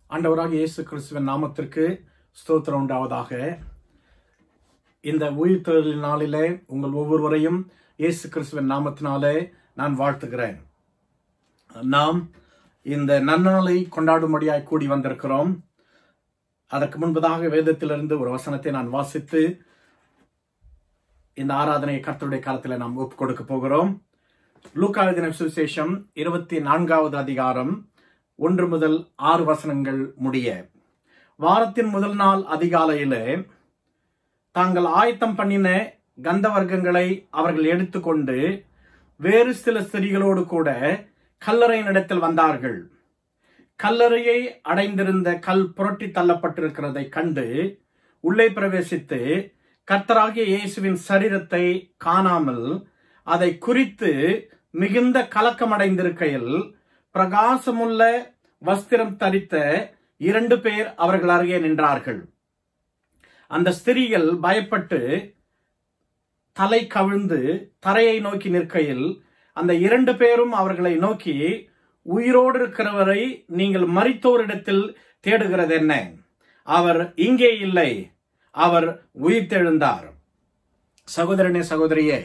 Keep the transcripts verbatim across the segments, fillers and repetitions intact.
ஆண்டவராகிய இயேசு கிறிஸ்துவின் நாமத்திற்கு ஸ்தோத்திரம் உண்டாவதாக. இந்த உயிர்த்தெழுதலின் நாளிலே உங்கள் ஒவ்வொருவரையும் இயேசு கிறிஸ்துவின் நாமத்தினாலே நான் வாழ்த்துகிறேன். நாம் இந்த நன்னாளை கொண்டாடும்படியாய் கூடி வந்திருக்கிறோம். அதற்கு முன்பதாக வேதத்திலிருந்து ஒரு வசனத்தை நான் வாசித்து இந்த ஆராதனை கர்த்தருடைய காலத்தில் நாம் ஒப்புக் கொடுக்க போகிறோம். லூக்கா எழுதின சுவிசேஷம் இருபத்தி நான்காவது அதிகாரம் ஒன்று முதல் ஆறு வசனங்கள் முடிய. வாரத்தின் முதல் நாள் அதிகாலையிலே தாங்கள் ஆயத்தம் பண்ணின கந்த வர்க்கங்களை அவர்கள் எடுத்துக்கொண்டு வேறு சில ஸ்திரீகளோடு கூட கல்லறையின் இடத்தில் வந்தார்கள். கல்லறையை அடைந்திருந்த கல் புரட்டி தள்ளப்பட்டிருக்கிறதை கண்டு உள்ளே பிரவேசித்து கர்த்தராகிய இயேசுவின் சரீரத்தை காணாமல் அதை குறித்து மிகுந்த கலக்கமடைந்திருக்கையில் பிரகாசமுள்ள வஸ்திரம் தரித்த இரண்டு பேர் அவர்கள் அருகே நின்றார்கள். அந்த ஸ்திரீகள் பயப்பட்டு தலை கவிழ்ந்து தரையை நோக்கி நிற்கையில் அந்த இரண்டு பேரும் அவர்களை நோக்கி, உயிரோடு இருக்கிறவரை நீங்கள் மரித்தோரிடத்தில் தேடுகிறது என்ன? அவர் இங்கே இல்லை, அவர் உயிர்த்தெழுந்தார். சகோதரனே, சகோதரியே,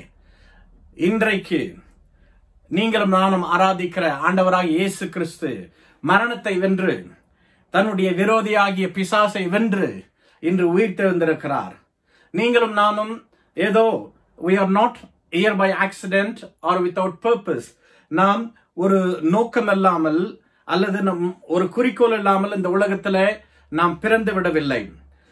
இன்றைக்கு நீங்களும் நானும் ஆராதிக்கிற ஆண்டவராகிய இயேசு கிறிஸ்து மரணத்தை வென்று தன்னுடைய விரோதியாகிய பிசாசை வென்று இன்று உயிர்த்தெழுந்திருக்கிறார். நீங்களும் நானும் ஏதோ we are not here by accident or without purpose. நாம் ஒரு நோக்கம் இல்லாமல் அல்லது நம் ஒரு குறிக்கோள் இல்லாமல் இந்த உலகத்துல நாம் பிறந்து விடவில்லை.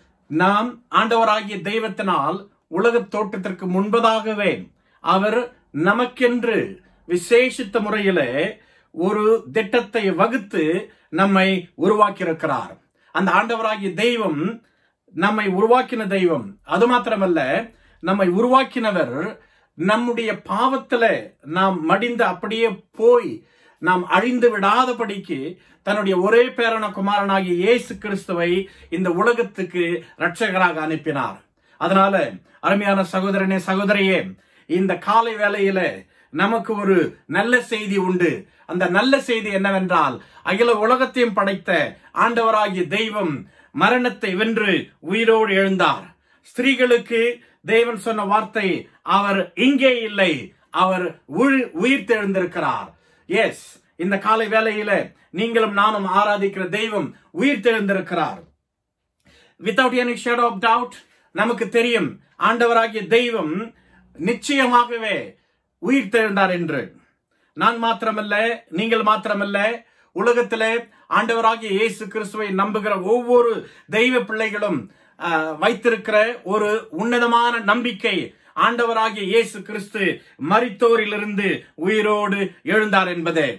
நாம் ஆண்டவராகிய தெய்வத்தினால் உலக தோற்றத்திற்கு முன்பதாகவே அவர் நமக்கென்று விசேஷித்த முறையில ஒரு திட்டத்தை வகுத்து நம்மை உருவாக்கி இருக்கிறார். அந்த ஆண்டவராகிய தெய்வம் நம்மை உருவாக்கின தெய்வம். அது மாத்திரமல்ல, நம்மை உருவாக்கினவர் நம்முடைய பாவத்துல நாம் மடிந்து அப்படியே போய் நாம் அழிந்து விடாதபடிக்கு தன்னுடைய ஒரே பேரான குமாரனாகிய இயேசு கிறிஸ்துவை இந்த உலகத்துக்கு இரட்சகராக அனுப்பினார். அதனால அருமையான சகோதரனே, சகோதரியே, இந்த காலை வேளையில நமக்கு ஒரு நல்ல செய்தி உண்டு. அந்த நல்ல செய்தி என்னவென்றால், அகில உலகத்தையும் படைத்த ஆண்டவராகிய தெய்வம் மரணத்தை வென்று உயிரோடு எழுந்தார். ஸ்திரீகளுக்கு தேவன் சொன்ன வார்த்தை, அவர் இங்கே இல்லை, அவர் உயிர்த்தெழுந்திருக்கிறார். எஸ், இந்த காலை வேளையில நீங்களும் நானும் ஆராதிக்கிற தெய்வம் உயிர்த்தெழுந்திருக்கிறார். Without any shadow of doubt நமக்கு தெரியும், ஆண்டவராகிய தெய்வம் நிச்சயமாகவே உயிர்த்தெழுந்தார் என்று. நான் மாத்திரமல்ல, நீங்கள் மாத்திரமல்ல, உலகத்திலே ஆண்டவராகிய இயேசு கிறிஸ்துவை நம்புகிற ஒவ்வொரு தெய்வ பிள்ளைகளும் வைத்திருக்கிற ஒரு உன்னதமான நம்பிக்கை, ஆண்டவராகிய இயேசு கிறிஸ்து மரித்தோரிலிருந்து உயிரோடு எழுந்தார் என்பதே.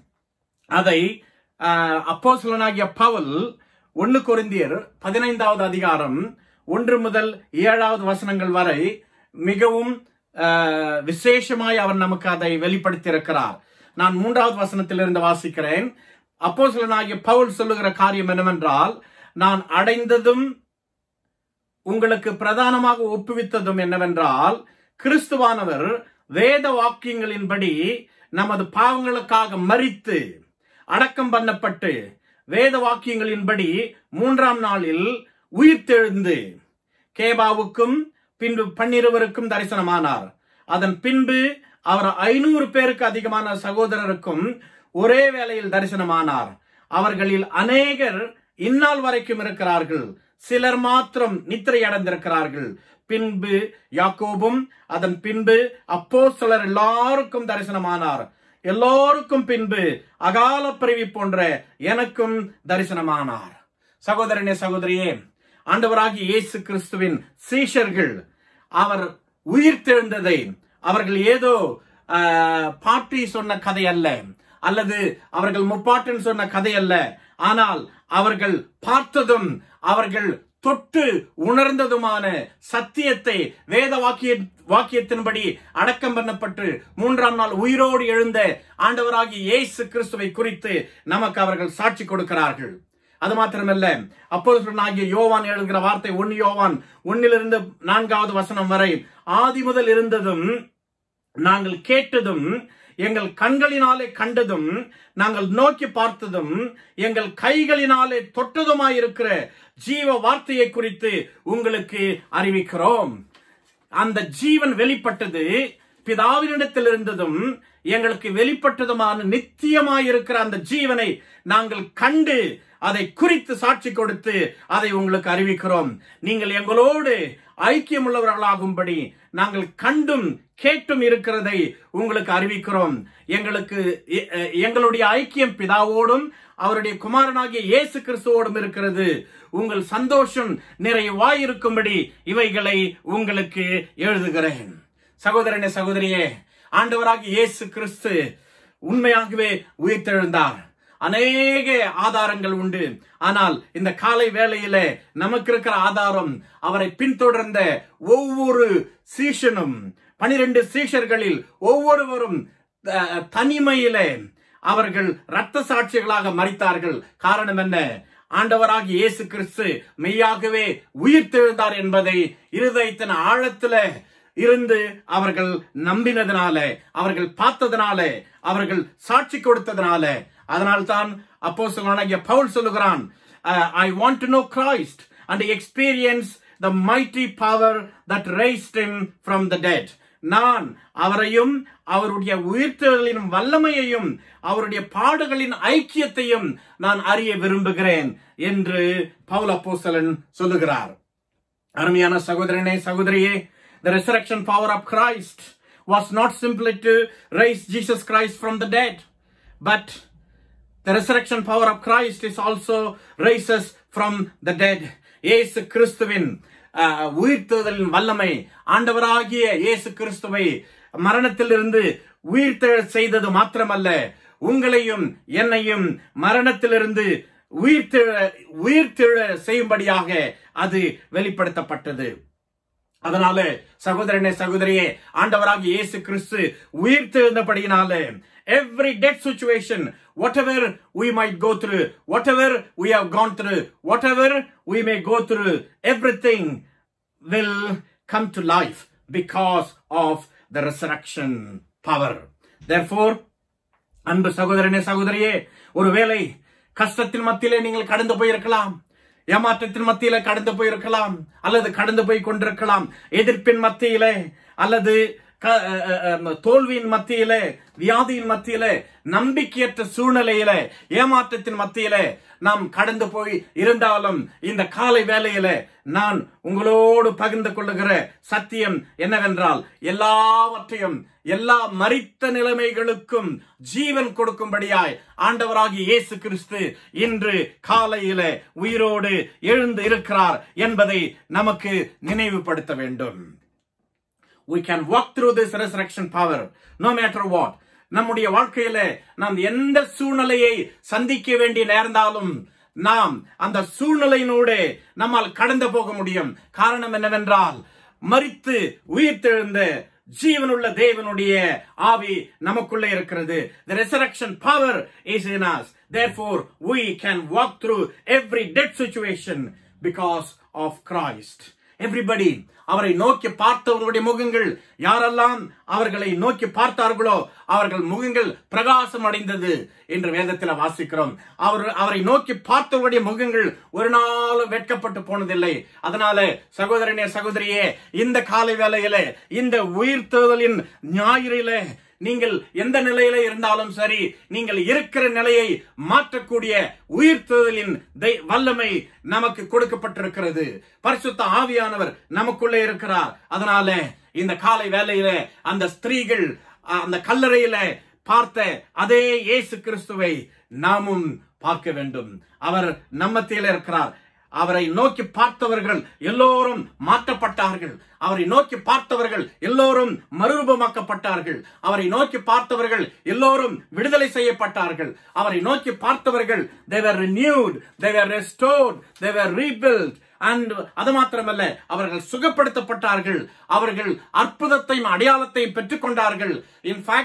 அதை அப்போஸ்தலனாகிய பவுல் ஒன்று கொரிந்தியர் பதினைந்தாவது அதிகாரம் ஒன்று முதல் ஏழாவது வசனங்கள் வரை மிகவும் விசேஷமாய் அவர் நமக்கு அதை வெளிப்படுத்தி இருக்கிறார். நான் மூன்றாவது வசனத்திலிருந்து வாசிக்கிறேன். அப்போஸ்தலனாகிய பவுல் சொல்லுகிற காரியம் என்னவென்றால், நான் அடைந்ததும் உங்களுக்கு பிரதானமாக ஒப்புவித்ததும் என்னவென்றால், கிறிஸ்துவானவர் வேத வாக்கியங்களின்படி நமது பாவங்களுக்காக மரித்து அடக்கம் பண்ணப்பட்டு வேத வாக்கியங்களின்படி மூன்றாம் நாளில் உயிர்த்தெழுந்து கேபாவுக்கும் பின்பு பன்னிருவருக்கும் தரிசனமானார். அதன் பின்பு அவர் ஐநூறு பேருக்கு அதிகமான சகோதரருக்கும் ஒரே வேளையில் தரிசனமானார். அவர்களில் அநேகர் இந்நாள் வரைக்கும் இருக்கிறார்கள், சிலர் மாத்திரம் நித்திரை அடைந்திருக்கிறார்கள். பின்பு யாக்கோபும் அதன் பின்பு அப்போஸ்தலர் எல்லாருக்கும் தரிசனமானார். எல்லோருக்கும் பின்பு அகால பிறவி போன்ற எனக்கும் தரிசனமானார். சகோதரனே, சகோதரியே, ஆண்டவராகிய இயேசு கிறிஸ்துவின் சீஷர்கள் அவர் உயிர்த்தெழுந்ததை அவர்கள் ஏதோ பாட்டி சொன்ன கதை அல்ல, அல்லது அவர்கள் முப்பாட்டன் சொன்ன கதை அல்ல, ஆனால் அவர்கள் பார்த்ததும் அவர்கள் தொட்டு உணர்ந்ததுமான சத்தியத்தை, வேத வாக்கிய வாக்கியத்தின்படி அடக்கம் பண்ணப்பட்டு மூன்றாம் நாள் உயிரோடு எழுந்த ஆண்டவராகிய இயேசு கிறிஸ்துவை குறித்து நமக்கு அவர்கள் சாட்சி கொடுக்கிறார்கள். அது மாத்திரமல்ல, அப்போஸ்தலனாகிய யோவான் எழுதுகிற வார்த்தை ஒன்னு யோவான் ஒன்னிலிருந்து நான்காவது வசனம் வரை, ஆதி முதல் இருந்ததும் நாங்கள் கேட்டதும் எங்கள் கண்களினாலே கண்டதும் நாங்கள் நோக்கி பார்த்ததும் எங்கள் கைகளினாலே தொட்டதுமாயிருக்கிற ஜீவ வார்த்தையை குறித்து உங்களுக்கு அறிவிக்கிறோம். அந்த ஜீவன் வெளிப்பட்டது பிதாவினிடத்தில் இருந்ததும் எங்களுக்கு வெளிப்பட்டதுமான நித்தியமாயிருக்கிற அந்த ஜீவனை நாங்கள் கண்டு அதை குறித்து சாட்சி கொடுத்து அதை உங்களுக்கு அறிவிக்கிறோம். நீங்கள் எங்களோடு ஐக்கியம் உள்ளவர்களாகும்படி நாங்கள் கண்டும் கேட்டும் இருக்கிறதை உங்களுக்கு அறிவிக்கிறோம். எங்களுக்கு எங்களுடைய ஐக்கியம் பிதாவோடும் அவருடைய குமாரனாகிய இயேசு கிறிஸ்துவோடும் இருக்கிறது. உங்கள் சந்தோஷம் நிறைவாயிருக்கும்படி இவைகளை உங்களுக்கு எழுதுகிறேன். சகோதரனே, சகோதரியே, ஆண்டவராகிய இயேசு கிறிஸ்து உண்மையாகவே உயிர்த்தெழுந்தார். அநேக ஆதாரங்கள் உண்டு. ஆனால் இந்த காலை வேளையில நமக்கு இருக்கிற ஆதாரம் அவரை பின்தொடர்ந்த ஒவ்வொரு சீஷனும், பனிரெண்டு சீஷர்களில் ஒவ்வொருவரும் தனிமையில அவர்கள் இரத்த சாட்சிகளாக மரித்தார்கள். காரணம் என்ன? ஆண்டவராகிய இயேசு கிறிஸ்து மெய்யாகவே உயிர்த்தெழுந்தார் என்பதை இருதயத்தின் ஆழத்துல இருந்து அவர்கள் நம்பினதுனால, அவர்கள் பார்த்ததுனால, அவர்கள் சாட்சி கொடுத்ததுனால, அதனால்தான் அப்போஸ்தலனாகிய பவுல் சொல்லுகிறான், I want to know Christ and experience the mighty power that raised him from the dead. நான் அவரையும் அவருடைய உயிர்த்தெழுதலின் வல்லமையையும் அவருடைய பாடுகளின் ஐக்கியத்தையும் நான் அறிய விரும்புகிறேன் என்று பவுல் அப்போஸ்தலன் சொல்லுகிறார். அருமையான சகோதரனே, சகோதரியே, the resurrection power of Christ was not simply to raise Jesus Christ from the dead, but the resurrection power of Christ is also raises from the dead. இயேசு கிறிஸ்துவின் உயிர்த்தெழுதலின் வல்லமை ஆண்டவராகிய இயேசு கிறிஸ்துவை மரணத்திலிருந்து உயிர்த்தெழ செய்தது மாத்திரமல்ல, உங்களையும் என்னையும் மரணத்திலிருந்து உயிர்த்தெழ உயிர்த்தெழ செய்யும்படியாக அது வெளிப்படுத்தப்பட்டது. அதனால சகோதரனே, சகோதரியே, ஆண்டவராகிய இயேசு கிறிஸ்து உயிர்த்தெழுந்தபடியினாலே every dead situation, whatever we might go through, whatever we have gone through, whatever we may go through, everything will come to life because of the resurrection power. Therefore, அன்பு சகோதரனே, சகோதரியே, ஒருவேளை கஷ்டத்தின் மத்தியிலே நீங்கள் கடந்து போயிருக்கலாம், ஏமாற்றத்தின் மத்தியில கடந்து போயிருக்கலாம், அல்லது கடந்து போய் கொண்டிருக்கலாம், எதிர்ப்பின் மத்தியிலே அல்லது தோல்வியின் மத்தியில, வியாதியின் மத்தியில, நம்பிக்கையற்ற சூழ்நிலையில, ஏமாற்றத்தின் மத்தியில நாம் கடந்து போய் இருந்தாலும் இந்த காலை வேளையில நான் உங்களோடு பகிர்ந்து கொள்ளுகிற சத்தியம் என்னவென்றால், எல்லாவற்றையும் எல்லா மரித்த நிலைமைகளுக்கும் ஜீவன் கொடுக்கும்படியாய் ஆண்டவராகிய இயேசு கிறிஸ்து இன்று காலையில உயிரோடு எழுந்து இருக்கிறார் என்பதை நமக்கு நினைவுபடுத்த வேண்டும். We can walk through this resurrection power no matter what. நம்முடைய வாழ்க்கையில நாம் எந்த சூழ்நிலையை சந்திக்க வேண்டிய நேர்ந்தாலும் நாம் அந்த சூழ்நிலையினூட நம்மால் கடந்து போக முடியும். காரணம் என்னவென்றால், மரித்து உயிர்த்தெழுந்த ஜீவனுள்ள தேவனுடைய ஆவி நமக்குள்ளே இருக்கிறது. The resurrection power is in us. Therefore, we can walk through every dead situation because of Christ. Everybody, அவரை நோக்கி பார்த்தவர்களுடைய முகங்கள், யாரெல்லாம் அவர்களை நோக்கி பார்த்தார்களோ அவர்கள் முகங்கள் பிரகாசம் அடைந்தது என்று வேதத்தில் வாசிக்கிறோம். அவர் அவரை நோக்கி பார்த்தவர்களுடைய முகங்கள் ஒரு நாள் வெட்கப்பட்டு போனதில்லை. அதனால சகோதரனே, சகோதரியே, இந்த காலை வேளையில, இந்த உயிர்த்தெழுதலின் ஞாயிறில நீங்கள் எந்த நிலையில இருந்தாலும் சரி, நீங்கள் இருக்கிற நிலையை மாற்றக்கூடிய உயிர்த்தெழுதலின் வல்லமை நமக்கு கொடுக்கப்பட்டிருக்கிறது. பரிசுத்த ஆவியானவர் நமக்குள்ளே இருக்கிறார். அதனால இந்த காலை வேளையில அந்த ஸ்திரீகள் அந்த கல்லறையில பார்த்த அதே இயேசு கிறிஸ்துவை நாமும் பார்க்க வேண்டும். அவர் நம்மத்தில இருக்கிறார். அவரை நோக்கி பார்த்தவர்கள் எல்லோரும் மாற்றப்பட்டார்கள். அவரை நோக்கி பார்த்தவர்கள் எல்லோரும் மறுரூபமாக்கப்பட்டார்கள். அவரை நோக்கி பார்த்தவர்கள் எல்லோரும் விடுதலை செய்யப்பட்டார்கள். அவரை நோக்கி பார்த்தவர்கள் they were renewed, they were restored, they were rebuilt. and அது மாத்திரமல்ல, அவர்கள் சுகப்படுத்தப்பட்டார்கள். அவர்கள் அற்புதத்தையும் அடையாளத்தையும் பெற்றுக் கொண்டார்கள். In fact,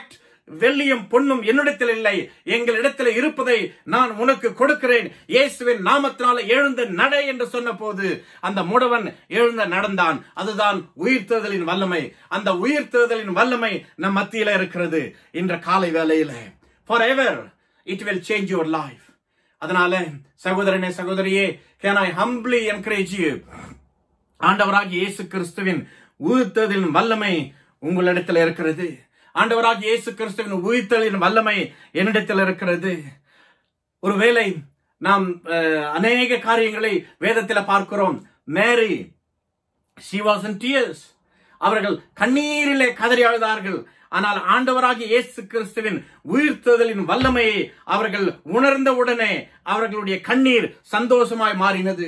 வெள்ளியும் பொன்னும் என்னிடத்தில் இல்லை, எங்களிடத்தில் இருப்பதை நான் உனக்கு கொடுக்கிறேன், இயேசுவின் நாமத்தினால எழுந்து நட என்று சொன்ன போது அந்த முடவன் எழுந்து நடந்தான். அதுதான் உயிர்த்தெழுதலின் வல்லமை. அந்த உயிர்த்தெழுதலின் வல்லமை நம் மத்தியில இருக்கிறது. இன்ற காலை வேளையில forever it will change your life. அதனால சகோதரனே சகோதரியே, can I humbly encourage you, ஆண்டவராகிய இயேசு கிறிஸ்துவின் உயிர்த்தெழுதலின் வல்லமை உங்களிடத்தில் இருக்கிறது. ஆண்டவராகிய இயேசு கிறிஸ்துவின் உயிர்த்தெழுதலின் வல்லமை என்னிடத்தில் இருக்கிறது. ஒருவேளை நாம் அநேக காரியங்களை வேதத்தில் பார்க்கிறோம். மேரி, she was in tears. அவர்கள் கண்ணீரிலே கதறி அழுதார்கள். ஆனால் ஆண்டவராகிய இயேசு கிறிஸ்துவின் உயிர்த்தெழுதலின் வல்லமையை அவர்கள் உணர்ந்த உடனே அவர்களுடைய கண்ணீர் சந்தோஷமாய் மாறினது.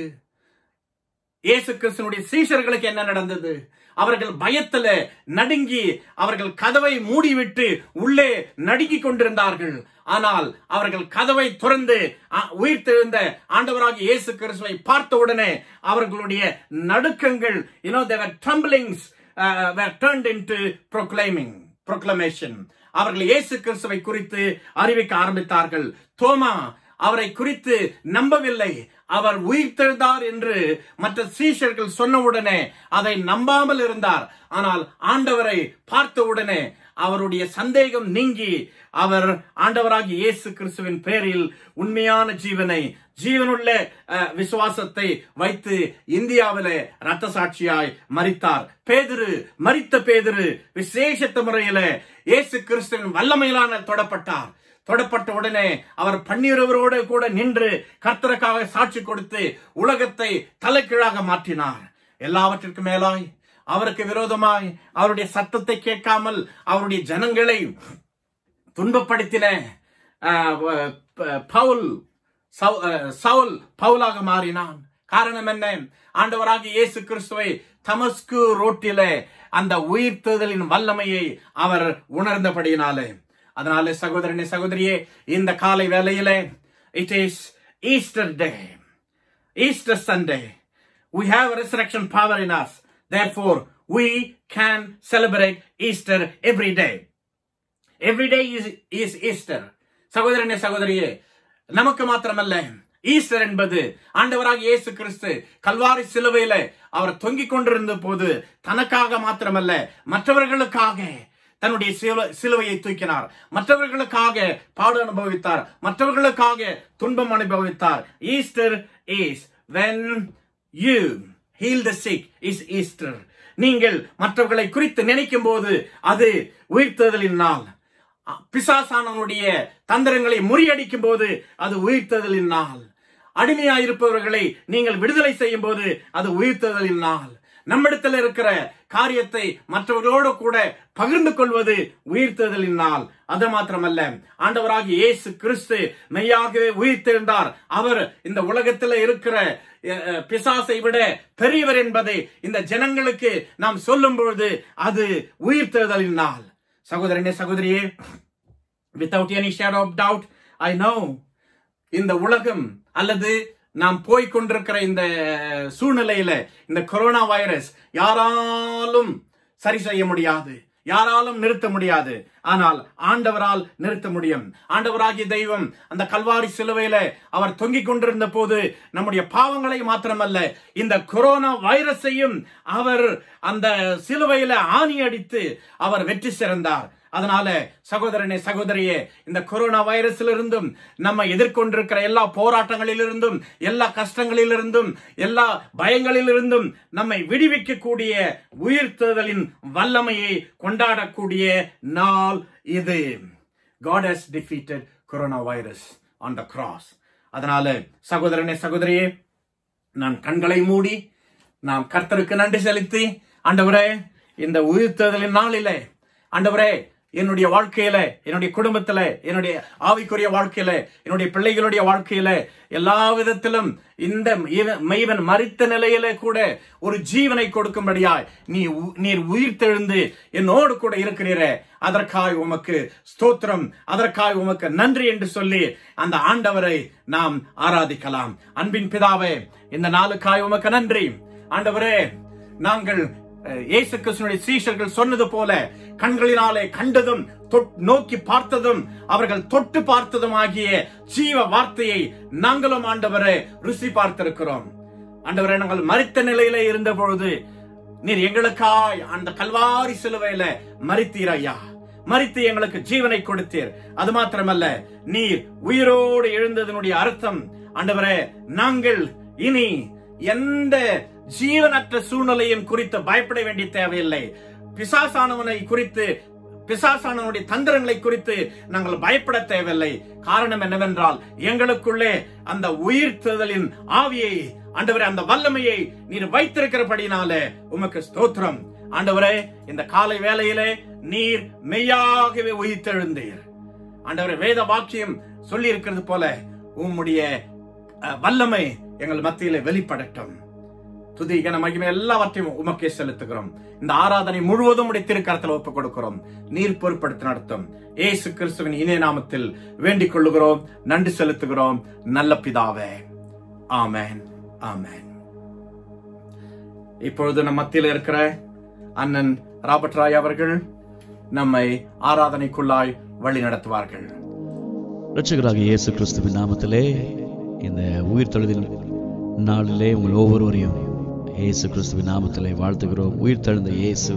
இயேசு கிறிஸ்துவினுடைய சீஷர்களுக்கு என்ன நடந்தது? அவர்கள் பயத்துல நடுங்கி அவர்கள் கதவை மூடிவிட்டு உள்ளே நடுங்கிக் கொண்டிருந்தார்கள். ஆனால் அவர்கள் கதவை திறந்து உயிர்த்தெழுந்த ஆண்டவராகிய இயேசு கிறிஸ்துவை பார்த்த உடனே அவர்களுடைய நடுக்கங்கள், you know, they were tremblings uh, were turned into proclaiming proclamation. அவர்கள் இயேசு கிறிஸ்துவை குறித்து அறிவிக்க ஆரம்பித்தார்கள். தோமா அவரை குறித்து நம்பவில்லை. அவர் உயிர்த்தெழுந்தார் என்று மற்ற சீஷர்கள் சொன்னவுடனே அதை நம்பாமல் இருந்தார். ஆனால் ஆண்டவரை பார்த்தவுடனே அவருடைய சந்தேகம் நீங்கி அவர் ஆண்டவராகிய இயேசு கிறிஸ்துவின் பேரில் உண்மையான ஜீவனை, ஜீவனுள்ள விசுவாசத்தை வைத்து இந்தியாவிலே இரத்த சாட்சியாய் மரித்தார். பேதுரு, மரித்த பேதுரு விசேஷத்த முறையில இயேசு கிறிஸ்துவின் வல்லமையிலான தொடப்பட்டார். தொடப்பட்ட உடனே அவர் பன்னிருவரோடு கூட நின்று கர்த்தருக்காக சாட்சி கொடுத்து உலகத்தை தலைகீழாக மாற்றினார். எல்லாவற்றிற்கும் மேலாய் அவருக்கு விரோதமாய் அவருடைய சத்தத்தை கேட்காமல் அவருடைய ஜனங்களை துன்பப்படுத்தின பவுல் சவுல் பவுலாக மாறினான். காரணம் என்ன? ஆண்டவராகிய இயேசு கிறிஸ்துவை தமஸ்கு ரோட்டிலே அந்த உயிர்த்தெழுதலின் வல்லமையை அவர் உணர்ந்தபடியினாலே. அதனால சகோதரனே சகோதரியே, இந்த காலை வேளையிலே it is Easter day, Easter Sunday. We have resurrection power in us. Therefore, we can celebrate Easter every day. Every day is, is Easter. சகோதரனே சகோதரியே, நமக்கு மாத்திரமல்ல, ஈஸ்டர் என்பது ஆண்டவராகிய இயேசு கிறிஸ்து கல்வாரி சிலுவையில அவர் தொங்கிக் கொண்டிருந்த போது தனக்காக மாத்திரமல்ல மற்றவர்களுக்காக தன்னுடைய சிலுவையை தூக்கினார். மற்றவர்களுக்காக பாடு அனுபவித்தார். மற்றவர்களுக்காக துன்பம் அனுபவித்தார். Easter is when you heal the sick is Easter. நீங்கள் மற்றவர்களை குறித்து நினைக்கும் போது அது உயிர்த்தெழுதலின் நாள். பிசாசானவனுடைய தந்திரங்களை முறியடிக்கும் போது அது உயிர்த்தெழுதலின் நாள். அடிமையாயிருப்பவர்களை நீங்கள் விடுதலை செய்யும் போது அது உயிர்த்தெழுதலின் நாள். நம்மிடத்தில் இருக்கிற காரியத்தை மற்றவர்களோடு கூட பகிர்ந்து கொள்வது உயிர்த்தெழுதலின் நாள். அது மாத்திரமல்ல, ஆண்டவராகிய இயேசு கிறிஸ்து மெய்யாகவே உயிர்த்தெழுந்தார். அவர் இந்த உலகத்தில் இருக்கிற பிசாசை விட பெரியவர் என்பதை இந்த ஜனங்களுக்கு நாம் சொல்லும் பொழுது அது உயிர்த்தெழுதலின் நாள். சகோதரனே சகோதரியே, without any shadow of doubt, I know இந்த உலகம் அல்லது நாம் போய்கொண்டிருக்கிற இந்த சூழ்நிலையில இந்த கொரோனா வைரஸ் யாராலும் சரி செய்ய முடியாது, யாராலும் நிறுத்த முடியாது. ஆனால் ஆண்டவரால் நிறுத்த முடியும். ஆண்டவராகிய தெய்வம் அந்த கல்வாரி சிலுவையில அவர் தொங்கிக் கொண்டிருந்த போது நம்முடைய பாவங்களை மாத்திரமல்ல இந்த கொரோனா வைரஸையும் அவர் அந்த சிலுவையில ஆணி அடித்து அவர் வெற்றி சிறந்தார். அதனால சகோதரனே சகோதரியே, இந்த கொரோனா வைரஸிலிருந்தும் நம்ம எதிர்கொண்டிருக்கிற எல்லா போராட்டங்களிலிருந்தும் எல்லா கஷ்டங்களிலிருந்தும் எல்லா பயங்களிலிருந்தும் நம்மை விடுவிக்கக்கூடிய உயிர்த்தெழுதலின் வல்லமையை கொண்டாடக்கூடிய நாள் இது. God has defeated coronavirus on the cross. அதனால சகோதரனே சகோதரியே, நான் கண்களை மூடி நாம் கர்த்தருக்கு நன்றி செலுத்தி, ஆண்டவரே இந்த உயிர்த்தெழுதலின் நாளிலே ஆண்டவரே என்னுடைய வாழ்க்கையில, என்னுடைய குடும்பத்துல, என்னுடைய ஆவிக்குரிய வாழ்க்கையில, என்னுடைய பிள்ளைகளுடைய வாழ்க்கையில எல்லா விதத்திலும் இந்த மெய்வன் மரித்த நிலையில கூட ஒரு ஜீவனை கொடுக்கும்படியாய் நீ நீர் உயிர்த்தெழுந்து என்னோடு கூட இருக்கிறீரே, அதற்காய் உமக்கு ஸ்தோத்திரம், அதற்காய் உமக்கு நன்றி என்று சொல்லி அந்த ஆண்டவரை நாம் ஆராதிக்கலாம். அன்பின் பிதாவே, இந்த நாளுக்காய் உமக்கு நன்றி. ஆண்டவரே, நாங்கள் இயேசு கிறிஸ்துவினுடைய சீஷர்கள் சொன்னது போல கண்களினாலே கண்டதும் நோக்கி பார்த்ததும் அவர்கள் தொட்டு பார்த்ததும் ஆகிய ஜீவ வார்த்தையை நாங்களும் ஆண்டவரே ருசி பார்த்திருக்கிறோம். ஆண்டவரே, நாங்கள் மரித்த நிலையில இருந்த பொழுது நீர் எங்களுக்காய் அந்த கல்வாரி சிலுவையில மரித்தீர் ஐயா. மரித்து எங்களுக்கு ஜீவனை கொடுத்தீர். அது மாத்திரமல்ல, நீர் உயிரோடு எழுந்ததனுடைய அர்த்தம் ஆண்டவரே, நாங்கள் இனி எந்த ஜீவனற்ற சூழ்நிலையும் குறித்து பயப்பட வேண்டிய தேவையில்லை. பிசாசானவனை குறித்து, பிசாசானவனுடைய தந்திரங்களை குறித்து நாங்கள் பயப்பட தேவையில்லை. காரணம் என்னவென்றால், எங்களுக்குள்ளே அந்த உயிர்த்தெழுதலின் ஆவியை ஆண்டவரே, அந்த வல்லமையை நீர் வைத்திருக்கிறபடினாலே உமக்கு ஸ்தோத்திரம். ஆண்டவரே, இந்த காலை வேளையிலே நீர் மெய்யாகவே உயிர்த்தெழுந்தீர். ஆண்டவரே, வேத வாக்கியம் சொல்லி இருக்கிறது போல உம்முடைய வல்லமை எங்கள் மத்தியிலே வெளிப்படட்டும். துதி கன மகிமை எல்லாவற்றையும் உமக்கே செலுத்துகிறோம். இந்த ஆராதனை முழுவதும் உடைய திருக்கரத்தில் ஒப்புக் கொடுக்கிறோம். நீர் பொறுப்படுத்தி நடத்தும் இயேசு கிறிஸ்துவின் இணைய நாமத்தில் வேண்டிக் கொள்ளுகிறோம், நன்றி செலுத்துகிறோம் நல்ல பிதாவே. ஆமென், ஆமென். இப்பொழுது நம் மத்தியில் இருக்கிற அண்ணன் ராபர்ட் ராய் அவர்கள் நம்மை ஆராதனைக்குள்ளாய் வழி நடத்துவார்கள். இரட்சகராகிய இயேசு கிறிஸ்துவின் நாமத்திலே இந்த உயிர்த்தெழுதலின் நாளிலே உங்கள் ஒவ்வொருவரையும் இயேசு கிறிஸ்துவின் நாமத்திலே வாழ்த்துகிறோம். உயிர்த்தெழுந்த இயேசு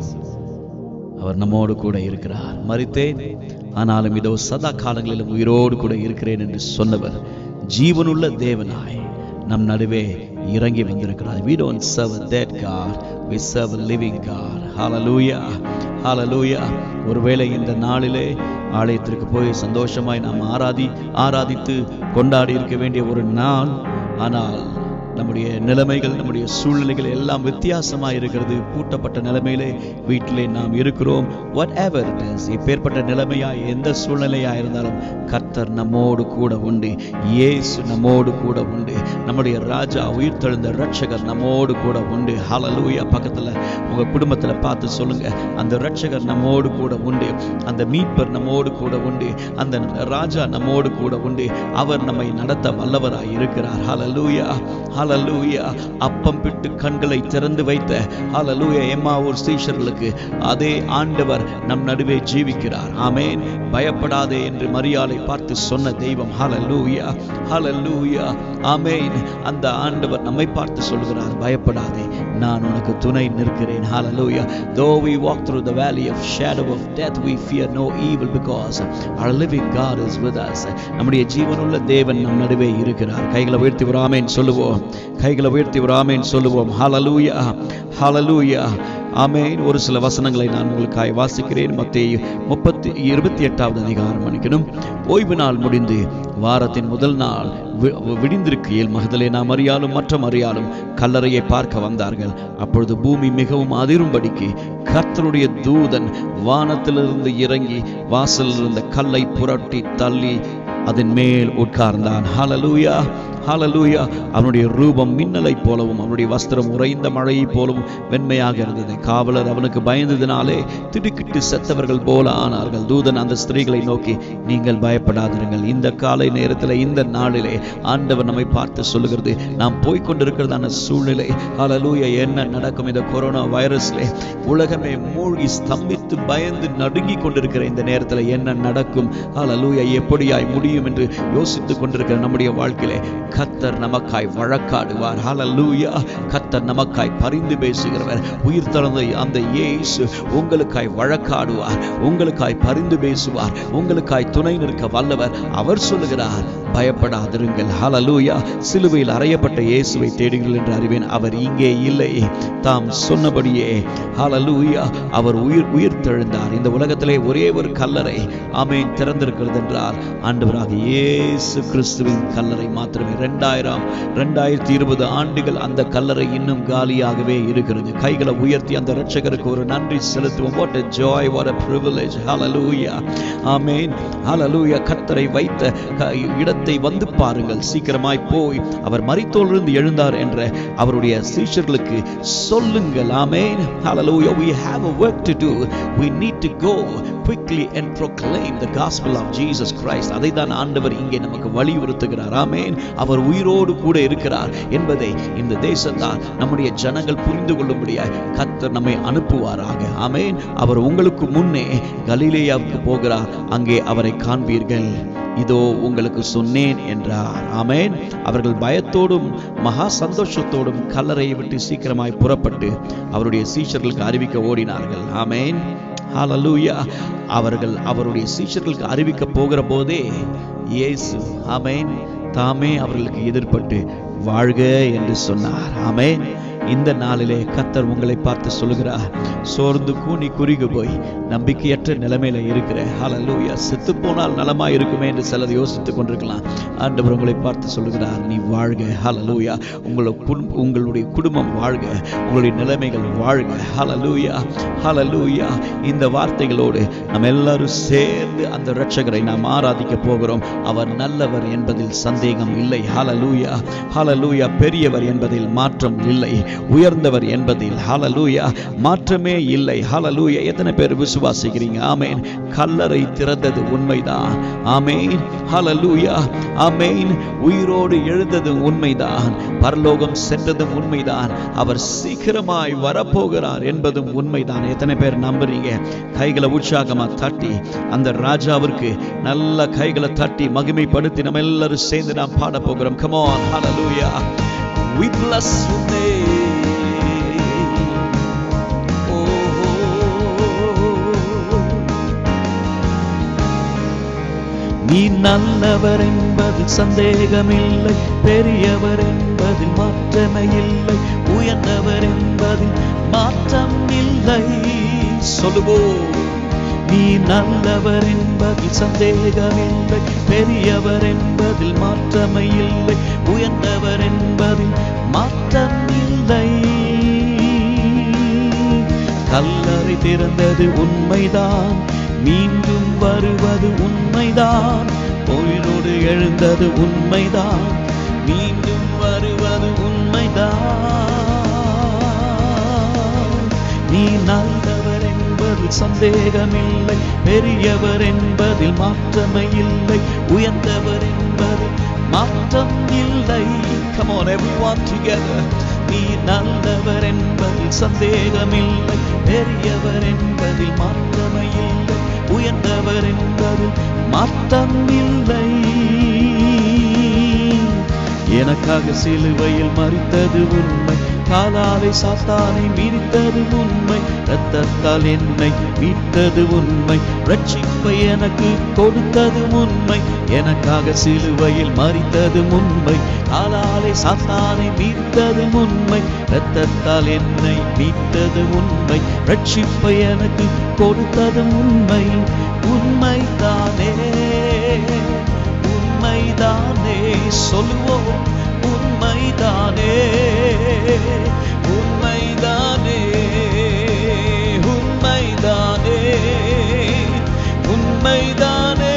அவர் நம்மோடு கூட இருக்கிறார். மரித்தேன், ஆனாலும் இதோ சதா காலங்களிலும் உயிரோடு கூட இருக்கிறேன் என்று சொன்னவர் ஜீவனுள்ள தேவனாய் நம் நடுவே இறங்கி வந்திருக்கிறார். We don't serve a dead God, we serve a living God. Hallelujah, hallelujah. ஒருவேளை இந்த நாளிலே ஆலயத்திற்கு போய் சந்தோஷமாய் நாம் ஆராதி ஆராதித்து கொண்டாடி இருக்க வேண்டிய ஒரு நாள். ஆனால் நம்முடைய நிலைமைகள், நம்முடைய சூழ்நிலைகள் எல்லாம் வித்தியாசமாக இருக்கிறது. பூட்டப்பட்ட நிலைமையிலே வீட்டிலே நாம் இருக்கிறோம். வாட் எவர் இட் இஸ், இப்பேற்பட்ட நிலைமையாய் எந்த சூழ்நிலையாக இருந்தாலும் கர்த்தர் நம்மோடு கூட உண்டு. இயேசு நம்மோடு கூட உண்டு. நம்முடைய ராஜா, உயிர்த்தெழுந்த இரட்சகர் நம்மோடு கூட உண்டு. ஹல்லேலூயா. பக்கத்தில் உங்கள் குடும்பத்தில் பார்த்து சொல்லுங்க, அந்த இரட்சகர் நம்மோடு கூட உண்டு, அந்த மீட்பர் நம்மோடு கூட உண்டு, அந்த ராஜா நம்மோடு கூட உண்டு. அவர் நம்மை நடத்த வல்லவராய் இருக்கிறார். ஹல்லேலூயா, ஹல்லேலூயா. அப்பம் பிட்டு கண்களை திறந்து வைத்த ஹல்லேலூயா எம்மாவூர் சீஷர்களுக்கு அதே ஆண்டவர் நம் நடுவே ஜீவிக்கிறார். ஆமென். பயப்படாதே என்று மரியாளை பார்த்து சொன்ன தெய்வம். ஹல்லேலூயா, ஹல்லேலூயா, ஆமென். அந்த ஆண்டவர் நம்மை பார்த்து சொல்கிறார், பயப்படாதே, நான் உனக்கு துணை நிற்கிறேன். ஹல்லேலூயா. Though we walk through the valley of shadow of death, we fear no evil because our living God is with us. நம்முடைய ஜீவனுள்ள தேவன் நம் நடுவே இருக்கிறார். கைகளை உயர்த்தி ஒரு ஆமென் சொல்லுவோம். கைகளை உயர்த்தி ஒரு ஆமென் சொல்லுவோம். ஹல்லேலூயா, ஹல்லேலூயா, ஆமென். ஒரு சில வசனங்களை நான் உங்களுக்காய் வாசிக்கிறேன். மத்தேயு முப்பத்தி இருபத்தி எட்டாவது அதிகாரம் மணிக்கணும். ஓய்வு நாள் முடிந்து வாரத்தின் முதல் நாள் விடிந்திருக்கையில் மகதலேனா மரியாளும் மற்ற மரியாளும் கல்லறையை பார்க்க வந்தார்கள். அப்பொழுது பூமி மிகவும் அதிரும்படிக்கு கர்த்தருடைய தூதன் வானத்திலிருந்து இறங்கி வாசலில் இருந்த கல்லை புரட்டி தள்ளி அதன் மேல் உட்கார்ந்தான். ஹல்லேலூயா, ஹல்லேலூயா. அவனுடைய ரூபம் மின்னலை போலவும் அவனுடைய வஸ்திரம் உறைந்த மழையை போலவும் வெண்மையாக இருந்தது. காவலர் அவனுக்கு பயந்ததினாலே திடுக்கிட்டு செத்தவர்கள் போல ஆனார்கள். தூதன் அந்த ஸ்திரீகளை நோக்கி, நீங்கள் பயப்படாதிருங்கள். இந்த காலை நேரத்தில், இந்த நாளிலே ஆண்டவர் நம்மை பார்த்து சொல்லுகிறது, நாம் போய்கொண்டிருக்கிறதான சூழ்நிலை, ஹல்லேலூயா, என்ன நடக்கும் இந்த கொரோனா வைரஸ்லே உலகமே மூழ்கி ஸ்தம்பித்து பயந்து நடுங்கி கொண்டிருக்கிற இந்த நேரத்தில் என்ன நடக்கும், ஹல்லேலூயா, எப்படியாய் முடியும் என்று யோசித்துக் கொண்டிருக்கிற நம்முடைய வாழ்க்கையிலே கர்த்தர் நமக்காய் வழக்காடுவார். ஹல்லேலூயா. கர்த்தர் நமக்காய் பரிந்து பேசுகிறவர். உயிர் தெழுந்த அந்த இயேசு உங்களுக்காய் வழக்காடுவார், உங்களுக்காய் பரிந்து பேசுவார், உங்களுக்காய் துணை நிற்க வல்லவர். அவர் சொல்லுகிறார், பயப்படாதிருங்கள். ஹல்லேலூயா. சிலுவையில் அறையப்பட்ட இயேசுவை தேடுங்கள் என்று அறிவேன். அவர் இங்கே இல்லை. தாம் சொன்னபடியே ஹல்லேலூயா அவர் உயிர் உயிர் தெழுந்தார். இந்த உலகத்திலே ஒரே ஒரு கல்லறை ஆமென் திறந்திருக்கிறது என்றால் ஆண்டவராக இயேசு கிறிஸ்துவின் கல்லறை மாத்திரமே. இரண்டாயிரம் இரண்டாயிரத்தி இருபது ஆண்டுகள் அந்த கல்லறை இன்னும் காலியாகவே இருக்கிறது. கைகளை உயர்த்தி அந்த இரட்சகருக்கு ஒரு நன்றி செலுத்துவோம். What a joy, what a privilege. Hallelujah. Amen. Hallelujah. கர்த்தரை வைத்த இடத்தில் இடத்தை வந்து பாருங்கள், சீக்கிரமாய் போய் அவர் மரித்தோரிலிருந்து எழுந்தார் என்ற அவருடைய சீஷர்களுக்கு சொல்லுங்கள். ஆமென். Hallelujah. We have a work to do. We need to go quickly and proclaim the gospel of Jesus Christ. அதை தான் ஆண்டவர் இங்கே நமக்கு வலியுறுத்துகிறார். ஆமென். அவர் உயிரோடு கூட இருக்கிறார் என்பதை இந்த தேசத்தால் நம்முடைய ஜனங்கள் புரிந்து கொள்ளும்படியாய் கர்த்தர் நம்மை அனுப்புவாராக. ஆமென். அவர் உங்களுக்கு முன்னே கலிலேயாவுக்கு போகிறார், அங்கே அவரை காண்பீர்கள், இதோ உங்களுக்கு சொன்னேன் என்றார். ஆமென். அவர்கள் பயத்தோடும் மகா சந்தோஷத்தோடும் கல்லறையை விட்டு சீக்கிரமாய் புறப்பட்டு அவருடைய சீஷர்களுக்கு அறிவிக்க ஓடினார்கள். ஆமென். ஹல்லேலூயா. அவர்கள் அவருடைய சீஷர்களுக்கு அறிவிக்க போகிற போதே இயேசு ஆமென் தாமே அவர்களுக்கு எதிர்பட்டு வாழ்க என்று சொன்னார். ஆமென். இந்த நாளிலே கர்த்தர் உங்களை பார்த்து சொல்லுகிறார், சோர்ந்து கூனி குறுகி போய் நம்பிக்கையற்ற நிலைமையில இருக்கிற, ஹல்லேலூயா, செத்து போனால் நலமா இருக்குமே என்று சிலர் யோசித்துக் கொண்டிருக்கலாம். ஆண்டவர் உங்களை பார்த்து சொல்லுகிறார், நீ வாழ்க. ஹல்லேலூயா. உங்களுடைய குடும்பம் வாழ்க, உங்களுடைய நிலைமைகள் வாழ்க. ஹல்லேலூயா, ஹல்லேலூயா. இந்த வார்த்தைகளோடு நம்ம எல்லாரும் சேர்ந்து அந்த இரட்சகரை நாம் ஆராதிக்க போகிறோம். அவர் நல்லவர் என்பதில் சந்தேகம் இல்லை. ஹல்லேலூயா, ஹல்லேலூயா. பெரியவர் என்பதில் மாற்றம் இல்லை, உயர்ந்தவர் என்பதில் ஹல்லேலூயா மாற்றமே இல்லை. ஹல்லேலூயா. எத்தனை பேர் விசுவாசிக்கிறீங்க? ஆமென். கல்லறை திறந்தது உண்மைதான். ஆமென். ஹல்லேலூயா. ஆமென். உயிரோடு எழுந்தது உண்மைதான். பரலோகம் சென்றதும் உண்மைதான். அவர் சீக்கிரமாய் வரப்போகிறார் என்பதும் உண்மைதான். எத்தனை பேர் நம்புறீங்க? கைகளை உற்சாகமா தட்டி அந்த ராஜாவிற்கு நல்ல கைகளை தட்டி மகிமைப்படுத்தி நம்ம எல்லாரும் சேர்ந்து நாம் பாட போகிறோம். Come on. Hallelujah. We bless your name. நீ நல்லவர் என்பதில் சந்தேகமில்லை, பெரியவர் என்பதில் மாற்றமே இல்லை, உயர்ந்தவர் என்பதில் மாற்றம் இல்லை. சொல்லுவோம். நீ நல்லவர் என்பதில் சந்தேகமில்லை, பெரியவர் என்பதில் மாற்றமே இல்லை, உயர்ந்தவர் என்பதில் மாற்றம் இல்லை. கல்லறை திறந்தது உண்மைதான், மீண்டும் வருவது உண்மைதான், உயிரோடு எழுந்தது உண்மைதான், மீண்டும் வருவது உண்மைதான். நீ நல்லவர் என்பதில் சந்தேகமில்லை, பெரியவர் என்பதில் மாற்றமே இல்லை, உயர்ந்தவர் என்பதில் மாற்றம் இல்லை. Come on everyone together. நீ நல்லவர் என்பதில் சந்தேகமில்லை, பெரியவர் என்பதில் மாற்றமே இல்லை, உயர்ந்தவர் என்பதில் மாற்றம் இல்லை. எனக்காக சிலுவையில் மரித்தது உண்மை, காலாலை சாத்தானை மீறித்தது உண்மை, இரத்தத்தால் என்னை மீட்டது உண்மை, ரட்சிப்பை எனக்கு கொடுத்தது உண்மை. எனக்காக சிலுவையில் மரித்தது உண்மை, காலாலை சாத்தானை மீட்டது உண்மை, இரத்தத்தால் என்னை மீட்டது உண்மை, ரட்சிப்பை எனக்கு கொடுத்தது உண்மை. உண்மைதானே, உண்மைதானே. சொல்லுவோம். உண்மைதானே, உண்மைதானே, உண்மைதானே, உண்மைதானே.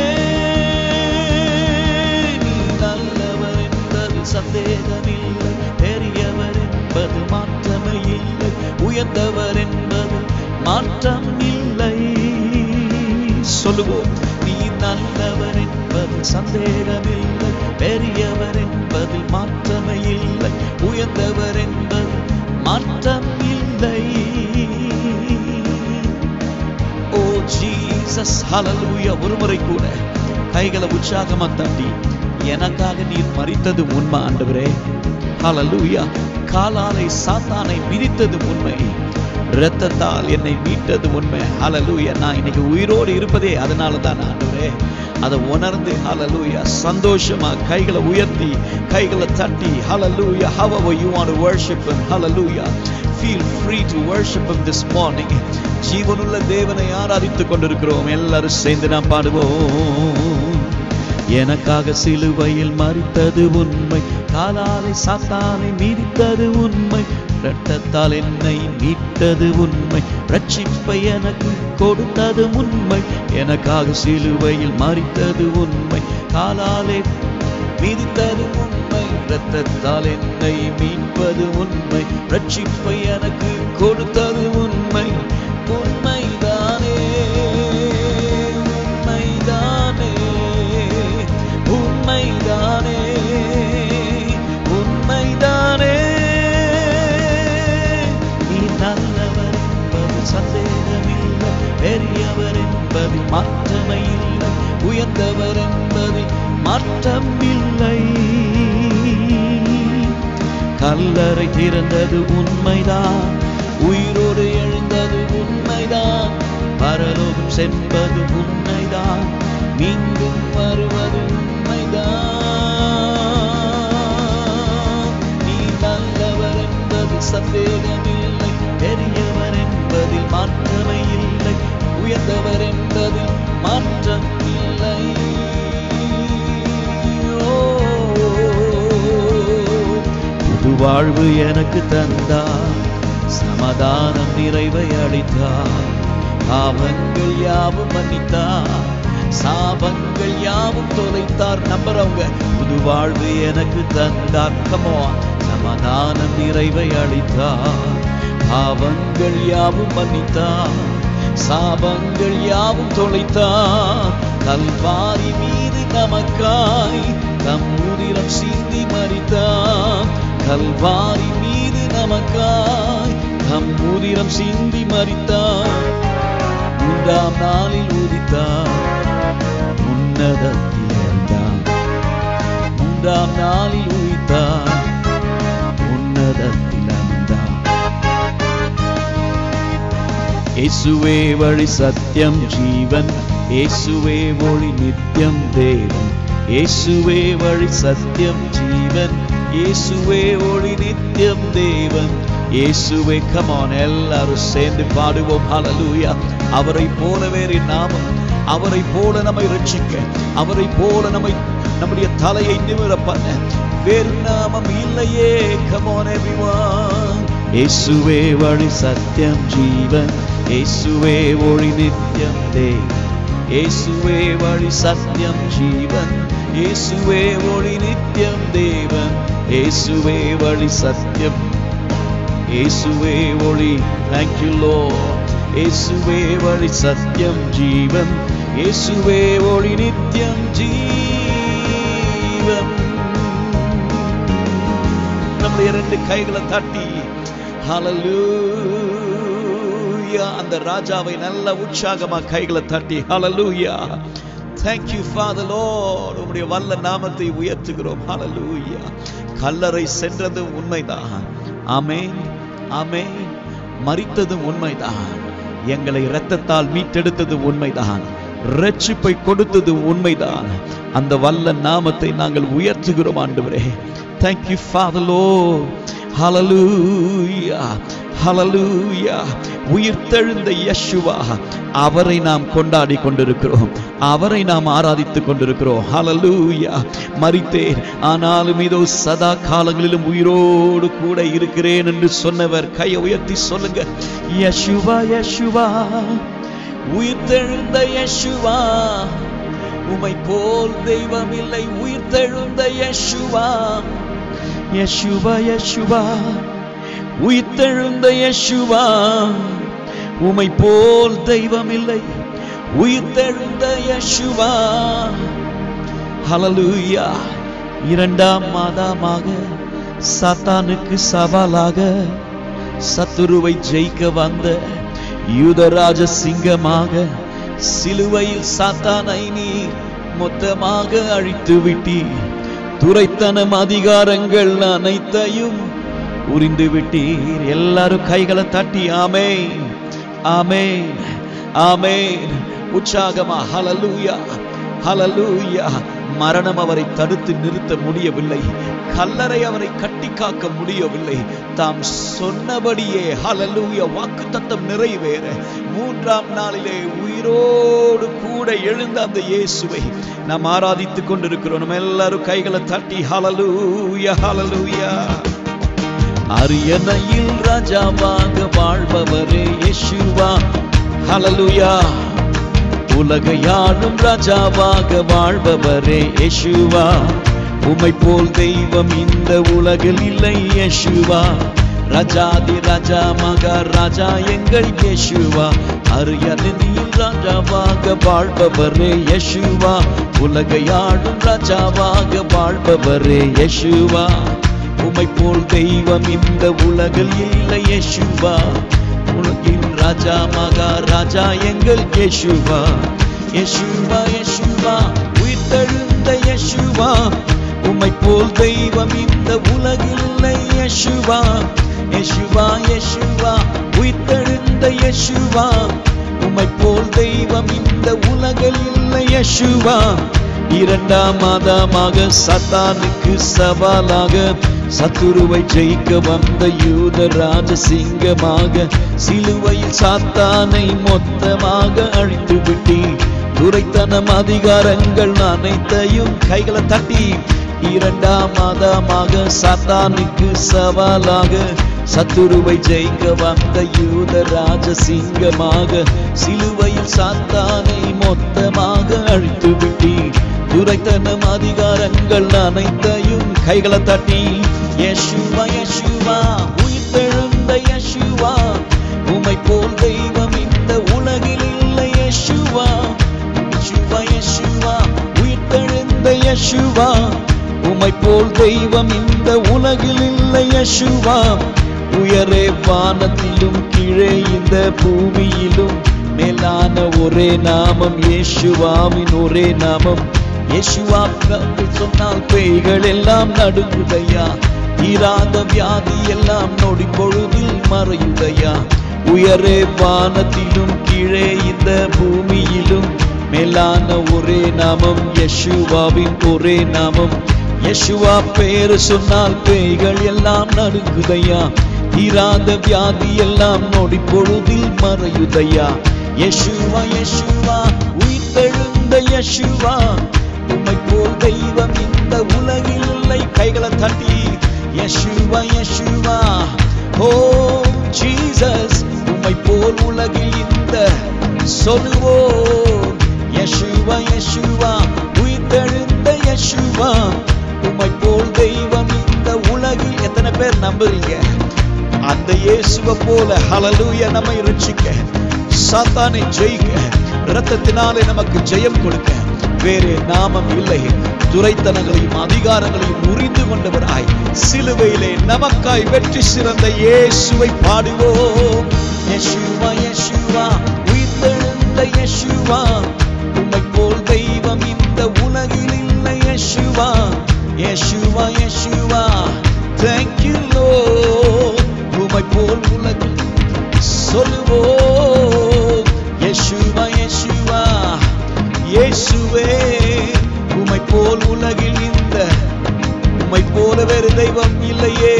நீ நல்லவர் என்பது சந்தேகமில்லை, பெரியவர் என்பது மாற்றமே இல்லை, உயர்ந்தவர் என்பது மாற்றம் இல்லை. சொல்லுவோம். நீ நல்லவர் என்பது சந்தேகமில்லை, பெரியவர் என்பதில் மாற்றமே இல்லை, உயர்ந்தவர் என்பது மாற்றம் இல்லை. Oh Jesus. ஹல்லேலூயா. ஒரு முறை கூட கைகளை உற்சாகமா தட்டி, எனக்காக நீர் மரித்தது உண்மை ஆண்டவரே. ஹல்லேலூயா. காலாலை சாத்தானை மிதித்தது உண்மை, இரத்தத்தால் என்னை மீட்டது உண்மை. ஹல்லேலூயா. நான் இன்னைக்கு உயிரோடு இருப்பதே அதனால தான் ஆண்டவரே. அதை உணர்ந்து ஹல்லேலூயா சந்தோஷமா கைகளை உயர்த்தி கைகளை தட்டி ஹல்லேலூயா. However you want to worship him, hallelujah, feel free to worship him this morning. ஜீவனுள்ள தேவனை ஆராதித்துக் கொண்டிருக்கிறோம். எல்லாரும் சேர்ந்து நாம் பாடுவோம். எனக்காக சிலுவையில் மரித்தது உண்மை, காலாலை சாத்தானை மீறித்தது உண்மை, இரத்தத்தால் என்னை மீட்டது உண்மை, ரட்சிப்பை எனக்கு கொடுத்தது உண்மை. எனக்காக சிலுவையில் மரித்தது உண்மை, காலாலே மிதித்தது உண்மை, இரத்தத்தால் என்னை மீட்பது உண்மை, ரட்சிப்பை எனக்கு கொடுத்தது உண்மை. உண்மைதானே உண்மைதானே உண்மைதானே உண்மைதானே. நீ நல்லவர் என்பது சந்தேகமில்லை, பெரியவர் என்பது மாற்றமே இல்லை, உயர்ந்தவர் என்பது மாற்றம் இல்லை. கல்லறை திறந்தது உண்மைதான், உயிரோடு எழுந்தது உண்மைதான், பரலோகம் சென்பது உண்மைதான், மீண்டும் வருவது உண்மைதான். நீ நல்லவர் என்பது சந்தேகமில்லை, பெரியவர் என்பதில் மாற்றமே இல்லை, உயர்ந்தவர் என்பதில் மாற்றம் இல்லை. புது வாழ்வு எனக்கு தந்தார், சமாதானம் நிறைவை அளித்தார், பாவங்கள் யாவும் மன்னித்தார், சாபங்கள் யாவும் தொலைத்தார். நம்புறவங்க புது வாழ்வு எனக்கு தந்தார். கமோ சமாதானம் நிறைவை அளித்தார், பாவங்கள் யாவும் மன்னித்தார், சாபங்கள் யாவும் தொலைத்தார். கல்வாரி மீது நமக்காய் தம் உதிரம் சிந்தி மரித்தார், கல்வாரி மீது நமக்காய் தம் உதிரம் சிந்தி மரித்தார். மூன்றாம் நாளில் உதித்தார், உன்னதத்தில் எழுந்தார். மூன்றாம் நாளில் உதித்தார், உன்னதத்தில் எழுந்தார். இயேசுவே வழி சத்தியம் ஜீவன், இயேசுவே ஒளி நித்தியம் தேவன், இயேசுவே வழி சத்தியம் ஜீவன், இயேசுவே ஒளி நித்தியம் தேவன், இயேசுவே. come on எல்லாரும் சேர்ந்து பாடுவோம் ஹalleluya. அவரை போல வேறு நாமம், அவரை போல நம்மை ரட்சிக்க, அவரை போல நம்மை நம்முடைய தலையை நிமிர பண்ண வேறு நாமம் இல்லையே. come on everyone. இயேசுவே வழி சத்தியம் ஜீவன், இயேசுவே ஒளி நித்தியம் தேவன், இயேசுவே வழி சத்தியம் ஜீவன், இயேசுவே ஒளி நித்தியம் தேவன், இயேசுவே வழி சத்தியம், இயேசுவே ஒளி. thank you Lord. இயேசுவே வழி சத்தியம் ஜீவன், இயேசுவே ஒளி நித்தியம் ஜீவன். நம்முடைய இரண்டு கைகளை தட்டி ஹalleluya அந்த ராஜாவை நல்ல உற்சாகமா கைகளை தட்டி ஹalleluya. thank you Father Lord. உம்முடைய வல்ல நாமத்தை உயர்த்துகிறோம் ஹalleluya. கல்லறை சென்றது உண்மைதான், ஆமென் ஆமென். மரித்தது உண்மைதான், எங்களை இரத்தத்தால் மீட்டெடுத்தது உண்மைதான், ரட்சிப்பை கொடுத்தது உண்மைதான். அந்த வல்ல நாமத்தை நாங்கள் உயர்த்துகிறோம் ஆண்டவரே. thank you Father Lord. hallelujah hallelujah. உயிர்த்தெழுந்த யேசுவா, அவரை நாம் கொண்டாடி கொண்டிருக்கிறோம், அவரை நாம் ஆராதித்துக் கொண்டிருக்கிறோம். hallelujah. மரித்தேன் ஆனாலும் இதோ சதா காலங்களிலும் உயிரோடு கூட இருக்கிறேன் என்று சொன்னவர் கையை உயர்த்தி சொல்லுங்க. யேசுவா யேசுவா, உயிர்த்தெழுந்த யேசுவா, உம்மை போல் தெய்வம் இல்லை. உயிர்த்தெழுந்த யேசுவா, யேசுவா யேசுவா, உயிர்த்தெழுந்த யேசுவா, உம்மை போல் தெய்வம் இல்லை. உயிர்த்தெழுந்த யேசுவா, ஹalleluya. இரண்டாம் மாதமாக சாத்தானுக்கு சவாலாக சத்துருவை ஜெயிக்க வந்த யூதராஜ சிங்கமாக சிலுவையில் சாத்தானை நீர் மொத்தமாக அழித்து விட்டீர். துரைத்தனம் அதிகாரங்கள் அனைத்தையும் உரிந்து விட்டீர். எல்லாரும் கைகளை தட்டி ஆமென் ஆமென் ஆமென் உற்சாகமா ஹalleluya ஹalleluya. மரணம் அவரை தடுத்து நிறுத்த முடியவில்லை, கல்லறை அவரை கட்டி காக்க முடியவில்லை. தாம் சொன்னபடியே ஹalleluya வாக்குத்தத்தம் நிறைவேற மூன்றாம் நாளிலே உயிரோடு கூட எழுந்த அந்த இயேசுவை நாம் ஆராதித்துக் கொண்டிருக்கிறோம். நம்ம எல்லாரும் கைகளை தட்டி ஹalleluya ஹalleluya. அரியணையில் ராஜாவாக வாழ்பவரே யேசுவா, ஹalleluya. உலகையாளும் ராஜாவாக வாழ்பவரே யேசுவா, உம்மை போல் தெய்வம் இந்த உலகில் இல்லை யேசுவா. ராஜாதி ராஜா மகா ராஜா எங்கள் யேசுவா. அரியணையில் ராஜாவாக வாழ்பவரே யேசுவா. உலகை ஆளும் ராஜாவாக வாழ்பவரே யேசுவா. உம்மை போல் தெய்வம் இந்த உலகில் இல்லை யேசுவா. உலகின் ராஜா மகா ராஜா எங்கள் யேசுவா. யேசுவா யேசுவா உயிர்த்தெழுந்த யேசுவா. உம்மை போல் தெய்வம் இந்த உலகில் இல்லை யேசுவா. யேசுவா யேசுவா உயிர்த்தெழுந்த யேசுவா. உம்மை போல் தெய்வம் இந்த உலகில் இல்லை யேசுவா. இரண்டாம் மாதமாக சாத்தானுக்கு சவாலாக சத்துருவை ஜெயிக்க வந்த யூத ராஜ சிங்கமாக சிலுவையில் சாத்தானை மொத்தமாக அழித்து விட்டி. துரைத்தனம் அதிகாரங்கள் அனைத்தையும் கைகளை தட்டி. இரண்டாம் மாதமாக சாத்தானுக்கு சவாலாக சத்துருவை ஜெயிக்க வந்த யூத ராஜ சிங்கமாக சிலுவையில் சாத்தானை மொத்தமாக அழித்து விட்டி. துரைத்தனம் அதிகாரங்கள் அனைத்தையும் கைகளை தட்டி. யேசுவா யேசுவா உயிர்த்தெழுந்த யேசுவா. உம்மை போல் தெய்வம் இந்த உலகில் இல்லை யேசுவா. யேசுவா யேசுவா உயிர்த்தெழுந்த யேசுவா. உம்மை போல் தெய்வம் இந்த உலகில் இல்லை யேசுவா. உயரே வானத்திலும் கீழே இந்த பூமியிலும் மேலான ஒரே நாமம் இயேசுவாவின் ஒரே நாமம். இயேசுவா சொன்னால் பேய்கள் எல்லாம் நடுங்குதையா. தீராத வியாதி எல்லாம் நொடி பொழுதில் மறையுதையா. உயரே வானத்திலும் கீழே இந்த பூமியிலும் மேலான ஒரே நாமம் இயேசுவாவின் ஒரே நாமம். இயேசுவா பேரு சொன்னால் பேய்கள் எல்லாம் நடுங்குதையா. தீராத வியாதி எல்லாம் நொடி பொழுதில் மறையுதையா. யேசுவா யேசுவா உயிர்த்தெழுந்த யேசுவா. உம்மை போல் தெய்வம் இந்த உலகில் இல்லை. கைகளை தட்டி. Yeshua Yeshua oh Jesus. உம்மை போல் உலகில் இந்த சொல்லுவோம். யேசுவா யேசுவா உயிர்த்தெழுந்த யேசுவா. உம்மை போல் தெய்வம் இந்த உலகில் எத்தனை பேர் நம்புறீங்க? அந்த இயேசுவை போல ஹல்லேலூயா நம்மை ரட்சிக்க, சாத்தானை ஜெயிக்க, இரத்தத்தினாலே நமக்கு ஜெயம் கொடுக்க வேறே நாமம் இல்லை. துரைத்தனங்களையும் அதிகாரங்களையும் முறிந்து கொண்டவராய் சிலுவையிலே நமக்காய் வெற்றி சிறந்த இயேசுவை பாடுவோம். யேசுவா யேசுவா உயிர்த்தெழுந்த யேசுவா. உம்மை போல் தெய்வம் இந்த உலகில் இல்லை Yeshua. Yeshua Yeshua thank you Lord. உம்மை போல் உலகில் சொல்லுவோம். யேசுவா யேசுவா இயேசுவே. உம்மை போல் உலகில் இந்த உம்மை போல வேறு தெய்வம் இல்லையே.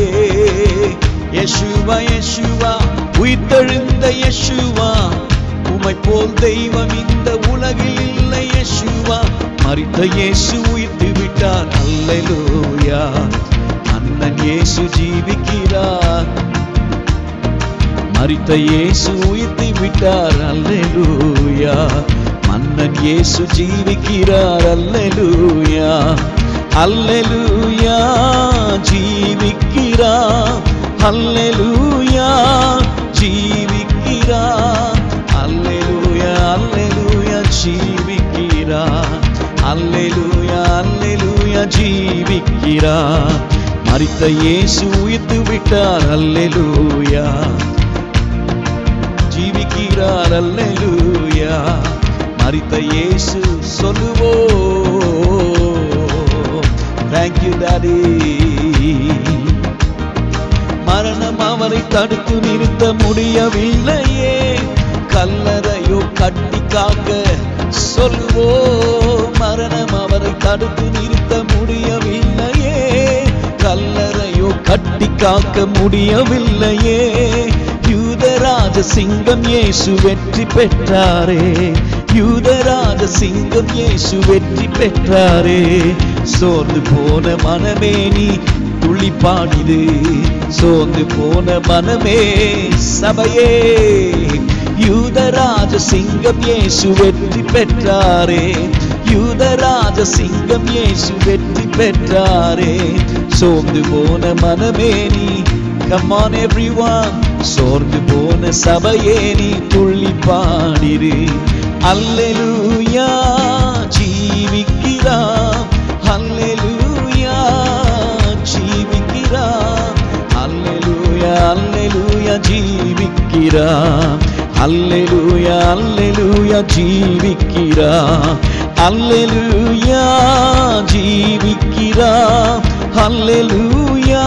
யேசுவா யேசுவா உயிர்த்தெழுந்த யேசுவா. உம்மை போல் தெய்வம் இந்த உலகில் இல்லை யேசுவா. மரித்த இயேசு உயிர்த்து விட்டார் அல்லேலூயா. அண்ணன் இயேசு ஜீவிக்கிறார். மரித்த இயேசு உயிர்த்து விட்டார் அல்லேலூயா. அண்ணன் இயேசு ஜீவிக்கிறார் அல்லேலூயா. அல்லேலூயா ஜீவிக்கிறார். அல்லேலூயா ஜீவிக்கிறார். அல்லேலூயா அல்லேலூயா ஜீவிக்கிறார். அல்லேலூயா அல்லேலூயா ஜீவிக்கிறார். மரித்த இயேசு உயிர்த்து விட்டார் அல்லேலூயா. ஜீவிக்கிறார் அல்லேலூயா. மரித்த இயேசு சொல்லுவோம். thank you daddy. மரணம் அவரை தடுத்து நிறுத்த முடியவில்லையே. கல்லறையோ கட்டி காக்க சொல்லுவோம். மரணம் அவரை தடுத்து நிறுத்த முடியவில்லையே. கல்லறையோ கட்டி காக்க முடியவில்லையே. யூதராஜ சிங்கம் இயேசு வெற்றி பெற்றாரே. யூதராஜ சிங்கம் இயேசு வெற்றி பெற்றாரே. சோர்ந்து போன மனமே நீ துள்ளி பாடிது. சோர்ந்து போன மனமே சபையே. யூதராஜ சிங்கம் இயேசு வெற்றி பெற்றாரே. யூதராஜ சிங்கம் இயேசு வெற்றி பெற்றாரே. சோர்ந்து போன மனமே நீ, come on everyone, சோர்ந்து போன சபையே நீ துள்ளி பாடிரு. அல்லேலூயா ஜீவிக்கிறார், அல்லேலூயா ஜீவிக்கிறார், அல்லேலூயா அல்லேலூயா ஜீவிக்கிறார், அல்லேலூயா அல்லேலூயா ஜீவிக்கிறார், அல்லேலூயா ஜீவிக்கிறார், அல்லேலூயா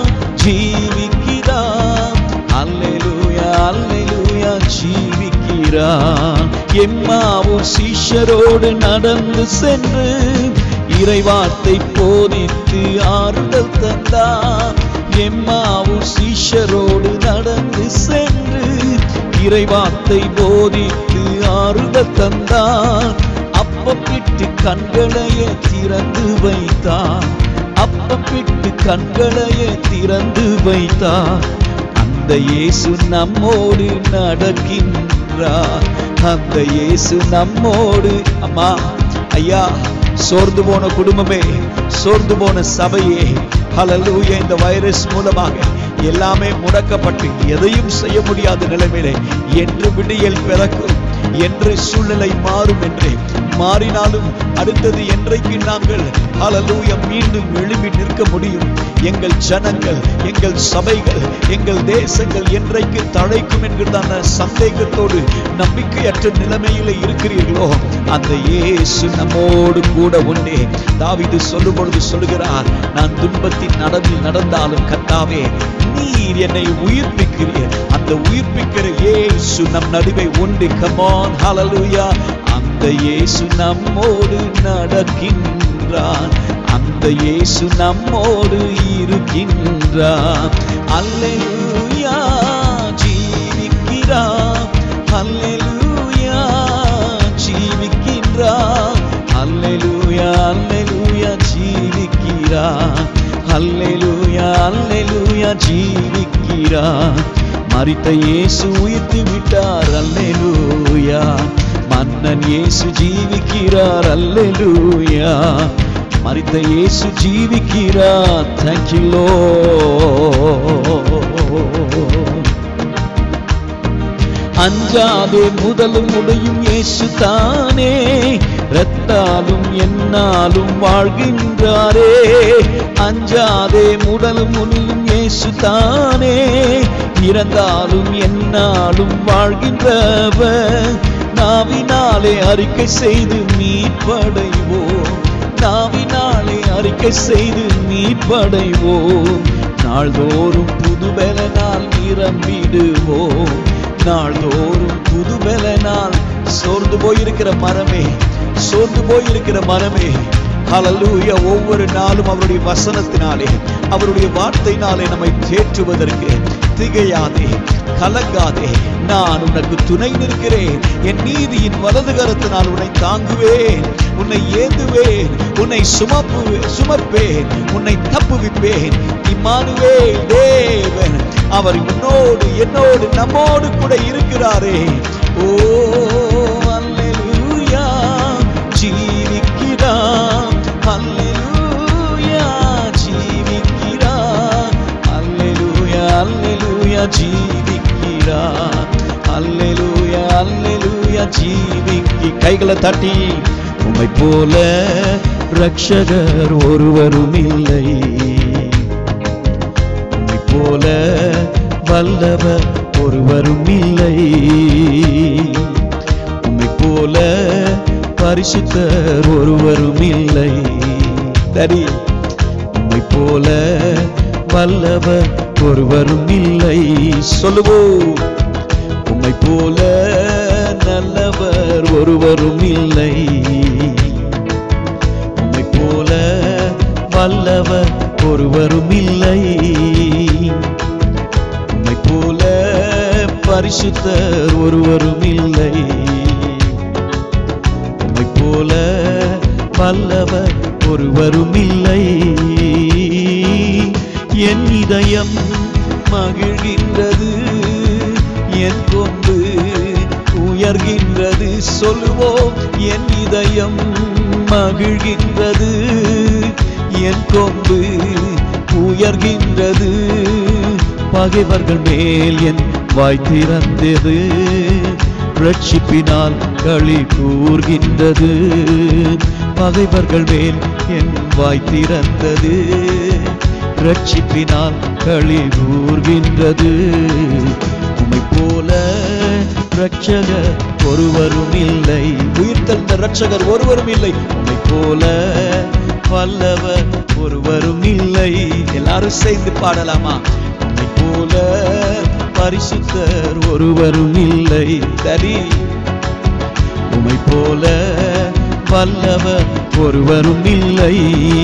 ஜீவிக்கிறார், அல்லேலூயா அல்லேலூயா ஜீவிக்கிறார். எம்மாவூர் சீஷரோடு நடந்து சென்று இறைவார்த்தை போதித்து ஆறுதல் தந்தார். எம்மாவூர் சீஷரோடு நடந்து சென்று இறைவார்த்தை போதித்து ஆறுதல் தந்தார். அப்பப்பிட்டு கண்களையே திறந்து வைத்தார், அப்பப்பிட்டு கண்களையே திறந்து வைத்தார். அந்த இயேசு நம்மோடு நடக்கின்றார், அந்த இயேசு நம்மோடு. அம்மா ஐயா, சோர்ந்து போன குடும்பமே, சோர்ந்து போன சபையே, ஹல்லேலூயா, இந்த வைரஸ் மூலமாக எல்லாமே முடக்கப்பட்டு எதையும் செய்ய முடியாத நிலைமையிலே என்று விடியல் பிறக்கும், என்று சூழ்நிலை மாறும் என்று மாறினாலும் அடுத்தது என்றைக்கு நாங்கள் ஹல்லேலூயா மீண்டும் எழும்பி நிற்க முடியும்? எங்கள் ஜனங்கள், எங்கள் சபைகள், எங்கள் தேசங்கள் என்றைக்கு தழைக்கும் என்கிறதான சந்தேகத்தோடு நம்பிக்கையற்ற நிலைமையில இருக்கிறீர்களோ, அந்த இயேசு நம்மோடு கூட உண்டே. தாவீது சொல்லும் பொழுது சொல்லுகிறார், நான் துன்பத்தின் நடவில் நடந்தாலும் கர்த்தாவே நீர் என்னை உயிர்ப்பிக்கிறீர். அந்த உயிர்ப்பிக்கிற இயேசு நம் நடுவே உண்டு. come on hallelujah. அந்த இயேசு நம்மோடு நடக்கின்றார், அந்த இயேசு நம்மோடு இருக்கின்றார். அல்லேலூயா ஜீவிக்கிறார், அல்லேலூயா ஜீவிக்கின்றார், அல்லேலூயா அல்லேலூயா ஜீவிக்கிறார், அல்லேலூயா அல்லேலூயா ஜீவிக்கிறார். மரித்த இயேசு உயிர்த்து விட்டார், அல்லேலூயா. மன்னன் இயேசு ஜீவிக்கிறார், அல்லேலூயா. மரித்த இயேசு ஜீவிக்கிறார். Thank you Lord. அஞ்சாதே, முதலும் முடியும் இயேசு தானே, இரத்தாலும் என்னாலும் வாழ்கின்றாரே. அஞ்சாதே, முதலும் முடியும் இயேசு தானே, இறந்தாலும் என்னாலும் வாழ்கின்றவர். நாவினாலே அறிக்கை செய்து மீட்படைவோம், நாவினாலே அறிக்கை செய்து மீட்படைவோம். நாள்தோறும் புதுபலனால் நிரம்பிடுவோம், நாள்தோறும் புதுபலனால். சோர்ந்து போயிருக்கிற மரமே, சோர்ந்து போயிருக்கிற மரமே, ஹல்லேலூயா, ஒவ்வொரு நாளும் அவருடைய வசனத்தினாலே, அவருடைய வார்த்தையினாலே நம்மை தேற்றுவதற்கு திகையாதே, கலங்காதே. நான் உனக்கு துணை நிற்கிறேன், என் நீதியின் வலது கரத்தினால் உன்னை தாங்குவேன், உன்னை ஏந்துவேன், உன்னை சுமப்புவேன், சுமப்பேன், உன்னை தப்புவிப்பேன். இம்மானுவேல் தேவன், அவர் உன்னோடு என்னோடு நம்மோடு கூட இருக்கிறாரே. ஓ அல்லேலூயா ஜீவிக்கிறார், அல்லேலூயா ஜீவிக்கிறார், அல்லேலூயா அல்லேலூயா ஜீவிக்கிறார், அல்லேலூயா அல்லேலூயா ஜீவிக்கி. கைகளை தட்டி, உம்மை போல ரட்சகர் ஒருவரும் இல்லை, உம்மை போல வல்லவர் ஒருவரும் இல்லை, உம்மை போல பரிசுத்தர் ஒருவரும் இல்லை. சரி, உம்மை போல வல்லவர் ஒருவரும் இல்லை. சொல்லுவோம், உம்மை போல நல்லவர் ஒருவரும் இல்லை, உம்மை போல வல்லவர் ஒருவரும் இல்லை, உம்மை போல பரிசுத்தர் ஒருவரும் இல்லை, உம்மை போல வல்லவர் ஒருவரும் இல்லை. என் இதயம் மகிழ்கின்றது, என் கொம்பு உயர்கின்றது. சொல்லுவோம், என் இதயம் மகிழ்கின்றது, என் கொம்பு உயர்கின்றது, பகைவர்கள் மேல் என் வாய் திறந்தது, ரட்சிப்பினால் களி கூர்கின்றது, பகைவர்கள் மேல் என் வாய் திறந்தது, ரட்சிப்பினால் களி கூர்கின்றது. உம்மை போல ரட்சகர் ஒருவரும் இல்லை, உயிர்த்தெழுந்த ரட்சகர் ஒருவரும் இல்லை, உம்மை போல வல்லவர் ஒருவரும் இல்லை. எல்லாரும் சேர்ந்து பாடலாமா? உம்மை போல பரிசுத்தர் ஒருவரும் இல்லை. தரி உம்மை போல வல்லவர் ஒருவரும் இல்லை,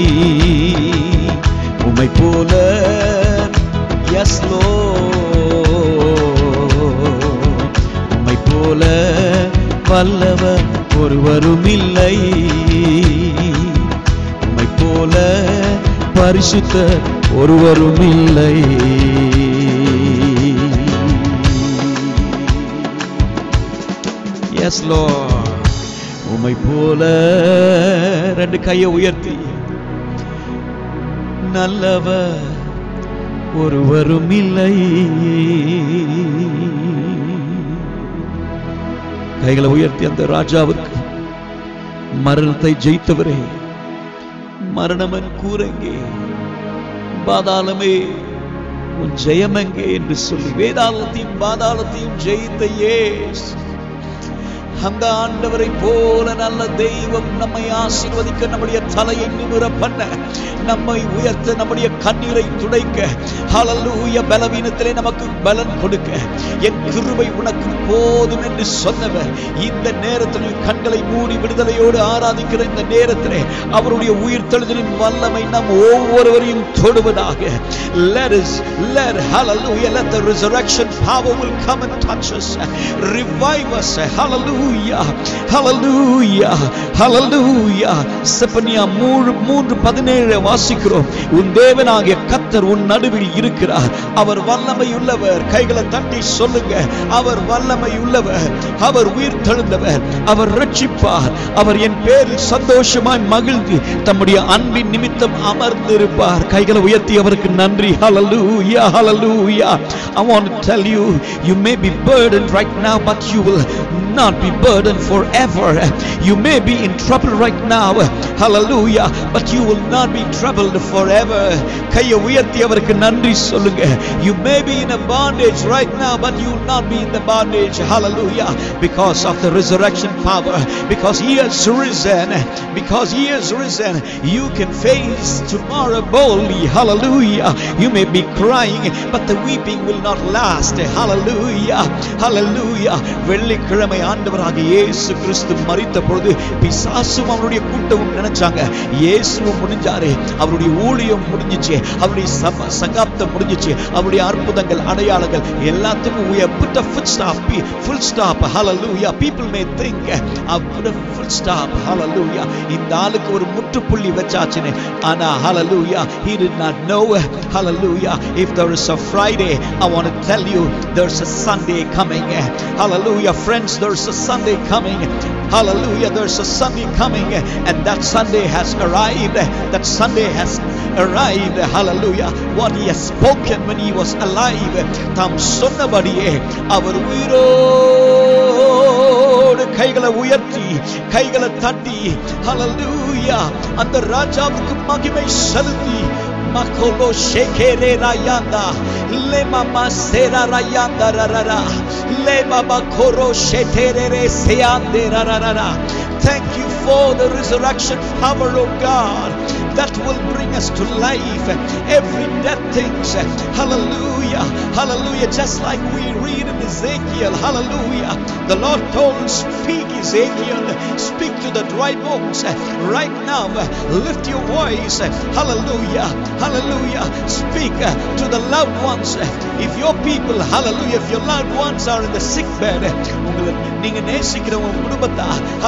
உம்மை போல எஸ் உம்மை போல வல்லவர் ஒருவரும் இல்லை, உம்மை போல பரிசுத்தர் ஒருவரும் இல்லை. எஸ் லார்ட், உம்மை போல ரெண்டு கையை உயர்த்தி நல்லவர் ஒருவரும் இல்லை. கைகளை உயர்த்தி அந்த ராஜாவுக்கு, மரணத்தை ஜெயித்தவரே, மரணமன் கூறங்கே, பாதாளமே உன் ஜெயமெங்கே என்று சொல்லி வேதாளத்தையும் பாதாளத்தையும் ஜெயித்த இயேசு, அந்த ஆண்டவரை போல நல்ல தெய்வம் நம்மை ஆசீர்வதிக்க, நம்முடைய தலையை நிமிர பண்ண, நம்மை உயர்த்த, நம்முடைய கண்ணீரை துடைக்க, ஹல்லேலூயா, பலவீனத்திலே நமக்கு பலன் கொடுக்க, என் கிருபை உனக்கு போதும் என்று சொன்னவர் இந்த நேரத்தில் கண்களை மூடி விடுதலையோடு ஆராதிக்கிற இந்த நேரத்திலே அவருடைய உயிர்த்தெழுதலின் வல்லமை நம் ஒவ்வொருவரையும் தொடுவதாக. Let us let hallelujah let the resurrection power will come and touch us, revive us. Hallelujah, hallelujah, hallelujah. Zephaniah மூன்று பதினேழு வாசிக்கிறோம். உன் தேவனாகிய கர்த்தர் உன் நடுவில் இருக்கிறார், அவர் வல்லமை உள்ளவர். கைகளை தட்டி சொல்லுங்க, அவர் வல்லமை உள்ளவர், அவர் உயிர் தெழுந்தவர், அவர் ரட்சிப்பார், அவர் என் பேரில் சந்தோஷமாய் மகிழ்ந்து தம்முடைய அன்பின் நிமித்தம் அமர்ந்திருப்பார். கைகளை உயர்த்தி அவருக்கு நன்றி. Hallelujah, hallelujah. I want to tell you, you may be burdened right now, but you will not be burdened forever. You may be in trouble right now, hallelujah, but you will not be troubled forever. கையை உயர்த்தி அவருக்கு நன்றி சொல்லுங்க. You may be in a bondage right now, but you will not be in the bondage, hallelujah, because of the resurrection power, because he has risen, because he has risen, you can face tomorrow boldly. Hallelujah. You may be crying, but the weeping will not last. Hallelujah, hallelujah. வெள்ளிக்கிழமை ஆண்டவராகிய இயேசு கிறிஸ்து மரித்த பொழுது பிசாசும் அவருடைய கூட்டமும் நினைச்சாங்க இயேசுவும் முடிஞ்சாரு, அவருடைய ஊழியம் முடிஞ்சிச்சு, அவருடைய சகாப்தம் முடிஞ்சிச்சு, அவருடைய அற்புதங்கள் அடையாளங்கள் எல்லாத்துக்கும் we have put a full stop, full stop. Hallelujah. People may think I've put a full stop. Hallelujah. இந்த ஆளுக்கு ஒரு முற்றுப்புள்ளி வச்சாச்சுன்னு. ஆனா hallelujah, he did not know. Hallelujah. If there is a Friday, I want to tell you there's a Sunday coming. Hallelujah. Friends, there's a Sunday coming. Hallelujah. There's a Sunday coming, and that Sunday has arrived. That Sunday has arrived. Hallelujah. What he has spoken when he was alive, தாம் சொன்னபடியே அவர் உயிரோடு கைகளை உயர்த்தி கைகளை தட்டி hallelujah அந்த ராஜாவுக்கு மகிமை செலுத்தி Makolo shekere rayanda le mama sera rayanda rarara le baba koro shetere seande rarara. Thank you for the resurrection power, oh God, that will bring us to life. Every dead things, hallelujah, hallelujah. Just like we read in Ezekiel, hallelujah. The Lord told, speak Ezekiel, speak to the dry bones. Right now, lift your voice, hallelujah, hallelujah. Speak to the loved ones. If your people, hallelujah, if your loved ones are in the sick bed, நீங்க நேசிக்கிற உங்க குடும்பத்தா hallelujah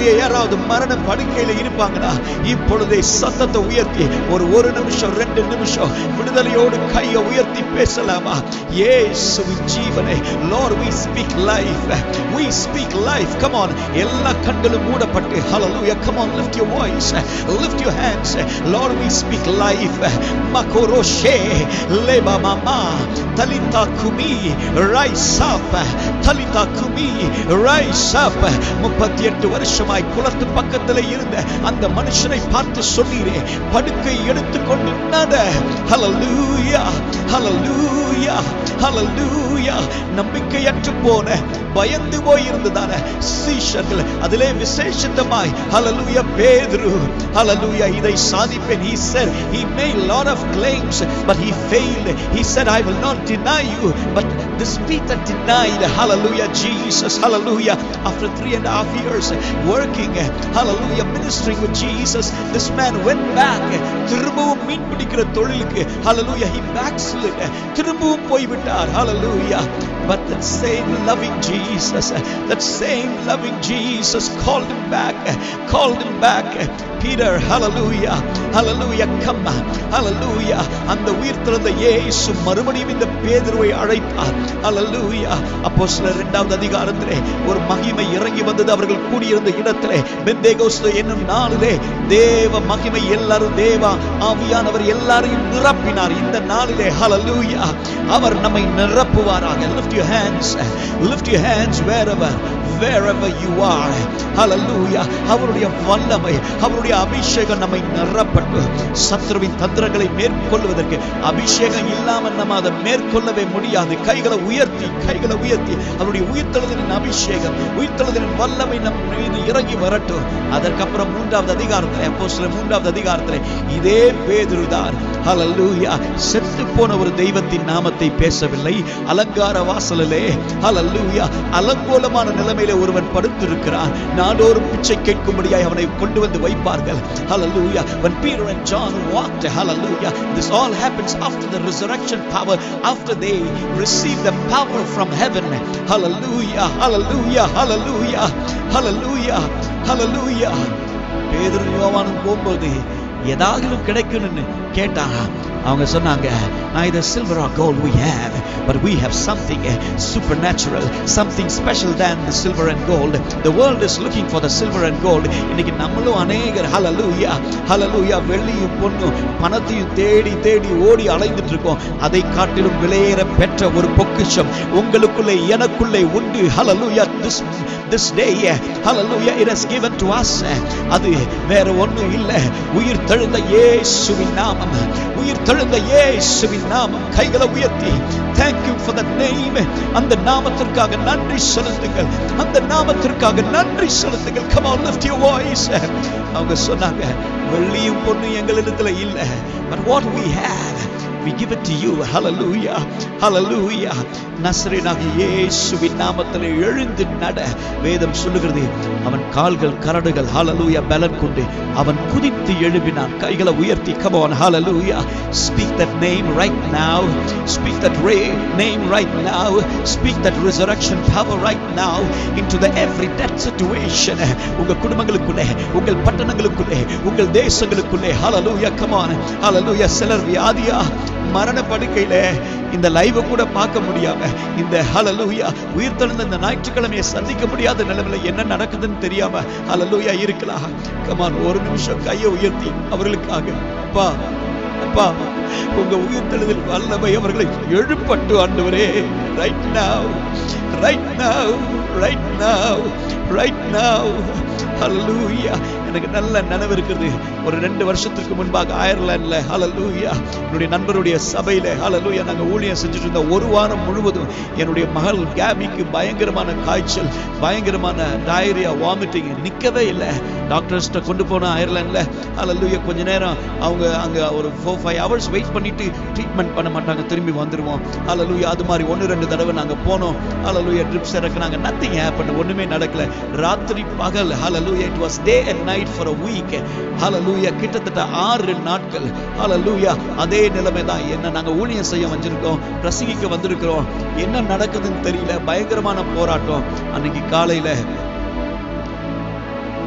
இங்கே யாராவது மரண படுக்கையில இருப்பாங்கன்னா இப்பொழுதே சத்தத்தை உயர்த்தி ஒரு ஒரு நிமிஷம் ரெண்டு நிமிஷம் விடுதலையோடு கையை உயர்த்தி பேசலாமா? இயேசுவின் ஜீவனே. Lord, we speak life, we speak life. Come on, எல்லா கண்களும் மூடப்பட்டு hallelujah. Come on, lift your voice, lift your hands. Lord, we speak life. Makoroshe leba mama talita kumi rise up, talita kumi rise up. முப்பத்தி எட்டு வருஷமாய் குளத்து பக்கத்தில் இருந்த அந்த மனுஷனை பார்த்து சொன்னீரே, படுக்கை எடுத்துக்கொண்டு நட. ஹல்லேலூயா, ஹல்லேலூயா, ஹல்லேலூயா. நம்பிக்கையற்று போன, பயந்து போயிருந்ததான சீஷர்கள் அதிலே விசேஷித்தமாய் ஹல்லேலூயா பேதுரு ஹல்லேலூயா இதை சாதிப்பேன். he said he made a lot of claims but he failed. he said I will not deny you, but this Peter denied. Hallelujah, Jesus, hallelujah. After three and a half years working, hallelujah, ministering with Jesus, this man went back. திரும்பவும் மீன் பிடிக்கிற தொழிலுக்கு hallelujah he backslid. திரும்பவும் போய்விட்டார். hallelujah. But that same loving Jesus, that same loving Jesus called him back, called him back. Peter, hallelujah, hallelujah, come, hallelujah. அந்த உயிர்த்தெழுந்த இயேசு மறுபடியும் இந்த பேதுருவை அழைத்தார். hallelujah. அப்போஸ்தலர் இரண்டாவது அதிகாரத்திலே ஒரு மகிமை இறங்கி வந்தது அவர்கள் கூடியிருந்த இடத்திலே. பெந்தேகோஸ்து என்னும் நாளிலே தேவ மகிமை எல்லாரும் தேவ ஆவியானவர் எல்லாரையும் நிரப்பினார். இந்த நாளிலே hallelujah அவர் நம்மை நிரப்புவாராக. lift your hands, lift your hands wherever wherever you are. hallelujah. அவருடைய வல்லமை, அவருடைய அபிஷேகம் நம்மை நிரப்பட்டு சத்துருவின் தந்திரங்களை மேற்கொள்வதற்கு அபிஷேகம் இல்லாமல் நம்ம அதை மேற்கொள்ளவே முடியாது. கைகளை உயர்த்தி, கைகளை உயர்த்தி அவருடைய உயிர்த்தெழுதலின் அபிஷேகம், உயிர்த்தெழுதலின் வல்லமை நம் மீது இறங்கி வரட்டும். அதற்கப்புறம் மூன்றாவது அதிகாரத்திலே, அப்போஸ்தலர் மூன்றாவது அதிகாரத்திலே இதே பேதுருதான் ஹல்லேலூயா செத்து போன ஒரு தெய்வத்தின் நாமத்தை பேசவில்லை. அலங்கார வாசலிலே ஹல்லேலூயா அலங்கோலமான நிலைமையிலே ஒருவன் படுத்திருக்கிறான். நாடோறும் பிச்சை கேட்கும்படியாய் அவனை கொண்டு வந்து வைப்பார்கள். hallelujah. When Peter and John walked, hallelujah, this all happens after the resurrection power, after they received the power from heaven. hallelujah, hallelujah, hallelujah, hallelujah, hallelujah. பேதுரு யோவானும் போகும்போது ஏதாவது கிடைக்கும்னு கேட்டாங்க. அவங்க சொன்னாங்க, neither silver or gold we have, but we have something supernatural, something special than the silver and gold. The world is looking for the silver and gold. இன்னைக்கு நம்மளும் அநேகர் hallelujah, hallelujah வெள்ளியும் பொன்னும் பணத்தையும் தேடி தேடி ஓடி அலைந்துட்டு இருக்கோம். அதை காட்டிலும் விலையேற பெற்ற ஒரு பொக்கிஷம் உங்களுக்குள்ளே எனக்குள்ளே உண்டு. hallelujah. this this day hallelujah it has given to us. அது வேற ஒண்ணும் இல்ல, உயிர் தெழுந்த இயேசுவின் நாமம், உயிர் தெழுந்த இயேசுவின் நாமம். கைகளை உயர்த்தி thank you for the name. அந்த நாமத்திற்காக நன்றி செலுத்துங்கள், அந்த நாமத்திற்காக நன்றி செலுத்துங்கள். come on, lift your voice. அவங்க சொன்னாங்க, வெள்ளியும் பொன்னும் எங்களிடத்துல இல்ல, but what we have we give it to you. hallelujah, hallelujah. நசரேயனாகிய இயேசுவின் நாமத்திலே எழுந்து நட. வேதம் சொல்லுகிறது, அவன் கால்கள் கரடுகள் hallelujah பலன் கொண்டு அவன் குதித்து எழும்பினான். கைகளை உயர்த்தி come on, hallelujah. Speak that name right now, speak that name right now, speak that resurrection power right now into the every death situation. உங்க குடும்பங்களுக்குள்ளே, உங்கள் பட்டணங்களுக்குள்ளே, உங்கள் தேசங்களுக்குள்ளே hallelujah. come on, hallelujah. சிலர் வியாதியா மரண படுக்கையில இந்த லைவ் கூட பார்க்க முடியாம, இந்த ஹல்லேலூயா உயிர்த்தெழுந்த இந்த ஞாயிற்றுக்கிழமையை சந்திக்க முடியாத நிலைமையில என்ன நடக்குதுன்னு தெரியாம ஹல்லேலூயா இருக்கலாம். கமான், ஒரு நிமிஷம் கையை உயர்த்தி அவர்களுக்காக, அப்பா அப்பா உங்க உயிர்த்தெழுதல் வல்லமை அவர்களை எழுப்பட்டு ஆண்டவரே. Right now, right now, right now, right now. ஹல்லேலூயா. எனக்கு நல்ல நினைவு இருக்குது, ஒரு ரெண்டு வருஷத்துக்கு முன்பாக அயர்லாந்துல ஹல்லேலூயா என்னுடைய நண்பருடைய சபையில ஹல்லேலூயா நாங்க ஊழியம் செஞ்சுட்டு இருந்த ஒரு வாரம் முழுவதும் என்னுடைய மகள் கேபிக்கு பயங்கரமான காய்ச்சல், பயங்கரமான டயரியா, வாமிட்டிங், நிக்கவே இல்லை. டாக்டர்ஸ்ட கொண்டு போன அயர்லாந்துல ஹல்லேலூயா கொஞ்ச நேரம் அவங்க அங்க ஒரு ஃபோர் ஃபைவ் ஹவர்ஸ் வெயிட் பண்ணிட்டு ட்ரீட்மெண்ட் பண்ண மாட்டாங்க, திரும்பி வந்துருவோம். ஹல்லேலூயா அது மாதிரி ஒன்று ரெண்டு தடவை நாங்க போனோம். ஹல்லேலூயா ட்ரிப்ஸ் இறக்குனாங்க, நத்திங் ஹேப்பன், ஒண்ணுமே நடக்கல. ராத்திரி பகல் hallelujah it was day and night for a week. hallelujah. கிட்டத்தட்ட ஆறு நாட்கள் hallelujah அதே நிலைமை தான். என்ன நாங்க ஊழியம் செய்ய வந்திருக்கோம், பிரசங்கிக்க வந்திருக்கிறோம், என்ன நடக்குதுன்னு தெரியல, பயங்கரமான போராட்டம். அன்னைக்கு காலையில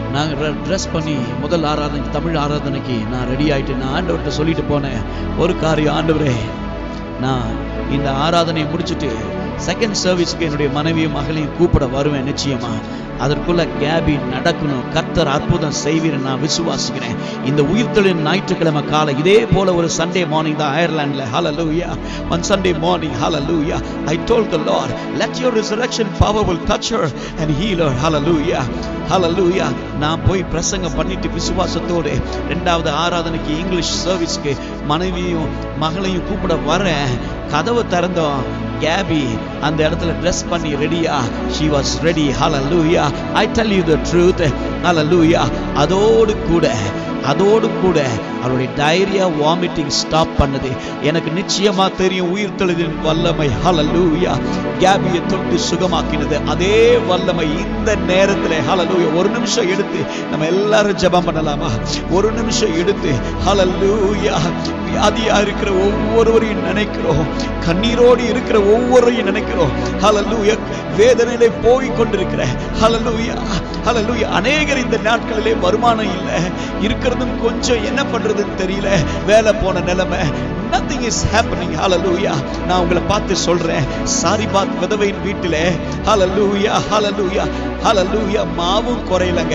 நான் ட்ரெஸ் பண்ணி முதல் ஆராதனைக்கு, தமிழ் ஆராதனைக்கு நான் ரெடி ஆயிட்டு நான் ஆண்டவர்கிட்ட சொல்லிட்டு போனேன், ஒரு காரியம் ஆண்டவரே, நான் இந்த ஆராதனையை முடிச்சுட்டு செகண்ட் சர்வீஸ்க்கு என்னுடைய மனைவியும் மகளையும் கூப்பிட வருவேன் நிச்சயமா. அதற்குள்ள கேபி நடக்கணும். கர்த்தர் அற்புதம் செய்வீர் நான் விசுவாசிக்கிறேன். இந்த உயிர்த்தெழும் ஞாயிற்றுக்கிழமை காலை இதே போல ஒரு சண்டே மார்னிங் தான் அயர்லாந்துல. ஹalleluya. One Sunday morning, hallelujah, I told the Lord, let your resurrection power will touch her and heal her. Hallelujah. ஹalleluya. நான் போய் பிரசங்கம் பண்ணிட்டு விசுவாசத்தோடு இரண்டாவது ஆராதனைக்கு இங்கிலீஷ் சர்வீஸ்க்கு மனைவியும் மகளையும் கூப்பிட வரேன். கதவு திறந்தோம். கேபி அந்த இடத்துல ட்ரெஸ் பண்ணி ரெடியா, she was ready. Hallelujah. I tell you the truth. Hallelujah. அதோடு கூட அதோடு கூட அவருடைய டைரியா வாமிட்டிங் ஸ்டாப் பண்ணது. எனக்கு நிச்சயமா தெரியும் உயிர்த்தெழுதலின் வல்லமை. ஹalleluya. கேபியை தொட்டு சுகமாக்கினது அதே வல்லமை இந்த நேரத்தில். ஹalleluya. ஒரு நிமிஷம் எடுத்து நம்ம எல்லாரும் ஜெபம் பண்ணலாமா? ஒரு நிமிஷம் எடுத்து ஹalleluya. வியாதியா இருக்கிற ஒவ்வொருவரையும் நினைக்கிறோம், கண்ணீரோடு இருக்கிற ஒவ்வொருவரையும் நினைக்கிறோம். ஹalleluya. வேதனையிலே போய் கொண்டிருக்கிற ஹalleluya ஹalleluya. அநேகர் இந்த நாட்களிலே வருமானம் இல்லை, இருக்கிறதும் கொஞ்சம், என்ன பண்றதுன்னு தெரியல, வேலை போன நிலைமை, nothing is happening. hallelujah. நான் உங்களை பார்த்து சொல்றேன், சாரிபாத் விதவையின் வீட்டிலே hallelujah hallelujah hallelujah மாவும் குறையலங்க,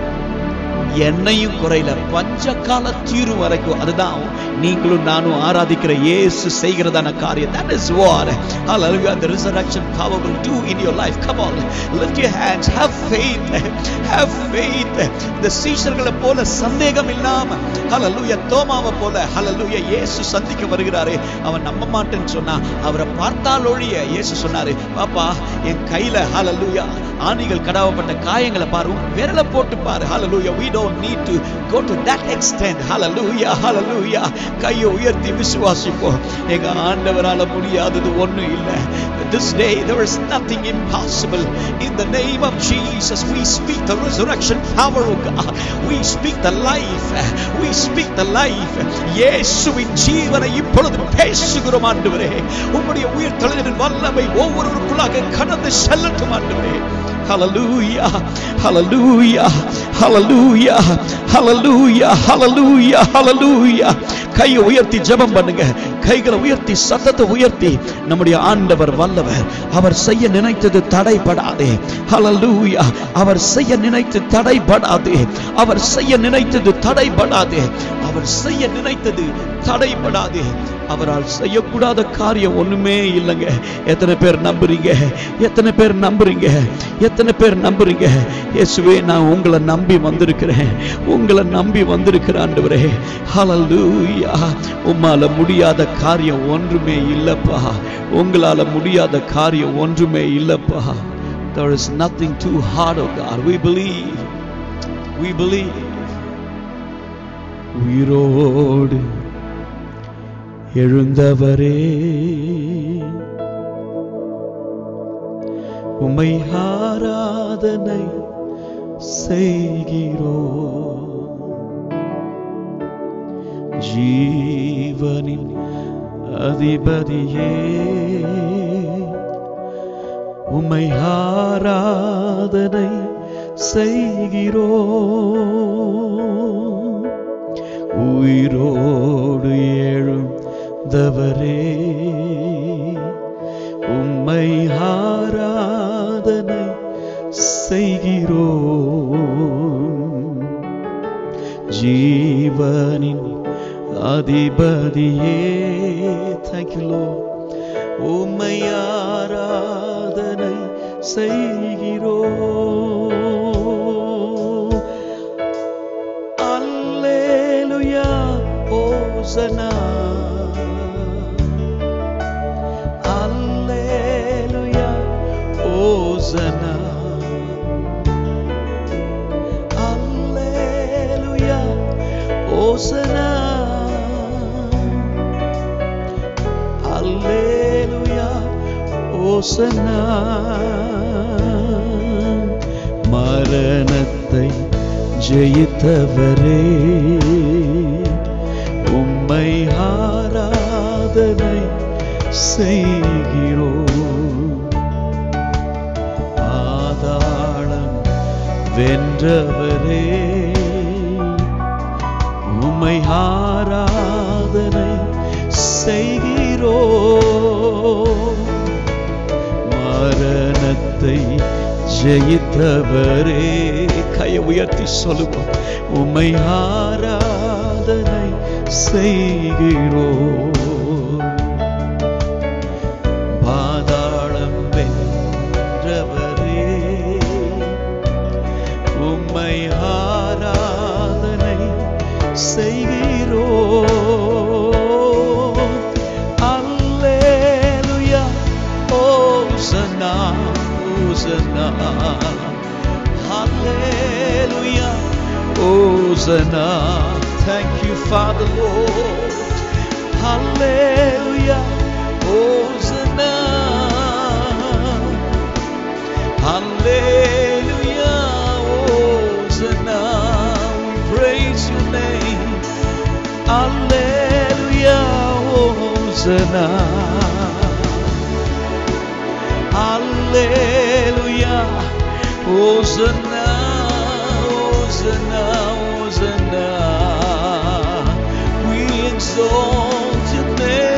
எண்ணெயும் குறையல, பஞ்ச கால தீரு வரைக்கும். அதுதான் நீங்களும் நானும் ஆராதிக்கிற இயேசு செய்கிறதான காரியம். That is what hallelujah the resurrection power will do in your life. Come on, lift your hands, have faith, have faith. இந்த சீஷர்களை போல சந்தேகம் இல்லாம hallelujah, தோமாவை போல hallelujah இயேசு சந்திக்க வருகிறாரே, அவன் நம்ப மாட்டேன்னு சொன்னா, அவரை பார்த்தால் ஒழிய இயேசு சொன்னாரு, பாப்பா என் கையில hallelujah ஆணிகள் கடாவப்பட்ட காயங்களை பாரு, விரல போட்டு பாரு. hallelujah. We don't need to go to that extent. hallelujah hallelujah. கையை உயர்த்தி விசுவாசிப்போம். எங்க ஆண்டவரால முடியாதது ஒண்ணும் இல்லை. This day there is nothing impossible. In the name of Jesus we speak the resurrection power of God. We speak the life. We speak the life. இயேசுவின் ஜீவனை இப்பொழுது பேசுகிறோம் ஆண்டவரே. உம்முடைய உயிர்த்தெழுதலின் வல்லமை ஒவ்வொருவருக்குள்ளாக கடந்து செல்லட்டும் ஆண்டவரே. hallelujah hallelujah hallelujah hallelujah hallelujah hallelujah. கையை உயர்த்தி ஜெபம் பண்ணுங்க. கைகளை உயர்த்தி சத்தத்தை உயர்த்தி, நம்முடைய ஆண்டவர் வல்லவர். அவர் செய்ய நினைத்தது தடைபடாதே. hallelujah. அவர் செய்ய நினைத்து தடைபடாதே. அவர் செய்ய நினைத்தது தடைபடாதே. அவர் செய்ய நினைத்தது தடைபடாதே. அவரால் செய்யக்கூடாத காரியம் ஒண்ணுமே இல்லைங்க. எத்தனை பேர் நம்புறீங்க? எத்தனை பேர் நம்புறீங்க? எத்தனை பேர் நம்புறீங்க? இயேசுவே, நான் உங்களை நம்பி வந்திருக்கிறேன், உங்களை நம்பி வந்திருக்கிறேன் ஆண்டவரே. ஹalleluya. உம்மால முடியாத காரியம் ஒன்றுமே இல்லப்பா. உங்களால முடியாத காரியம் ஒன்றுமே இல்லப்பா. There is nothing too hard, oh God. We believe. We believe. உயிரோடு எழுந்தவரே, உம்மை ஆராதனை செய்கிறோம். ஜீவனின் அதிபதியே, உம்மை ஆராதனை செய்கிறோம். உயிரோடு எழுந்தவரே, உம்மை ஆராதனை செய்கிறோம். ஜீவனின் அதிபதியே, thank you Lord, உம்மை ஆராதனை செய்கிறோம். அல்லேலூயா, ஓசனா, அல்லேலூயா, ஓசனா, அல்லேலூயா, ஓசனா, அல்லேலூயா, ஓசனா. மரணத்தை ஜெயித்தவரே, உம்மை ஆராதனை செய்கிறோம். பாதாளம் வென்றவரே உம்மை ஆராதனை செய்கிறோம். மரணத்தை ஜெயித்தவரே, கையை உயர்த்தி சொல்லுவோம், உம்மை ஆராதனை செய்கிறோம். பாதாளம் வென்றவரே உம்மை ஆராதனை செய்கிறோம். அல்லேலூயா, ஹோசன்னா, ஹோசன்னா, hallelujah, Hosanna. Thank you, Father Lord. Hallelujah, Hosanna. Hallelujah, Hosanna. We praise your name. Hallelujah, Hosanna. Hallelujah, Hosanna, Hosanna, Hosanna. We exalt your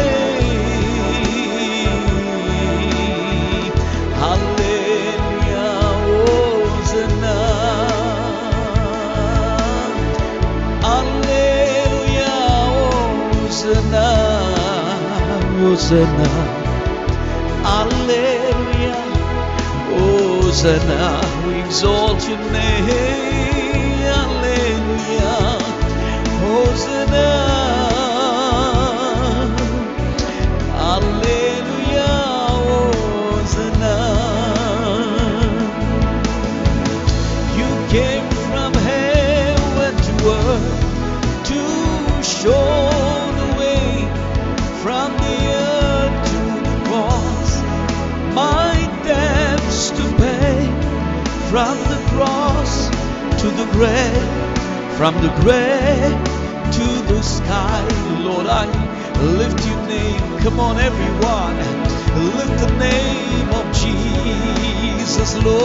name. Hallelujah, Hosanna. Hallelujah, Hosanna, Hosanna. Hallelujah, Hosanna. We exalt your name. Hallelujah, Hosanna. Hallelujah, Hosanna. You came from heaven to earth to show the way from the earth to the cross. My debts to pay, from the cross to the grave, from the grave to the sky. Lord, I lift your name. Come on, everyone, lift the name of Jesus,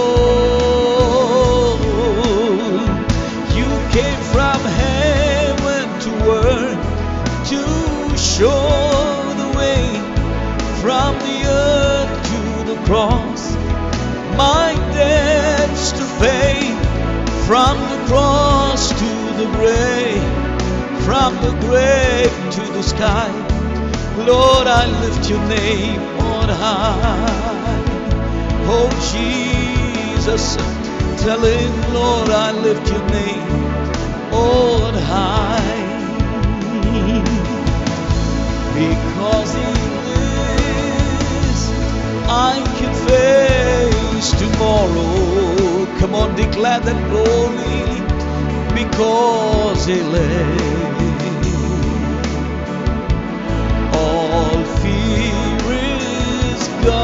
Lord. You came from heaven to earth to show the way from the earth to the cross. My debts to pay, from the cross to the grave, from the grave to the sky. Lord, I lift your name on high. Oh Jesus, tell him, Lord, I lift your name on high. Because he lives, I can face tomorrow. Come on, declare that glory. Because he lives, all fear is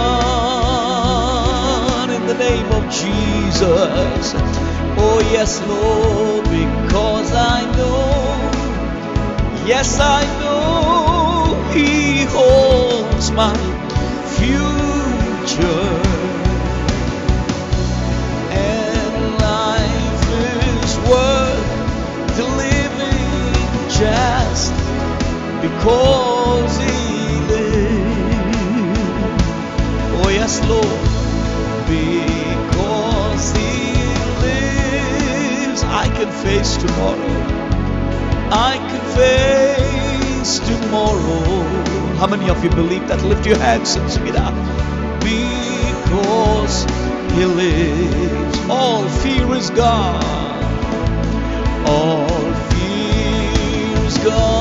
gone in the name of Jesus. Oh yes, Lord, because I know, yes I know, he holds my future. And life is worth the living just because he lives. Oh yes, Lord, because he lives, I can face tomorrow. I can face tomorrow. How many of you believe that? Lift your hands and sing it out. Because he lives, all fear is gone. All fear is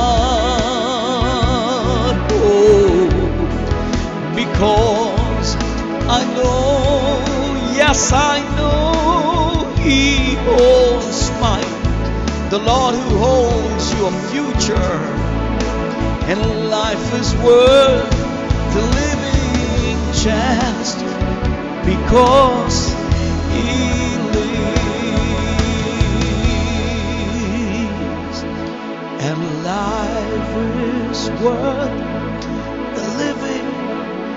gone. Oh, because I know, yes I know, he holds mine. The Lord who holds your future. And life is worth the living just because he lives. And life is worth the living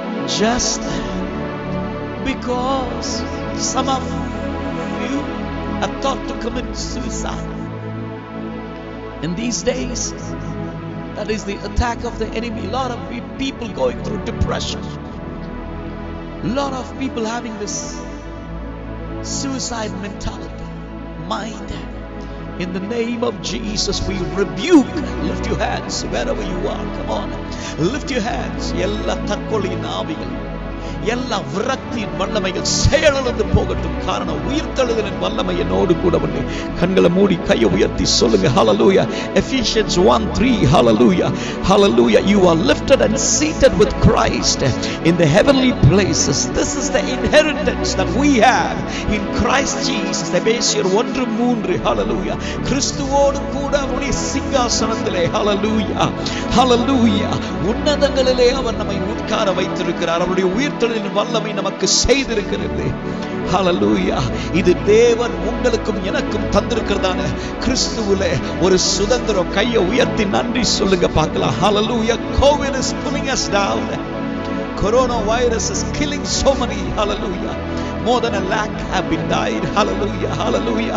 just because some of you a thought to commit suicide. In these days, that is the attack of the enemy. A lot of people going through depression. A lot of people having this suicide mentality, mind. In the name of Jesus, we rebuke. Lift your hands wherever you are. Come on. Lift your hands. Ella tarkoli navigal. எல்லா விரக்தியின் வல்லமைகள் செயலிழந்து போகட்டும். காரணம் உயிர்த்தெழுதலின் வல்லமை என்னோடு கூட வந்து. கண்களை மூடி கையை உயர்த்தி சொல்லுங்க hallelujah. Ephesians one three hallelujah. Hallelujah. You are lifted and seated with Christ in the heavenly places. This is the inheritance that we have in Christ Jesus. எபேசியர் ஒன்று மூன்று hallelujah. கிறிஸ்துவோடு கூட அவருடைய சிங்காசனத்திலே hallelujah. Hallelujah. உன்னதங்களிலே அவர் நம்மை உட்கார வைத்திருக்கிறார். அவருடைய உயிர்த்தெழுதலின் வல்லமை நமக்கு செய்திருக்கிறது. ஹalleluya. இது தேவன் உங்களுக்கும் எனக்கும் தந்திருக்கிறதான கிறிஸ்துவிலே ஒரு சுதந்திரம். கையை உயர்த்தி நன்றி சொல்லுங்க பார்க்கலாம். Hallelujah. COVID is pulling us down. Coronavirus is killing so many. Hallelujah. More than a lakh have been died. Hallelujah. Hallelujah.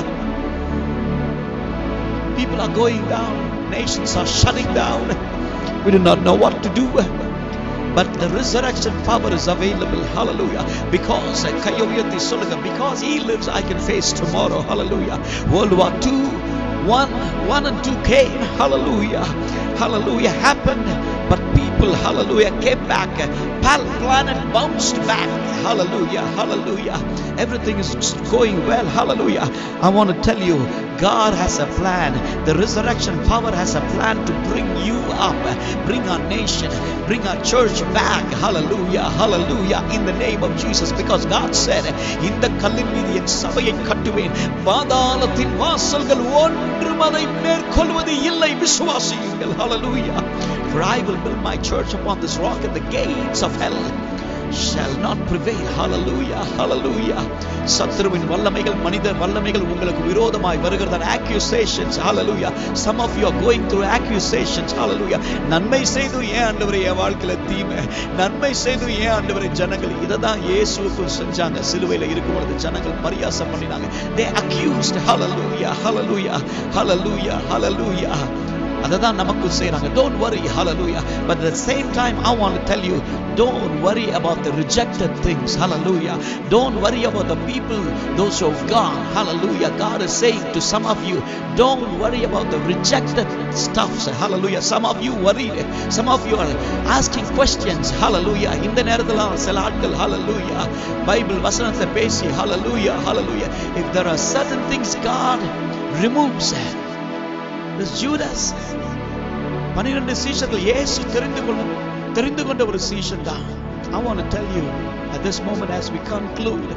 People are going down. Nations are shutting down. We do not know what to do. But the resurrection power is available. Hallelujah. Because because he lives, I can face tomorrow. Hallelujah. World War Two, one, one and two came. Hallelujah. Hallelujah. Happened. But people, hallelujah, came back. Planet bounced back. Hallelujah. Hallelujah. Everything is going well. Hallelujah. I want to tell you, God has a plan. The resurrection power has a plan to bring you up, bring our nation, bring our church back. Hallelujah. Hallelujah. In the name of Jesus. Because God said, in the kallin meedu en sabayai kattuven, பாதாளத்தின் வாசல்கள் ஒன்றும் அதை மேற்கொள்வது இல்லை. விசுவாசியுங்கள். Hallelujah. For I will build my church upon this rock, and the gates of hell shall not prevail. Hallelujah. Hallelujah. சத்துருவின் வல்லமைகள், மனித வல்லமைகள் உங்களுக்கு விரோதமாய் வருகிறதான accusations. Hallelujah. Some of you are going through accusations. Hallelujah. நன்மை செய்து ஏன் ஆண்டவரே என் வாழ்க்கையில தீமை, நன்மை செய்து ஏன் ஆண்டவரே ஜனங்கள் இததான் இயேசுவுக்கு செஞ்சாங்க. சிலுவையில இருக்கும் பொழுது ஜனங்கள் பரியாசம் பண்ணினாங்க. They accused. Hallelujah. Hallelujah. Hallelujah. Hallelujah. அததான் நமக்கு செய்றாங்க. Don't worry. Hallelujah. But at the same time, I want to tell you, don't worry about the rejected things. Hallelujah. Don't worry about the people, those who have gone. Hallelujah. God is saying to some of you, don't worry about the rejected stuffs. Hallelujah. Some of you worried. Some of you are asking questions. Hallelujah. இந்த நேரத்துல சில ஆட்கள் hallelujah Bible வசனத்தை பேசி hallelujah hallelujah. If there are certain things God removes, this Judas, பன்னிரண்டு சீஷர்கள் இயேசு தெரிந்து கொண்ட தெரிந்து கொண்ட ஒரு சீஷன் தான். I want to tell you at this moment as we conclude,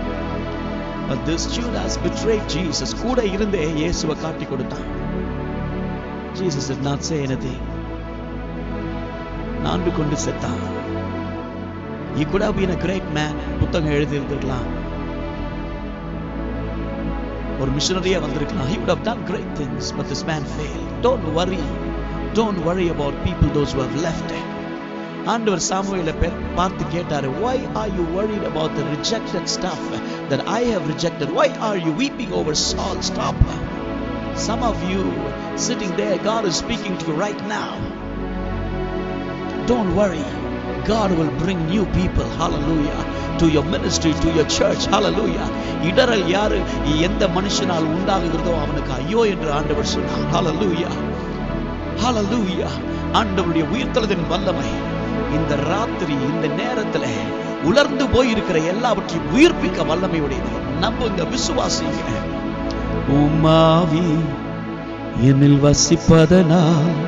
but this Judas betrayed Jesus. கூட இருந்தே இயேசுவை காட்டி கொடுத்தான். Jesus did not say anything. நான்கு கொண்டு செத்தான். He could have been a great man. புத்தகம் எழுதி இருந்திருக்கலாம். ஒரு மிஷனரியா வந்திருக்கலாம். He would have done great things, but this man failed. Don't worry. Don't worry about people, those who have left. ஆண்டவர் சாமுவேலை பார்த்து கேட்டாரு, why are you worried about the rejected stuff that I have rejected? Why are you weeping over Saul? Stop. Some of you sitting there, God is speaking to you right now. Don't worry. God will bring new people. Hallelujah. To your ministry, to your church. Hallelujah. இடரல் யாரு எந்த மனுஷனால் உண்டாகுகிறதோ அவனுக்கு ஐயோ என்று ஆண்டவர் சொன்னார். Hallelujah. Hallelujah. ஆண்டவருடைய உயிர்த்தெழுதலின் வல்லமை இந்த ராத்திரி இந்த நேரத்துல உலர்ந்து போய் இருக்கிற எல்லாவற்றையும் உயிர்ப்பிக்க வல்லமை உடையது. நம்புங்க, விசுவாசிங்க. உம்மாவி என்னில் வசிப்பதனால்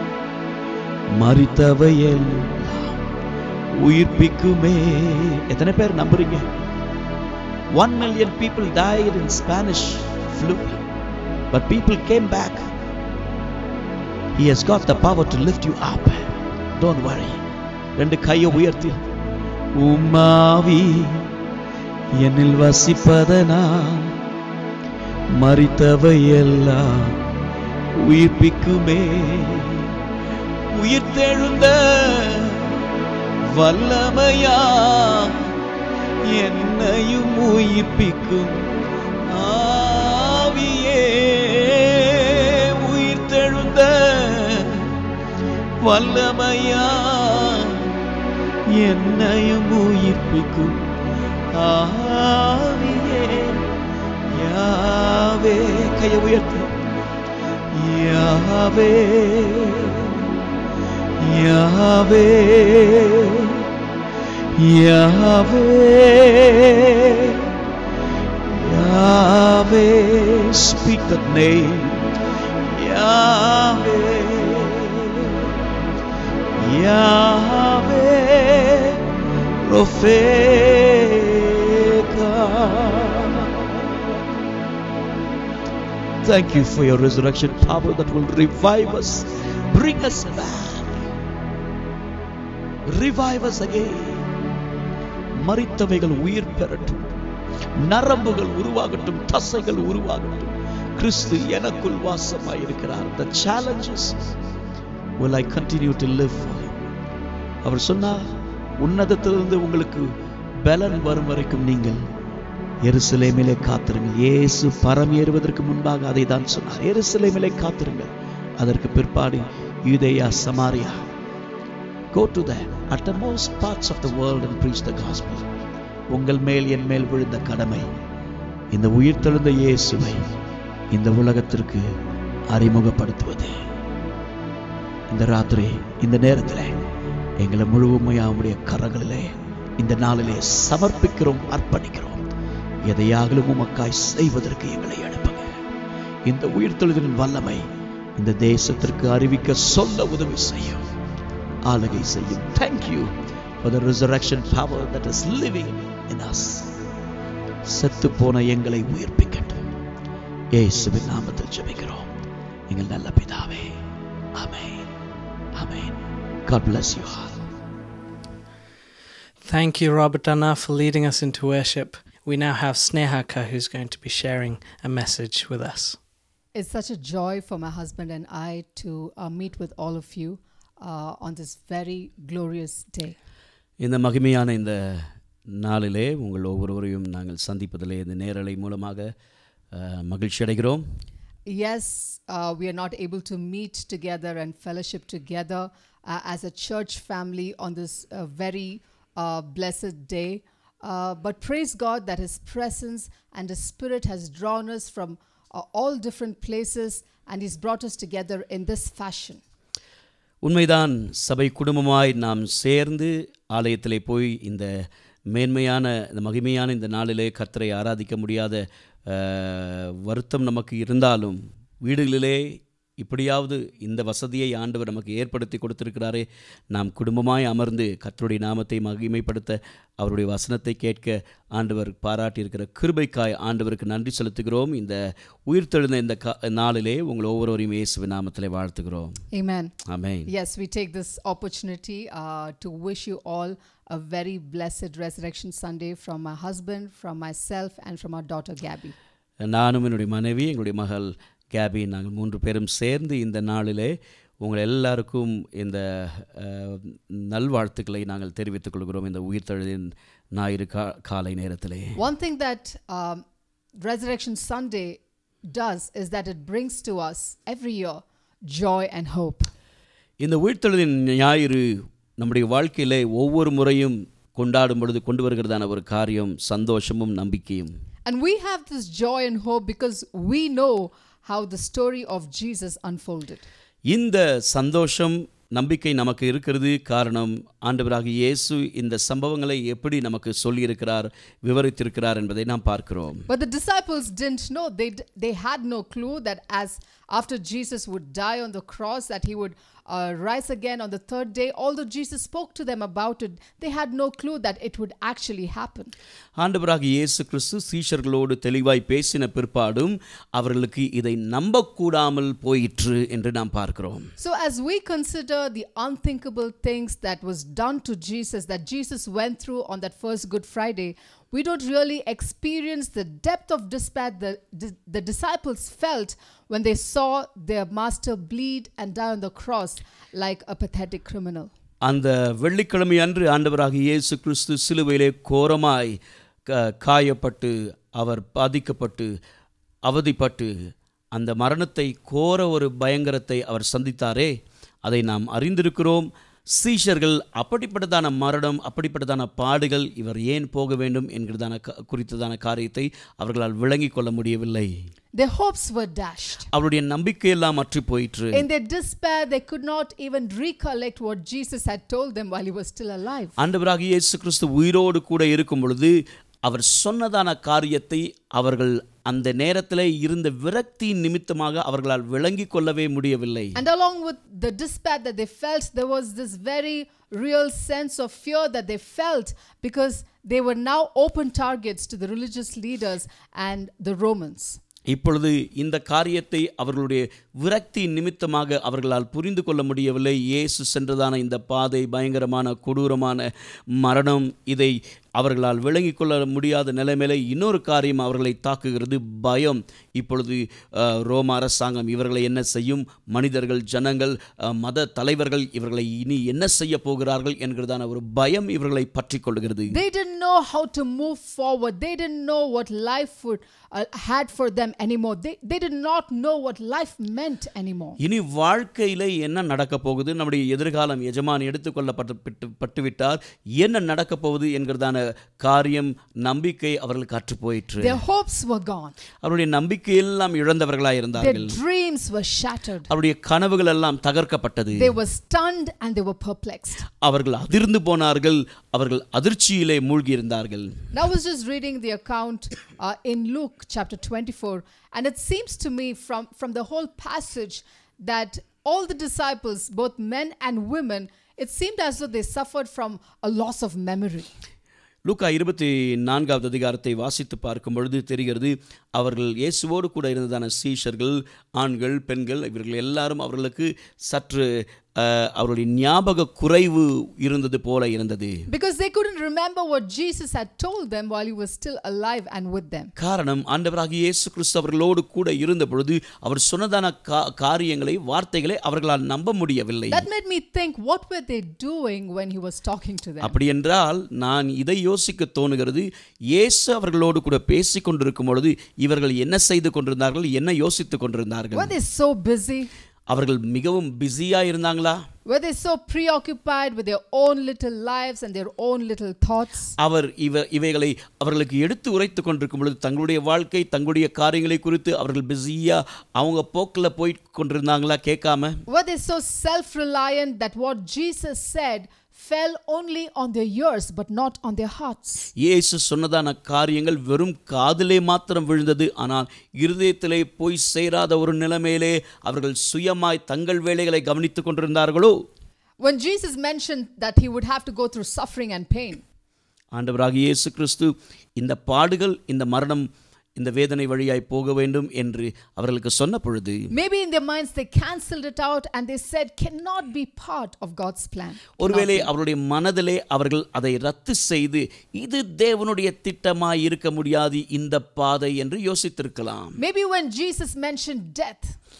மரித்தவையல் உயிர்ப்பிக்குமே. எத்தனை பேர் நம்புறீங்க? One million people died in Spanish flu, but people came back. He has got the power to lift you up. Don't worry. ரெண்டு கையை உயர்த்தி, உம்மாவி என்னில் வசிப்பதனால் மரித்தவையெல்லாம் உயிர்ப்பிக்குமே. உயிர்த்தெழுந்த வல்லமையா என்னையும் உயிர்ப்பிக்கும். வல்லமையா என்னையும் உயிர்ப்பிக்கும் ஆவியே யாவே. கையை உயர்த்து. யாவே யாவே யாவே யாவே. Speak that name. Yahweh, Yahweh, Rofeka. Thank you for your resurrection power that will revive us, bring us back, revive us again. மரித்தவைகள் உயிர் பெறட்டும், நரம்புகள் உருவாகட்டும், தசைகள் உருவாகட்டும். கிறிஸ்து எனக்குள் வாசமாயிருக்கிறார். The challenges, will I continue to live for him? அவர் சொன்னார், உன்னதத்திலிருந்து உங்களுக்கு பலன் வரும் வரைக்கும் நீங்கள் எருசலேமிலே காத்திருங்கள். இயேசு பரமேறுவதற்கு முன்பாக அதை தான் சொன்னார். எருசலேமிலே காத்திருங்கள். அதற்கு பிற்பாடு யூதேயா, Samariya, go to the uttermost parts of the world and preach the gospel. உங்கள் மேல் என் மேல் விழுந்த கடமை இந்த உயிர்த்தெழுந்த இயேசுவை இந்த உலகத்திற்கு அறிமுகப்படுத்துவது. இந்த ராத்திரி இந்த நேரத்தில் எங்களை முழுமையாக உம்முடைய கரங்களிலே இந்த நாளிலே சமர்ப்பிக்கிறோம், அர்ப்பணிக்கிறோம். எதையாகலும் உமக்காய் செய்வதற்கு எங்களை எழுப்புங்க. இந்த உயிர்த்தெழுதலின் வல்லமை இந்த தேசத்திற்கு அறிவிக்க சொல்ல உதவி செய்யும், ஆளுகை செய்யும். Thank you for the resurrection power that is living in us. செத்து போன எங்களை உயிர்ப்பிக்கட்டும். இயேசுவின் நாமத்தில் ஜெபிக்கிறோம் எங்கள் நல்ல பிதாவே. ஆமென். ஆமென். God bless you all. Thank you, Robert Anna, for leading us into worship. We now have Snehaka, who's going to be sharing a message with us. It's such a joy for my husband and I to uh, meet with all of you uh, on this very glorious day. இந்த மகிமையான இந்த நாளிலே உங்கள் ஒவ்வொருவரையும் நாங்கள் சந்திப்பதிலே இந்த நேரலை மூலமாக மகிழ்ச்சி அடைகிறோம். Yes, uh, we are not able to meet together and fellowship together uh, as a church family on this uh, very uh, blessed day. Uh, but praise God that His presence and His Spirit has drawn us from uh, all different places and He's brought us together in this fashion. உண்மைதான், சபை குடும்பமாய் நாம் சேர்ந்து ஆலயத்திலே போய் இந்த மேன்மையான இந்த மகிமையான இந்த நாளிலே கர்த்தரை ஆராதிக்க முடியாத வருத்தம் நமக்கு இருந்தாலும் வீடுகளிலே இப்படியாவது இந்த வசதியை ஆண்டவர் நமக்கு ஏற்படுத்தி கொடுத்திருக்கிறாரே, நாம் குடும்பமாய் அமர்ந்து கர்த்தருடைய நாமத்தை மகிமைப்படுத்த அவருடைய வசனத்தை கேட்க ஆண்டவர் பாராட்டியிருக்கிற கிருபைக்காய் ஆண்டவருக்கு நன்றி செலுத்துகிறோம். இந்த உயிர்த்தெழுந்த இந்த நாளிலே உங்கள் ஒவ்வொருவரையும் இயேசுவின் நாமத்திலே வாழ்த்துகிறோம். Amen. Amen. Yes, we take this opportunity uh, to wish you all a very blessed Resurrection Sunday from my husband, from myself and from our daughter Gabby. நானும் என்னுடைய மனைவி, எங்களுடைய மகள் கேபி, நாங்கள் மூன்று பேரும் சேர்ந்து இந்த நாளிலே உங்கள் எல்லாருக்கும் இந்த நல்வாழ்த்துக்களை நாங்கள் தெரிவித்துக் கொள்கிறோம் இந்த உயிர்த்தெழுதின் ஞாயிறு காலை நேரத்திலே. One thing that um, Resurrection Sunday does is that it brings to us every year joy and hope. இந்த உயிர்த்தெழுதின் ஞாயிறு நம்முடைய வாழ்க்கையிலே ஒவ்வொரு முறையும் கொண்டாடும் பொழுது கொண்டு வருகிறதான ஒரு காரியம் சந்தோஷமும் நம்பிக்கையும். And we have this joy and hope because we know how the story of Jesus unfolded. இந்த சந்தோஷம் நம்பிக்கை நமக்கு இருக்கிறது காரணம் ஆண்டவராகிய இயேசு இந்த சம்பவங்களை எப்படி நமக்கு சொல்லி இருக்கிறார், விவரித்திருக்கிறார் என்பதை நாம் பார்க்கிறோம். But the disciples didn't know. They they had no clue that as after Jesus would die on the cross that he would uh, rise again on the third day. Although Jesus spoke to them about it, they had no clue that it would actually happen. ஆண்டவராகிய இயேசு கிறிஸ்து சீஷர்களோடு தெளிவாய் பேசின பிற்பாடும் அவர்களுக்கு இதை நம்பக்கூடாமல் போயிற்று என்று நாம் பார்க்கிறோம். So as we consider the unthinkable things that was done to Jesus, that Jesus went through on that first Good Friday, we don't really experience the depth of despair the, the, the disciples felt when they saw their master bleed and die on the cross like a pathetic criminal. அந்த வெள்ளிக்கிழமை அன்று ஆண்டவராகிய இயேசு கிறிஸ்து சிலுவையிலே கோரமாய் காயப்பட்டு அவர் பாதிக்கப்பட்டு அவதிப்பட்டு அந்த மரணத்தை கோர ஒரு பயங்கரத்தை அவர் சந்தித்தாரே, அதை நாம் அறிந்திருக்கிறோம். சீஷர்கள் அப்படிப்பட்டதான மரணம், அப்படிப்பட்டதான பாடுகள், இவர் ஏன் போக வேண்டும் என்கிறதான குறித்ததான காரியத்தை அவர்களால் விளங்கிக் கொள்ள முடியவில்லை. Their hopes were dashed. அவருடைய நம்பிக்கையெல்லாம் அற்று போயிற்று. In their despair, they could not even recollect what Jesus had told them while he was still alive. ஆண்டவராகிய இயேசு கிறிஸ்து உயிரோடு கூட இருக்கும் பொழுது அவர் சொன்னதான காரியத்தை அவர்கள் அந்த நேரத்தில் இருந்த விரக்தி நிமித்தமாக அவர்களால் விளங்கிக் கொள்ளவே முடியவில்லை. And along with the despair that they felt, there was this very real sense of fear that they felt, because they were now open targets to the religious leaders and the Romans. இப்பொழுது இந்த காரியத்தை அவர்களுடைய விரக்தி நிமித்தமாக அவர்களால் புரிந்து கொள்ள முடியவில்லை. இயேசு சென்றதான இந்த பாதை பயங்கரமான கொடூரமான மரணம், இதை அவர்களால் விளங்கிக் கொள்ள முடியாத நிலைமையில இன்னொரு காரியம் அவர்களை தாக்குகிறது, பயம். இப்பொழுது ரோம அரசாங்கம் இவர்களை என்ன செய்யும், மனிதர்கள், ஜனங்கள், மத தலைவர்கள் இவர்களை இனி என்ன செய்ய போகிறார்கள் என்கிறதான ஒரு பயம் இவர்களை பற்றி கொள்கிறது. They didn't know how to move forward. They didn't know what life would uh, had for them anymore. They they did not know what life meant anymore. இனி வாழ்க்கையில என்ன நடக்க போகுது, நம்முடைய எதிர்காலம் எஜமான் எடுத்துக்கொள்ளப்பட்டு பட்டுவிட்டார், என்ன நடக்க போகுது என்கிறதான காரியம், நம்பிக்கை அவர்களுக்கு அற்று போயிற்று. Their hopes were gone. அவருடைய நம்பிக்கை எல்லாம் இழந்தவர்களாய் இருந்தார்கள். Their dreams were shattered. அவருடைய கனவுகள் எல்லாம் தகர்க்கப்பட்டது. They were stunned and they were perplexed. அவர்கள் அதிர்ந்து போனார்கள், அவர்கள் அதிர்ச்சியிலே மூழ்கி இருந்தார்கள். Now I was just reading the account uh, in Luke chapter twenty-four, and it seems to me from from the whole passage that all the disciples, both men and women, it seemed as though they suffered from a loss of memory. லூக்கா இருபத்தி நான்காவது அதிகாரத்தை வாசித்து பார்க்கும் பொழுது தெரிகிறது, அவர்கள் இயேசுவோடு கூட இருந்ததான சீஷர்கள், ஆண்கள், பெண்கள், இவர்கள் எல்லாரும் அவர்களுக்கு சற்று அவருடைய ஞாபக குறைவு இருந்தது போல இருந்தது. Because they couldn't remember what Jesus had told them while he was still alive and with them. காரணம், ஆண்டவராகிய இயேசு கிறிஸ்து அவர்களோடு கூட இருந்த பொழுது அவர் சொன்னதான காரியங்களை, வார்த்தைகளை அவர்களால் நம்ப முடியவில்லை. That made me think, what were they doing when he was talking to them? அப்படி என்றால் நான் இதை யோசிக்க தோணுகிறது, இயேசு அவர்களோடு கூட பேசிக் கொண்டிருக்கும் பொழுது இவர்கள் என்ன செய்து கொண்டிருந்தார்கள், என்ன யோசித்துக் கொண்டிருந்தார்கள்? Were they so busy? அவர்கள் மிகவும் பிஸியா இருந்தாங்களா? Were they so preoccupied with their own little lives and their own little thoughts? அவர் இவ இவைகளை அவர்களுக்கு எடுத்து உரைத்துக் கொண்டிருக்கும் பொழுது தங்களுடைய வாழ்க்கை, தங்களுடைய காரியங்களை குறித்து அவர்கள் பிஸியா அவங்க போக்குல போய் கொண்டிருந்தாங்களா கேட்காம? Were they so self-reliant that what Jesus said fell only on their ears but not on their hearts? இயேசு சொன்னதான காரியங்கள் வெறும் காதிலே மாத்திரம் விழுந்தது, ஆனால் இருதயத்திலே போய் சேராத ஒரு நிலைமையிலே அவர்கள் சுயமாய் தங்கள் வேலைகளை கவனித்துக் கொண்டிருந்தார்களோ? When Jesus mentioned that he would have to go through suffering and pain, ஆண்டவராகிய இயேசு கிறிஸ்து இந்த பாடுகள், இந்த மரணம், இந்த வேதனை வழியாய் போக வேண்டும் என்று அவர்களுக்கு சொன்ன பொழுது, maybe in their minds they cancelled it out and they said cannot be part of God's plan. ஒருவேளை அவருடைய மனதிலே அவர்கள் அதை ரத்து செய்து இது தேவனுடைய திட்டமாய் இருக்க முடியாது இந்த பாதை என்று யோசித்திருக்கலாம். Maybe when Jesus mentioned death,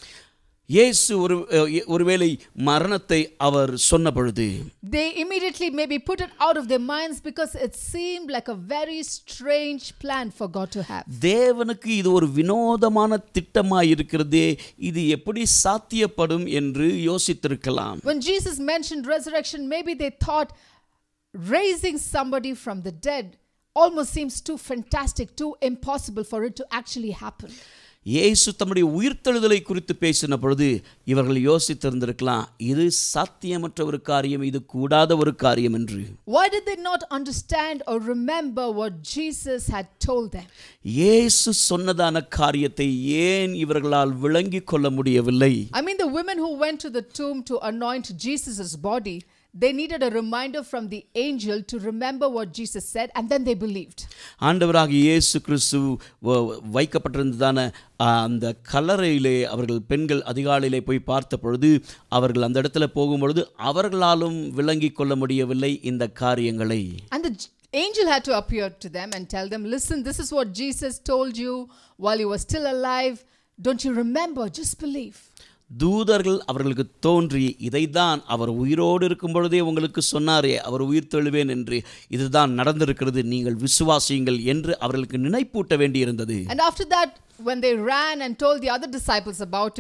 இயேசு ஒரு ஒருவேளை மரணத்தை அவர் சொன்ன பொழுது, they immediately maybe put it out of their minds because it seemed like a very strange plan for God to have. தேவனுக்கு இது ஒரு வினோதமான திட்டமாய் இருக்கிறதே, இது எப்படி சாத்தியப்படும் என்று யோசித்திருக்கலாம். When Jesus mentioned resurrection, maybe they thought raising somebody from the dead almost seems too fantastic, too impossible for it to actually happen. இயேசு தம்முடைய உயிர்த்தெழுதலை குறித்து பேசின பொழுது இவர்கள் யோசித்திருந்திருக்கலாம், இது சாத்தியமற்ற ஒரு காரியம், இது கூடாத ஒரு காரியம் என்று. Why did they not understand or remember what Jesus had told them? இயேசு சொன்னதான காரியத்தை ஏன் இவர்களால் விளங்கிக் கொள்ள முடியவில்லை? I mean, the women who went to the tomb to anoint Jesus's body, they needed a reminder from the angel to remember what Jesus said, and then they believed. ஆண்டவராகிய இயேசு கிறிஸ்து வைக்கப்பட்டிருந்ததான அந்த கல்லறையிலே அவர்கள் பெண்கள் அதிகாலையிலே போய் பார்த்த பொழுது அவர்கள் அந்த இடத்துல போகும்பொழுது அவர்களாலும் விளங்கிக் கொள்ள முடியவில்லை இந்த காரியங்களை. And the angel had to appear to them and tell them, listen, this is what Jesus told you while he was still alive. Don't you remember? Just believe. தூதர்கள் அவர்களுக்கு தோன்றி இதைதான் அவர் உயிரோடு இருக்கும் பொழுதே உங்களுக்கு சொன்னாரே, அவர் உயிர் தெழுவேன் என்று, இதுதான் நடந்திருக்கிறது, நீங்கள் விசுவாசியுங்கள் என்று அவர்களுக்கு நினைப்பூட்ட வேண்டியிருந்தது. And after that, when they ran and told the other disciples about it,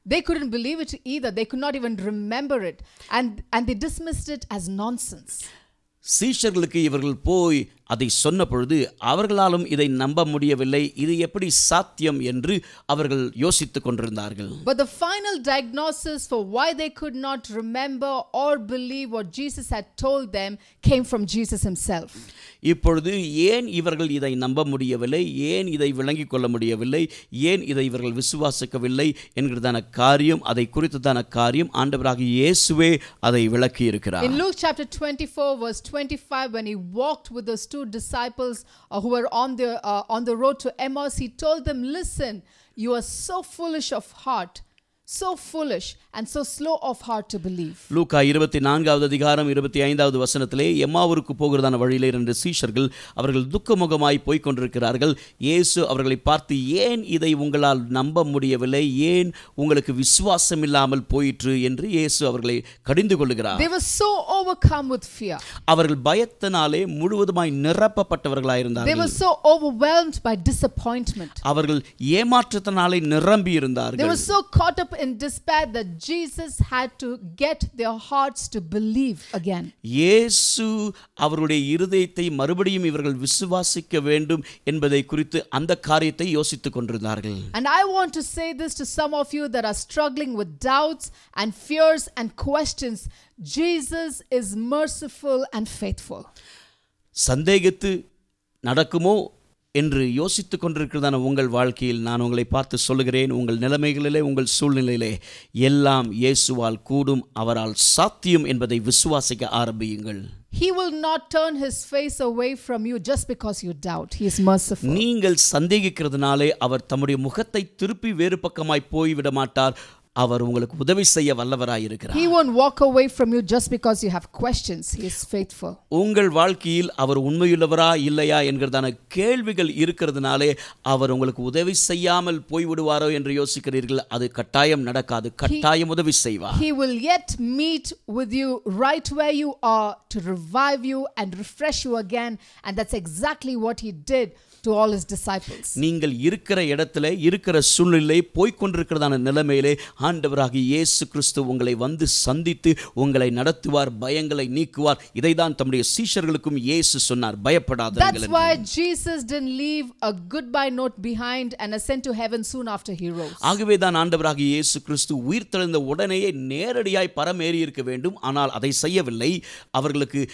They couldn't believe it either. They could not even remember it. And, and they dismissed it as nonsense. சீஷர்களுக்கு இவர்கள் போய் அதை சொன்ன பொழுது அவர்களாலும் இதை நம்ப முடியவில்லை. இது எப்படி சாத்தியம் என்று அவர்கள் யோசித்துக் கொண்டிருந்தார்கள். But the final diagnosis for why they could not remember or believe what Jesus had told them came from Jesus himself. இப்பொழுது ஏன் இவர்கள் இதை நம்ப முடியவில்லை, ஏன் இதை விளங்கிக் கொள்ள முடியவில்லை, ஏன் இதை இவர்கள் விசுவாசிக்கவில்லை என்கிறதான காரியம், அதை குறித்ததான காரியம் ஆண்டவராகிய இயேசுவே அதை விளக்கி இருக்கிறார். In Luke chapter twenty-four verse twenty-five, when he walked with those two disciples uh, who were on the uh, on the road to Emmaus, he told them, listen, you are so foolish of heart, so foolish and so slow of heart to believe. லூக்கா இருபத்தி நான்காவது அதிகாரம் இருபத்தி ஐந்தாவது வசனத்திலே எம்மாவூருக்கு போகிறதான வழியிலே இரண்டு சீஷர்கள் அவர்கள் துக்கமுகமாய் போய்க் கொண்டிருக்கிறார்கள். இயேசு அவர்களை பார்த்து, ஏன் இதை உங்களால் நம்ப முடியவில்லை, ஏன் உங்களுக்கு விசுவாசம் இல்லாமல் போயிற்று என்று இயேசு அவர்களை கடிந்து கொள்கிறார். They were so overcome with fear. அவர்கள் பயத்தினாலே முழுவதுமாய் நிரப்பப்பட்டவர்களாய் இருந்தார்கள். They were so overwhelmed by disappointment. அவர்கள் ஏமாற்றத்தினாலே நிரம்பி இருந்தார்கள். They were so caught up in despair that Jesus had to get their hearts to believe again. இயேசு அவருடைய இருதயத்தை மறுபடியும் இவர்கள் விசுவாசிக்க வேண்டும் என்பதை குறித்து அந்த காரியத்தை யோசித்துக் கொண்டிருந்தார்கள். And I want to say this to some of you that are struggling with doubts and fears and questions. Jesus is merciful and faithful. சந்தேகித்து நடக்குமோ என்று யோசித்துக் கொண்டிருக்கிறதான உங்கள் வாழ்க்கையில் நான் உங்களை பார்த்து சொல்லுகிறேன், உங்கள் நிலைமைகளிலே, உங்கள் சூழ்நிலையிலே எல்லாம் இயேசுவால் கூடும், அவரால் சாத்தியம் என்பதை விசுவாசிக்க ஆரம்பியுங்கள். He will not turn his face away from you just because you doubt. He is merciful. நீங்கள் சந்தேகிக்கிறதுனாலே அவர் தம்முடைய முகத்தை திருப்பி வேறு பக்கமாய் போய்விட மாட்டார். அவர் உங்களுக்கு உதவி செய்ய வல்லவராய் இருக்கிறார். He won't walk away from you just because you have questions. He is faithful. உங்கள் வாழ்க்கையில் அவர் உண்மையுள்ளவரா இல்லையா என்கிறதான கேள்விகள் இருக்கிறதுனாலே அவர் உங்களுக்கு உதவி செய்யாமல் போய்விடுவாரோ என்று யோசிக்கிறீர்கள். அது கட்டாயம் நடக்காது. கட்டாயம் உதவி செய்வார். He will yet meet with you right where you are to revive you and refresh you again, and that's exactly what he did to all his disciples. நீங்கள் இருக்கிற இடத்துல இருக்கிற சூழ்நிலை போய்க்கொண்டிருக்கிறதான நிலைமையிலே ஆண்டவராகிய இயேசு கிறிஸ்து உங்களை வந்து சந்தித்து உங்களை நடத்துவார், பயங்களை நீக்குவார். இதைதான் தம்முடைய சீஷர்களுக்கும் இயேசு சொன்னார், பயப்படாதீர்கள். That's why Jesus didn't leave a goodbye note behind and ascend to heaven soon after he rose. ஆகவே தான் ஆண்டவராகிய இயேசு கிறிஸ்து உயிர்த்தெழுந்த உடனேயே நேரடியாய் பரமேறி இருக்க வேண்டும். ஆனால் அதை செய்யவில்லை. அவர்களுக்கு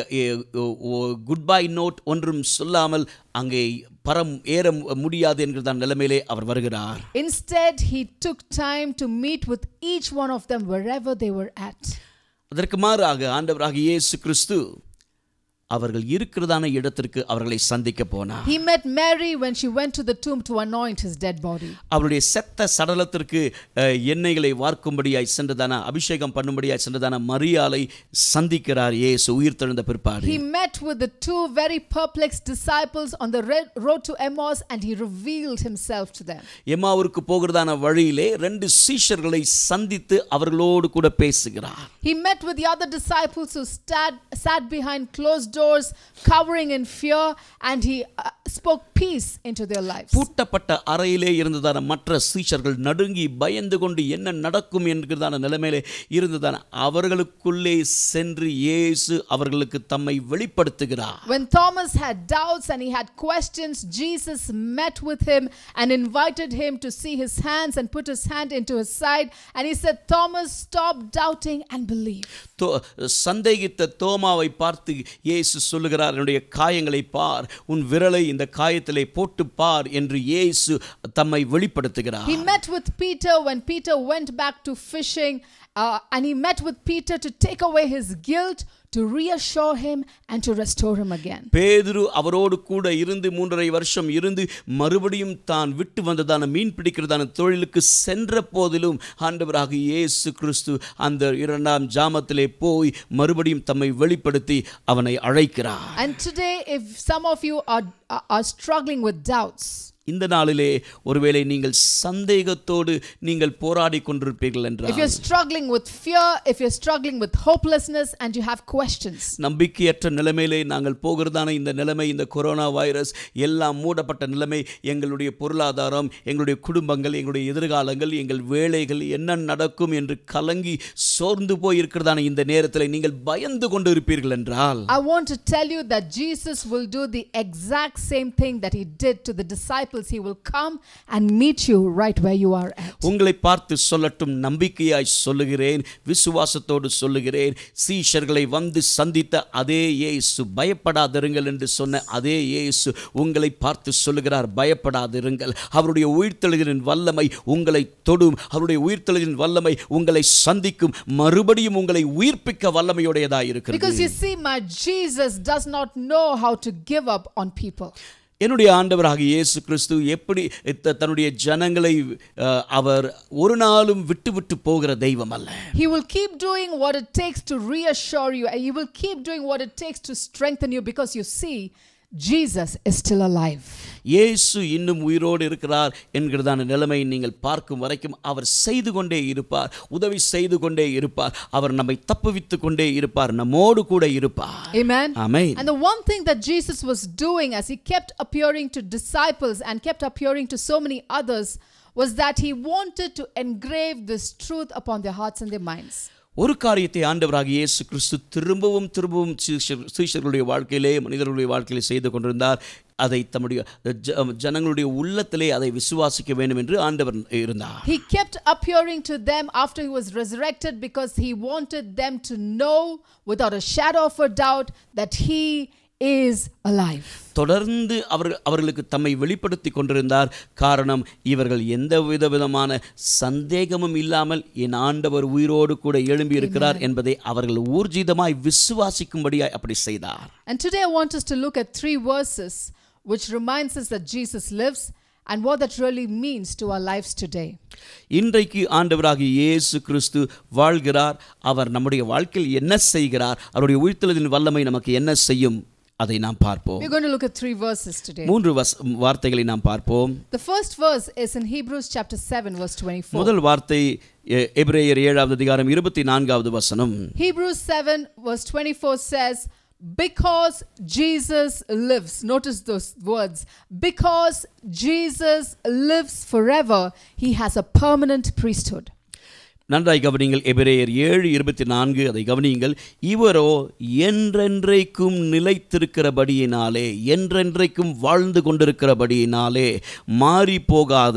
குட் பை நோட் ஒன்றும் சொல்லாமல் அங்கே பரம் ஏற முடியாது என்கிற நிலைமையிலே அவர் வருகிறார். Instead, he took time to meet with each one of them wherever they were at. அதற்கு மாறாக ஆண்டவராகிய இயேசு கிறிஸ்து அவர்கள் இருக்கிறதான இடத்திற்கு அவர்களை சந்திக்க போனார். He met Mary when she went to the tomb to anoint his dead body. அவருடைய செத்த சடலத்திற்கு எண்ணெய்களை வார்க்கும்படியாய் சென்றதான, அபிஷேகம் பண்ணும்படியாய் சென்றதான மரியாளை சந்திக்கிறார் இயேசு உயிர்த்தெழுந்த பிற்பாடு. He met with the two very perplexed disciples on the road to Emmaus and he revealed himself to them. எம்மாவுக்கு போகிறதான வழியிலே ரெண்டு சீஷர்களை சந்தித்து அவர்களோடு கூட பேசுகிறார். He met with the other disciples who sat, sat behind closed doors covering in fear, and he uh, spoke peace into their lives. பூட்டப்பட்ட அறையிலே இருந்ததான மற்ற சீஷர்கள் நடுங்கி பயந்து கொண்டு என்ன நடக்கும் என்கிறதான நிலைமையிலே இருந்ததான அவர்களுக்குள்ளே சென்று இயேசு அவர்களுக்கு தம்மை வெளிப்படுத்துகிறார். When Thomas had doubts and he had questions, Jesus met with him and invited him to see his hands and put his hand into his side, and he said, Thomas, stop doubting and believe. சந்தேகித்த தோமாவை பார்த்து இயேசு சொல்லுகிறார், என்னுடைய காயங்களை பார், உன் விரலை இந்த காயத்திலே போட்டு பார் என்று இயேசு தம்மை வெளிப்படுத்துகிறார். He met with Peter when Peter went back to fishing, uh, and he met with Peter to take away his guilt, to reassure him and to restore him again. பேதுரு அவரோடு கூட இருந்து மூன்றரை வருஷம் இருந்து மறுபடியும் தான் விட்டு வந்ததான மீன் பிடிக்கிறதான தொழிலுக்கு சென்ற போதிலும் ஆண்டவராகிய இயேசு கிறிஸ்து அந்த இரண்டாம் ஜாமத்திலே போய் மறுபடியும் தம்மை வெளிப்படுத்தி அவனை அழைக்கிறார். And today, if some of you are are struggling with doubts, இந்த நாளிலே ஒருவேளை நீங்கள் சந்தேகத்தோடு நீங்கள் போராடி கொண்டிருப்பீர்கள் என்றால், if you're struggling with fear, if you're struggling with hopelessness and you have questions, நம்பிக்கையற்ற நிலைமையிலே நாங்கள் போகிறதான இந்த நிலைமை, இந்த கொரோனா வைரஸ் எல்லாம் மூடப்பட்ட நிலைமை, எங்களுடைய பொருளாதாரம், எங்களுடைய குடும்பங்கள், எங்களுடைய எதிர்காலங்கள், எங்கள் வேலைகள் என்ன நடக்கும் என்று கலங்கி சோர்ந்து போய் இருக்கிறதான இந்த நேரத்தில் நீங்கள் பயந்து கொண்டு இருப்பீர்கள் என்றால், I want to tell you that Jesus will do the exact same thing that he did to the disciples. He will come and meet you right where you are at. உங்களை பார்த்து சொல்லட்டும், நம்பிக்கையாய் சொல்லுகிறேன், விசுவாசத்தோடு சொல்லுகிறேன், சீஷர்களை வந்து சந்தித்த அதே இயேசு, பயப்படாதிருங்கள் என்று சொன்ன அதே இயேசு உங்களை பார்த்து சொல்லுகிறார், பயப்படாதிருங்கள். அவருடைய உயிர்த்தெழுதலின் வல்லமை உங்களை தொடும், அவருடைய உயிர்த்தெழுதலின் வல்லமை உங்களை சந்திக்கும், மறுபடியும் உங்களை உயிர்ப்பிக்க வல்லமையுடையதாய் இருக்கிறது. Because you see, my Jesus does not know how to give up on people. என்னுடைய ஆண்டவராகிய இயேசு கிறிஸ்து எப்படி தன்னுடைய ஜனங்களை அவர் ஒரு நாளும் விட்டு விட்டு போகிற தெய்வம் அல்ல. He will keep doing what it takes to reassure you, and he will keep doing what it takes to strengthen you, because you see, Jesus is still alive. இயேசு இன்னும் உயிரோடு இருக்கிறார் என்கிறதான நிலைமை நீங்கள் பார்க்கும் வரைக்கும் அவர் செய்து கொண்டே இருப்பார், உதவி செய்து கொண்டே இருப்பார், அவர் நம்மை தப்புவித்து கொண்டே இருப்பார், நம்மோடு கூட இருப்பார். Amen. Amen. And the one thing that Jesus was doing as he kept appearing to disciples and kept appearing to so many others was that he wanted to engrave this truth upon their hearts and their minds. ஒரு காரியத்தை ஆண்டவராகிய இயேசு கிறிஸ்து திரும்பவும் திரும்பவும் சீஷர்களுடைய வாழ்க்கையிலே, மனிதர்களுடைய வாழ்க்கையிலே செய்து கொண்டிருந்தார். அதை தம்முடைய ஜனங்களுடைய உள்ளத்திலே அதை விசுவாசிக்க வேண்டும் என்று ஆண்டவர் இருந்தார். He kept appearing to them after he was resurrected because he wanted them to know without a shadow of a doubt that he is alive. தொடர்ந்து அவர் அவர்களுக்கு தம்மை வெளிப்படுத்தி கொண்டிருந்தார். காரணம், இவர்கள் எந்த விதவிதமான சந்தேகமும் இல்லாமல் என் ஆண்டவர் உயிரோடு கூட எழும்பி இருக்கிறார் என்பதை அவர்கள் ஊர்ஜிதமாய் விசுவாசிக்கும்படியாய் அப்படி செய்தார். And today I want us to look at three verses which reminds us that Jesus lives and what that really means to our lives today. இன்றைக்கு ஆண்டவராகிய இயேசு கிறிஸ்து வாழ்கிறார். அவர் நம்முடைய வாழ்க்கையில் என்ன செய்கிறார், அவருடைய உயிர்த்தெழுதலின் வல்லமை நமக்கு என்ன செய்யும், அதை நாம் பார்ப்போம். We're going to look at three verses today. மூன்று வார்த்தைகளை நாம் பார்ப்போம். The first verse is in Hebrews chapter seven verse twenty-four. முதல் வார்த்தை எபிரேயர் ஏழாவது அதிகாரம் இருபத்தி நான்காவது வசனம். Hebrews seven verse twenty-four says, because Jesus lives. Notice those words. Because Jesus lives forever, he has a permanent priesthood. நன்றாய் கவனிங்கள். எபிரேயர் ஏழு இருபத்தி நான்கு, அதை கவனியுங்கள். இவரோ என்றென்றைக்கும் நிலைத்திருக்கிறபடியினாலே, என்றென்றைக்கும் வாழ்ந்து கொண்டிருக்கிறபடியினாலே மாறி போகாத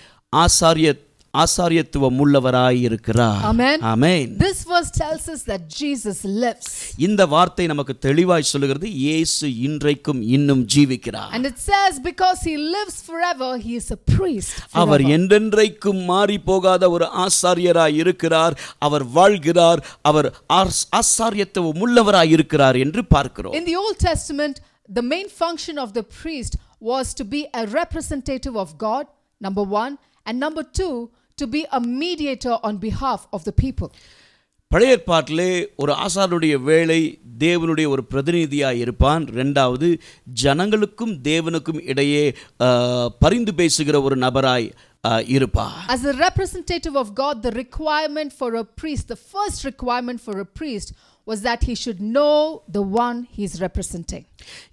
ஆசாரிய ஆசாரியத்துவம் உள்ளவராய் இருக்கிறார். Amen. Amen. This verse tells us that Jesus lives. இந்த வார்த்தை நமக்கு தெளிவாய் சொல்லுகிறது, இயேசு இன்றைக்கும் இன்னும் ஜீவிக்கிறார். And it says because he lives forever, he is a priest forever. அவர் என்றென்றைக்கும் மாறி போகாத ஒரு ஆசாரியராய் இருக்கிறார், அவர் வாழ்கிறார், அவர் ஆசாரியத்துவம் உள்ளவராய் இருக்கிறார் என்று பார்க்கிறோம். In the Old Testament, the main function of the priest was to be a representative of God, number one, and number two, to be a mediator on behalf of the people. பழைய ஏற்பாட்டிலே ஒரு ஆசாரியனுடைய வேலை தேவனுடைய ஒரு பிரதிநிதியாய் இருப்பான். இரண்டாவது, ஜனங்களுக்கும் தேவனுக்கும் இடையே பரிந்து பேசுகிற ஒரு நபராய் இருப்பார். As a representative of God, the requirement for a priest, the first requirement for a priest was that he should know the one he is representing.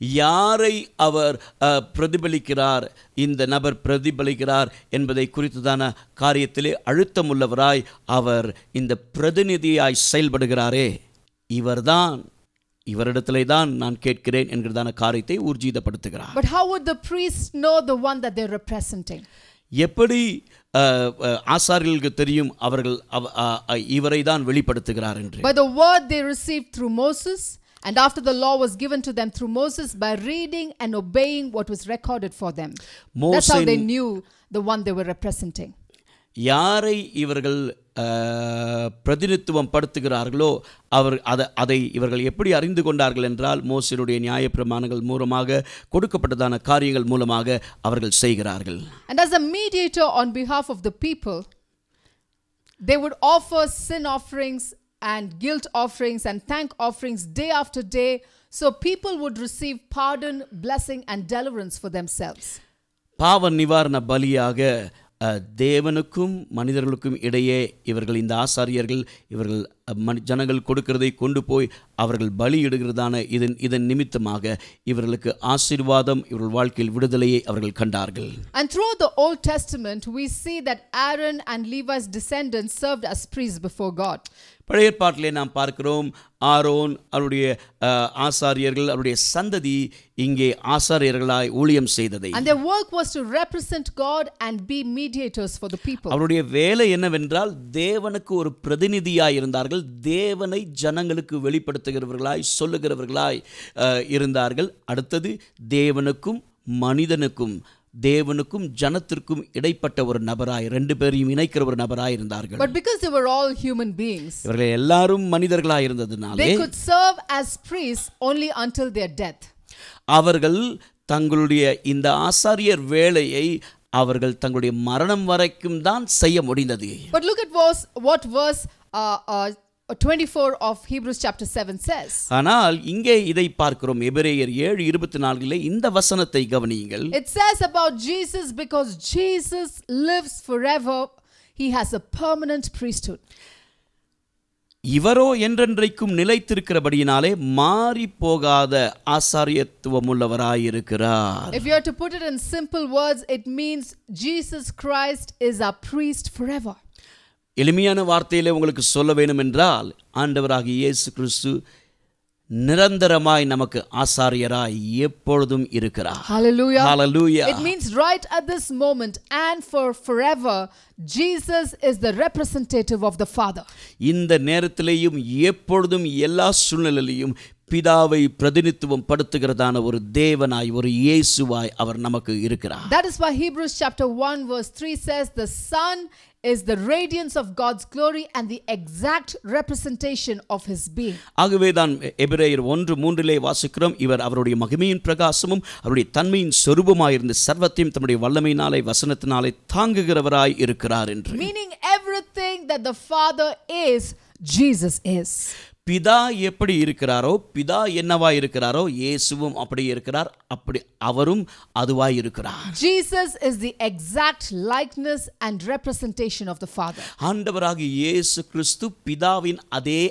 யாரை அவர் பிரதிபலிக்கிறார், இந்த நபர் பிரதிபலிக்கிறார் என்பதை குறித்ததான காரியத்திலே அழுத்தமுள்ளவராய் அவர் இந்த பிரதிநிதியாய் செயல்படுகிறாரே, இவர்தான், இவரிடத்திலே தான் நான் கேட்கிறேன் என்கிறதான காரியத்தை ஊர்ஜிதப்படுத்துகிறார். But how would the priest know the one that they're representing? எப்படி ஆசாரியர்களுக்கு தெரியும் அவர்கள் இவரை தான் வெளிப்படுத்துகிறார் என்று? By the word they received through Moses, and after the law was given to them through Moses, by reading and obeying what was recorded for them. That's how they knew the one they were representing. யாரை இவர்கள் பிரதிநிதித்துவம் படுத்துகிறார்களோ அவர் அதை அதை இவர்கள் எப்படி அறிந்து கொண்டார்கள் என்றால், மோசேயுடைய நியாயப்பிரமாணங்கள் மூலமாக கொடுக்கப்பட்டதான காரியங்கள் மூலமாக அவர்கள் செய்கிறார்கள். And as a mediator on behalf of the people, they would offer sin offerings and guilt offerings and thank offerings day after day, so people would receive pardon, blessing and deliverance for themselves. பாவ நிவாரண பலியாக அஹ், தேவனுக்கும் மனிதர்களுக்கும் இடையே இவர்கள் இந்த ஆசாரியர்கள் இவர்கள் அஹ், மனி- ஜனங்கள் கொடுக்கிறதை கொண்டு போய் அவர்கள் பலியிடுகிறதான இதன் இதன் நிமித்தமாக இவர்களுக்கு ஆசீர்வாதம், இவர்கள் வாழ்க்கையில் விடுதலையை அவர்கள் கண்டார்கள். And throughout the Old Testament, we see that Aaron and Levi's descendants served as priests before God. பழைய ஏற்பாட்டிலே நாம் பார்க்கிறோம், ஆரோன் அவருடைய அஹ், ஆசாரியர்கள் அவருடைய சந்ததி இங்கே ஆசாரியர்களாய் ஊழியம் செய்ததை. And their work was to represent God and be mediators for the people. அவருடைய வேலை என்னவென்றால் தேவனுக்கு ஒரு பிரதிநிதியாய் இருந்தார்கள், தேவனை ஜனங்களுக்கு வெளிப்படுத்துகிறவர்களாய் சொல்லுகிறவர்களாய் அஹ், இருந்தார்கள். அடுத்தது தேவனுக்கும் மனிதனுக்கும் தேவனுக்கும் ஜனத்திற்கும் இடைப்பட்ட ஒரு நபராய், ரெண்டு பேரையும் இணைக்கிற ஒரு நபராய் இருந்தார்கள். But because they were all human beings, இவர்கள் எல்லாரும் மனிதர்களாய் இருந்ததுனாலே they could serve as priests only until their death. அவர்கள் தங்களுடைய இந்த ஆசாரியர் வேலையை அவர்கள் தங்களுடைய மரணம் வரைக்கும் தான் செய்ய முடிந்தது. But look at verse, what verse uh, uh, twenty-four of Hebrews chapter seven says. ஆனால் இங்கே இதை பார்க்கிறோம், எபிரேயர் ஏழு இருபத்தி நான்கிலே இந்த வசனத்தை கவனியுங்கள். It says about Jesus, because Jesus lives forever, he has a permanent priesthood. இவரோ என்றென்றைக்கும் நிலைத்திருக்கிறபடியினாலே மாறி போகாத ஆசாரியத்துவம் உள்ளவராயிருக்கிறார். If you are to put it in simple words, it means Jesus Christ is our priest forever. எளிமையான வார்த்தையிலே உங்களுக்கு சொல்ல வேண்டும் என்றால், ஆண்டவராகிய இயேசு கிறிஸ்து நிரந்தரமாய் நமக்கு ஆசாரியராய் எப்பொழுதும் இருக்கிறார். Hallelujah. Hallelujah. It means right at this moment and for forever, Jesus is the representative of the Father. இந்த நேரத்திலேயும் எப்பொழுதும் எல்லா சூழ்நிலையிலும் பிதாவை பிரதிநிதித்துவம் படுத்துகிறதான ஒரு தேவனாய், ஒரு இயேசுவாய் அவர் நமக்கு இருக்கிறார். That is why Hebrews chapter one verse three says the Son is the radiance of God's glory and the exact representation of his being. ஆகவே தான் எபிரேயர் ஒன்று மூன்றிலே வாசிக்கிறோம், இவர் அவருடைய மகிமையின் பிரகாசமும் அவருடைய தன்மையின் சொரூபமாயிருந்த சர்வத்தையும் தம்முடைய வல்லமையினாலே வசனத்தினாலே தாங்குகிறவராய் இருக்கிறார் என்று. Meaning everything that the Father is, Jesus is. பிதா எப்படி இருக்கிறாரோ, பிதா என்னவாய் இருக்கிறாரோ, இயேசுவும் அப்படி இருக்கிறார், அப்படி அவரும் அதுவாய் இருக்கிறார். Jesus is the exact likeness and representation of the Father. ஆண்டவராகிய இயேசு கிறிஸ்து பிதாவின் அதே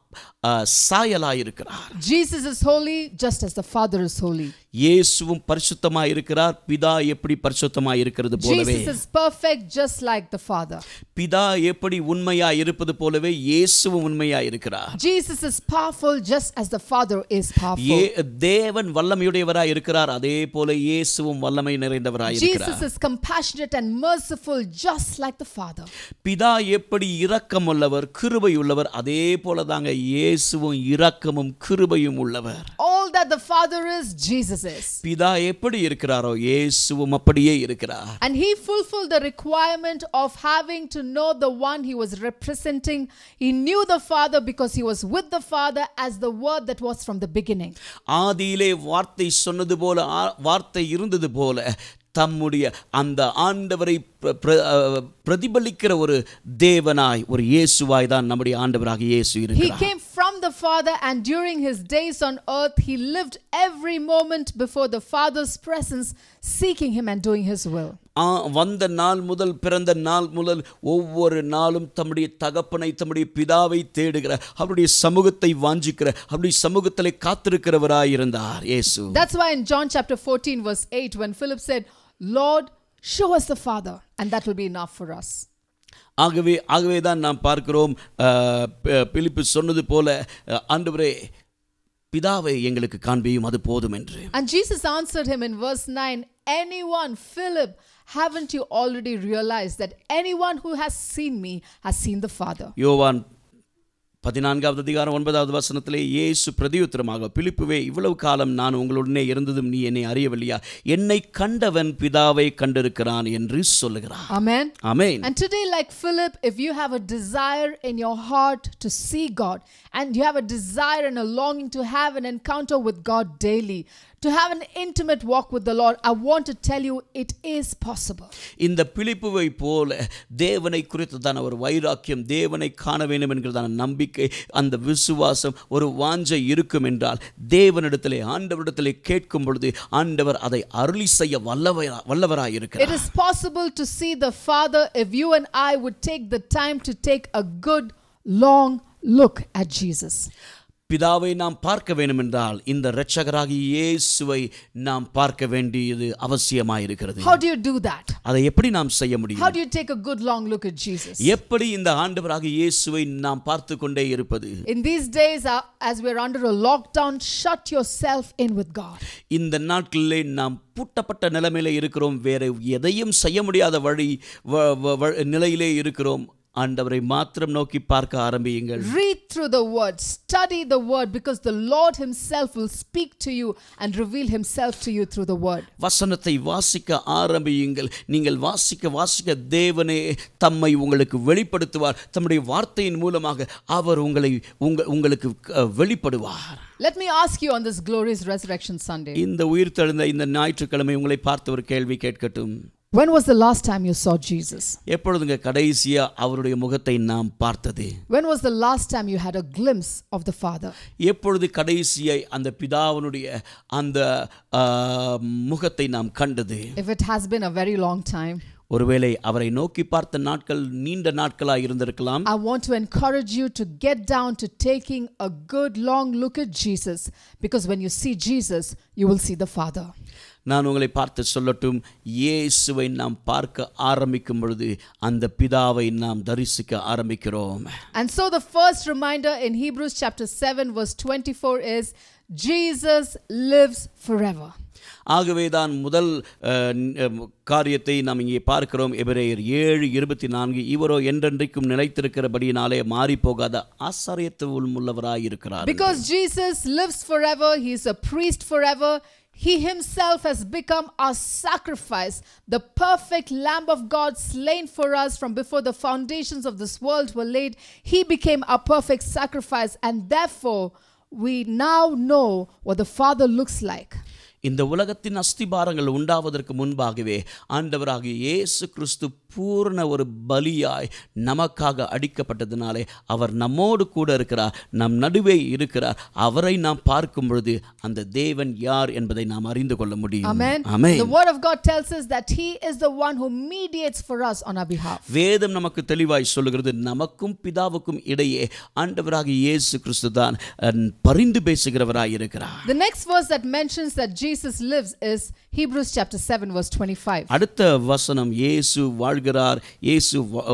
சாயலாய் இருக்கிறார். Jesus is holy just as the Father is holy. இயேசுவும் பரிசுத்தமாய் இருக்கிறார், பிதா எப்படி பரிசுத்தமாய் இருக்கிறது போலவே. Jesus is perfect just like the Father. பிதா எப்படி உண்மையாய் இருப்பது போலவே இயேசுவும் உண்மையாய் இருக்கிறார். Jesus is powerful just as the Father is powerful. தேவன் வல்லமையுடையவராய் இருக்கிறார், அதே போல இயேசுவும் வல்லமை நிறைந்தவராய் இருக்கிறார். Jesus is compassionate and merciful just like the Father. பிதா எப்படி இரக்கமுள்ளவர், கிருபை உள்ளவர், அதே போல தாங்க இயேசுவும் இரக்கமும் கிருபையும் உள்ளவர். All that the Father is, Jesus is. பிதா எப்படி இருக்கிறாரோ இயேசுவும் அப்படியே இருக்கிறார். And he fulfilled the requirement of having to know the one he was representing. He knew the Father because he was with the Father as the word that was from the beginning. ஆதியிலே வார்த்தை சொன்னது போல, வார்த்தை இருந்தது போல, தம்முடைய அந்த ஆண்டவரை பிரதிபலிக்கிற ஒரு தேவனாய், ஒரு இயேசுவாய் தான் நம்முடைய ஆண்டவராகிய இயேசு இருக்கிறார். He came from the Father, and during his days on earth he lived every moment before the Father's presence, seeking him and doing his will. வந்த நாள் முதல், பிறந்த நாள் முதல் ஒவ்வொரு நாளும் தம்முடைய தகப்பனை, தம்முடைய பிதாவை தேடுகிற, அவருடைய சமூகத்தை வாஞ்சிக்கிற, அவருடைய சமூகத்திலே காத்திருக்கிறவராய் இருந்தார் இயேசு. That's why in John chapter fourteen verse eight, when Philip said, Lord, show us the Father, and that will be enough for us. ஆகவே ஆகவே தான் நாம் பார்க்கிறோம், பிலிப்பு சொன்னது போல, ஆண்டவரே பிதாவை எங்களுக்கு காண்பியும், அது போதும் என்று. And Jesus answered him in verse nine, anyone, Philip, haven't you already realized that anyone who has seen me has seen the Father? யோவான் பதினான்காவது அதிகாரம் ஒன்பதாவது வசனத்திலே இயேசு பிரதியுத்தரமாக, பிலிப்புவே, இவ்வளவு காலம் நான் உங்களுடனே இருந்ததும் நீ என்னை அறியவில்லையா? என்னை கண்டவன் பிதாவை கண்டிருக்கிறான் என்று சொல்லுகிறார். Amen. Amen. And today, like Philip, if you have a desire in your heart to see God, and you have a desire and a longing to have an encounter with God daily, to have an intimate walk with the Lord, I want to tell you it is possible. இந்த பிலிப்புவை போல தேவனை குறித்ததான ஒரு வைராக்கியம், தேவனை காண வேண்டும் என்கிறதான நம்பிக்கை, அந்த விசுவாசம், ஒரு வாஞ்சை இருக்கும் என்றால் தேவனிடத்திலே ஆண்டவரிடத்திலே கேட்கும் பொழுது ஆண்டவர் அதை அருளி செய்ய வல்லவரா வல்லவராய் இருக்கிறார். It is possible to see the Father if you and I would take the time to take a good long look at Jesus. பிதாவை நாம் பார்க்க வேண்டும் என்றால் இந்த இரட்சகராகிய இயேசுவை நாம் பார்க்க வேண்டியது அவசியமாயிருக்கிறது. How do you do that? அதை எப்படி நாம் செய்ய முடியும்? How do you take a good long look at Jesus? எப்படி இந்த ஆண்டவராகிய இயேசுவை நாம் பார்த்து கொண்டே இருப்பது? In these days, uh, as we're under a lockdown, shut yourself in with God. இந்த நாட்களிலே நாம் பூட்டப்பட்ட நிலைமையிலே இருக்கிறோம். வேற எதையும் செய்ய முடியாத வழி நிலையிலே இருக்கிறோம். ஆண்டவரை மாத்திரம் நோக்கி பார்க்க ஆரம்பியுங்கள். Read through the word, study the word, because the Lord himself will speak to you and reveal himself to you through the word. வசனத்தை வாசிக்க ஆரம்பியுங்கள். நீங்கள் வாசிக்க வாசிக்க தேவனே தம்மை உங்களுக்கு வெளிப்படுத்துவார். தம்முடைய வார்த்தையின் மூலமாக அவர் உங்களை உங்களுக்கு வெளிப்படுவார். Let me ask you on this glorious resurrection Sunday. இந்த உயிர்த்தெழுந்த இந்த ஞாயிற்றுக்கிழமை உங்களை பார்த்து ஒரு கேள்வி கேட்கட்டும். When was the last time you saw Jesus? எப்பொழுதுங்க கடைசியா அவருடைய முகத்தை நாம் பார்த்தது? When was the last time you had a glimpse of the Father? எப்பொழுது கடைசியாய் அந்த பிதாவினுடைய அந்த முகத்தை நாம் கண்டது? If it has been a very long time, ஒருவேளை அவரை நோக்கி பார்த்த நாட்கள் நீண்ட நாட்களாய் இருந்திருக்கலாம். I want to encourage you to get down to taking a good long look at Jesus, because when you see Jesus, you will see the Father. நான் உங்களை பார்த்து சொல்லட்டும், இயேசுவை நாம் பார்க்க ஆரம்பிக்கும் பொழுது அந்த பிதாவை நாம் தரிசிக்க ஆரம்பிக்கிறோம். And so the first reminder in Hebrews chapter seven verse twenty-four is Jesus lives forever. ஆகவேதான் முதல் காரியத்தை நாம் இங்கே பார்க்கிறோம். எபிரேயர் ஏழு இருபத்தி நான்கு, இவரோ என்றென்றைக்கும் நிலைத்திருக்கிறபடியினாலே மாறி போகாத ஆசாரியத்துவம் உள்ளவராய் இருக்கிறார். Because Jesus lives forever, he is a priest forever. He himself has become our sacrifice, the perfect Lamb of God slain for us from before the foundations of this world were laid. He became our perfect sacrifice, and therefore we now know what the Father looks like. இந்த உலகத்தின் அஸ்திபாரங்கள் உண்டாவதற்கு முன்பாகவே ஆண்டவராகிய இயேசு கிறிஸ்து பூர்ண ஒரு பலியாய் நமக்காக அடிக்கப்பட்டதினாலே அவர் நம்மோடு கூட இருக்கிறார், நம் நடுவே இருக்கிறார். அவரை நாம் பார்க்கும் பொழுது அந்த தேவன் யார் என்பதை நாம் அறிந்து கொள்ள முடியும். Amen. Amen. The word of God tells us that he is the one who mediates for us on our behalf. வேதம் நமக்கு தெளிவாய் சொல்லுகிறது, நமக்கும் பிதாவுக்கும் இடையே ஆண்டவராகிய இயேசு கிறிஸ்து தான் பரிந்து பேசுகிறவராய் இருக்கிறார். The next verse that mentions that Jesus lives is Hebrews chapter seven verse twenty-five. அடுத்த வசனம் இயேசு வாழ்கிறார், இயேசு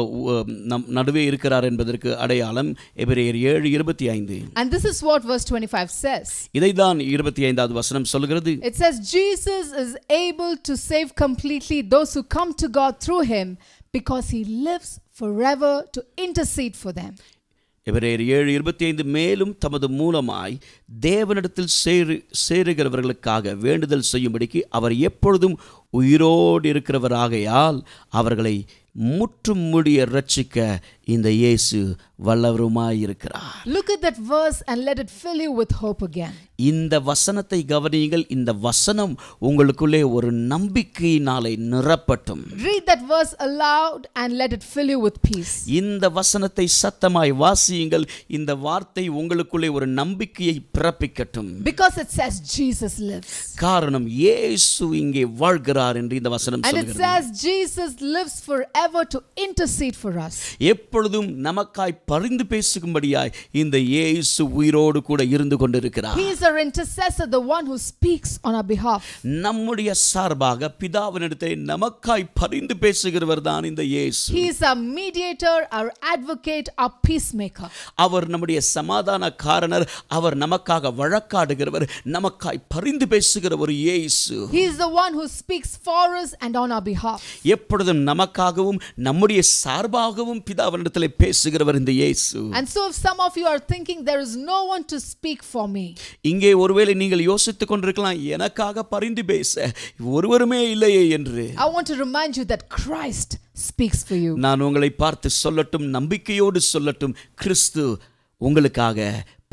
நம் நடுவே இருக்கிறார் என்பதற்கு அடையாளம் எபிரேயர் ஏழு இருபத்தி ஐந்து. And this is what verse twenty-five says. இதைதான் இருபத்தி ஐந்தாவது வசனம் சொல்கிறது. It says Jesus is able to save completely those who come to God through him, because he lives forever to intercede for them. எபிரேயர் ஏழு இருபத்தி ஐந்து, மேலும் தமது மூலமாய் தேவனிடத்தில் சேரு சேருகிறவர்களுக்காக வேண்டுதல் செய்யும்படிக்கு அவர் எப்பொழுதும் உயிரோடு இருக்கிறவராகையால் அவர்களை முற்றும் முடிய ரட்சிக்க இந்த இயேசு வல்லவருமாய் இருக்கிறார். Look at that verse and let it fill you with hope again. இந்த வசனத்தை கவனியுங்கள். இந்த வசனம் உங்களுக்குள்ளே ஒரு நம்பிக்கையினாலே நிரப்பட்டும். Read that verse aloud and let it fill you with peace. இந்த வசனத்தை சத்தமாய் வாசியுங்கள். இந்த வார்த்தை உங்களுக்குள்ளே ஒரு நம்பிக்கையை பிறப்பிக்கட்டும். Because it says Jesus lives. காரணம் இயேசு இங்கே வாழ்கிறார் என்று இந்த வசனம் சொல்கிறது. And it says Jesus lives forever to intercede for us. எப்பொழுதும் நமக்காய் பரிந்து பேசும்படியாய் இந்த இயேசு உயிரோடு கூட இருந்து கொண்டிருக்கிறார். He is our intercessor, the one who speaks on our behalf. நம்முடைய சார்பாக பிதாவினிடத்தில் நமக்காய் பரிந்து பேசுகிறவர் தான் இந்த இயேசு. He is our mediator, our advocate, our peacemaker. அவர் நம்முடைய சமாதான காரணர், அவர் நமக்காக வழக்காடுகிறவர், நமக்காய் பரிந்து பேசுகிற ஒரு இயேசு. He is the one who speaks for us and on our behalf. எப்பொழுதும் நமக்காகவும் நம்முடைய சார்பாகவும் பிதாவினிடத்தில் பேசுகிறவர் இந்த இயேசு. And so if some of you are thinking there is no one to speak for me, இங்கே ஒருவேளை நீங்கள் யோசித்துக் கொண்டிருக்கலாம், எனக்காக பரிந்து பேச ஒருவருமே இல்லையே என்று. I want to remind you that Christ speaks for you. நான் உங்களை பார்த்து சொல்லட்டும், நம்பிக்கையோடு சொல்லட்டும், கிறிஸ்து உங்களுக்காக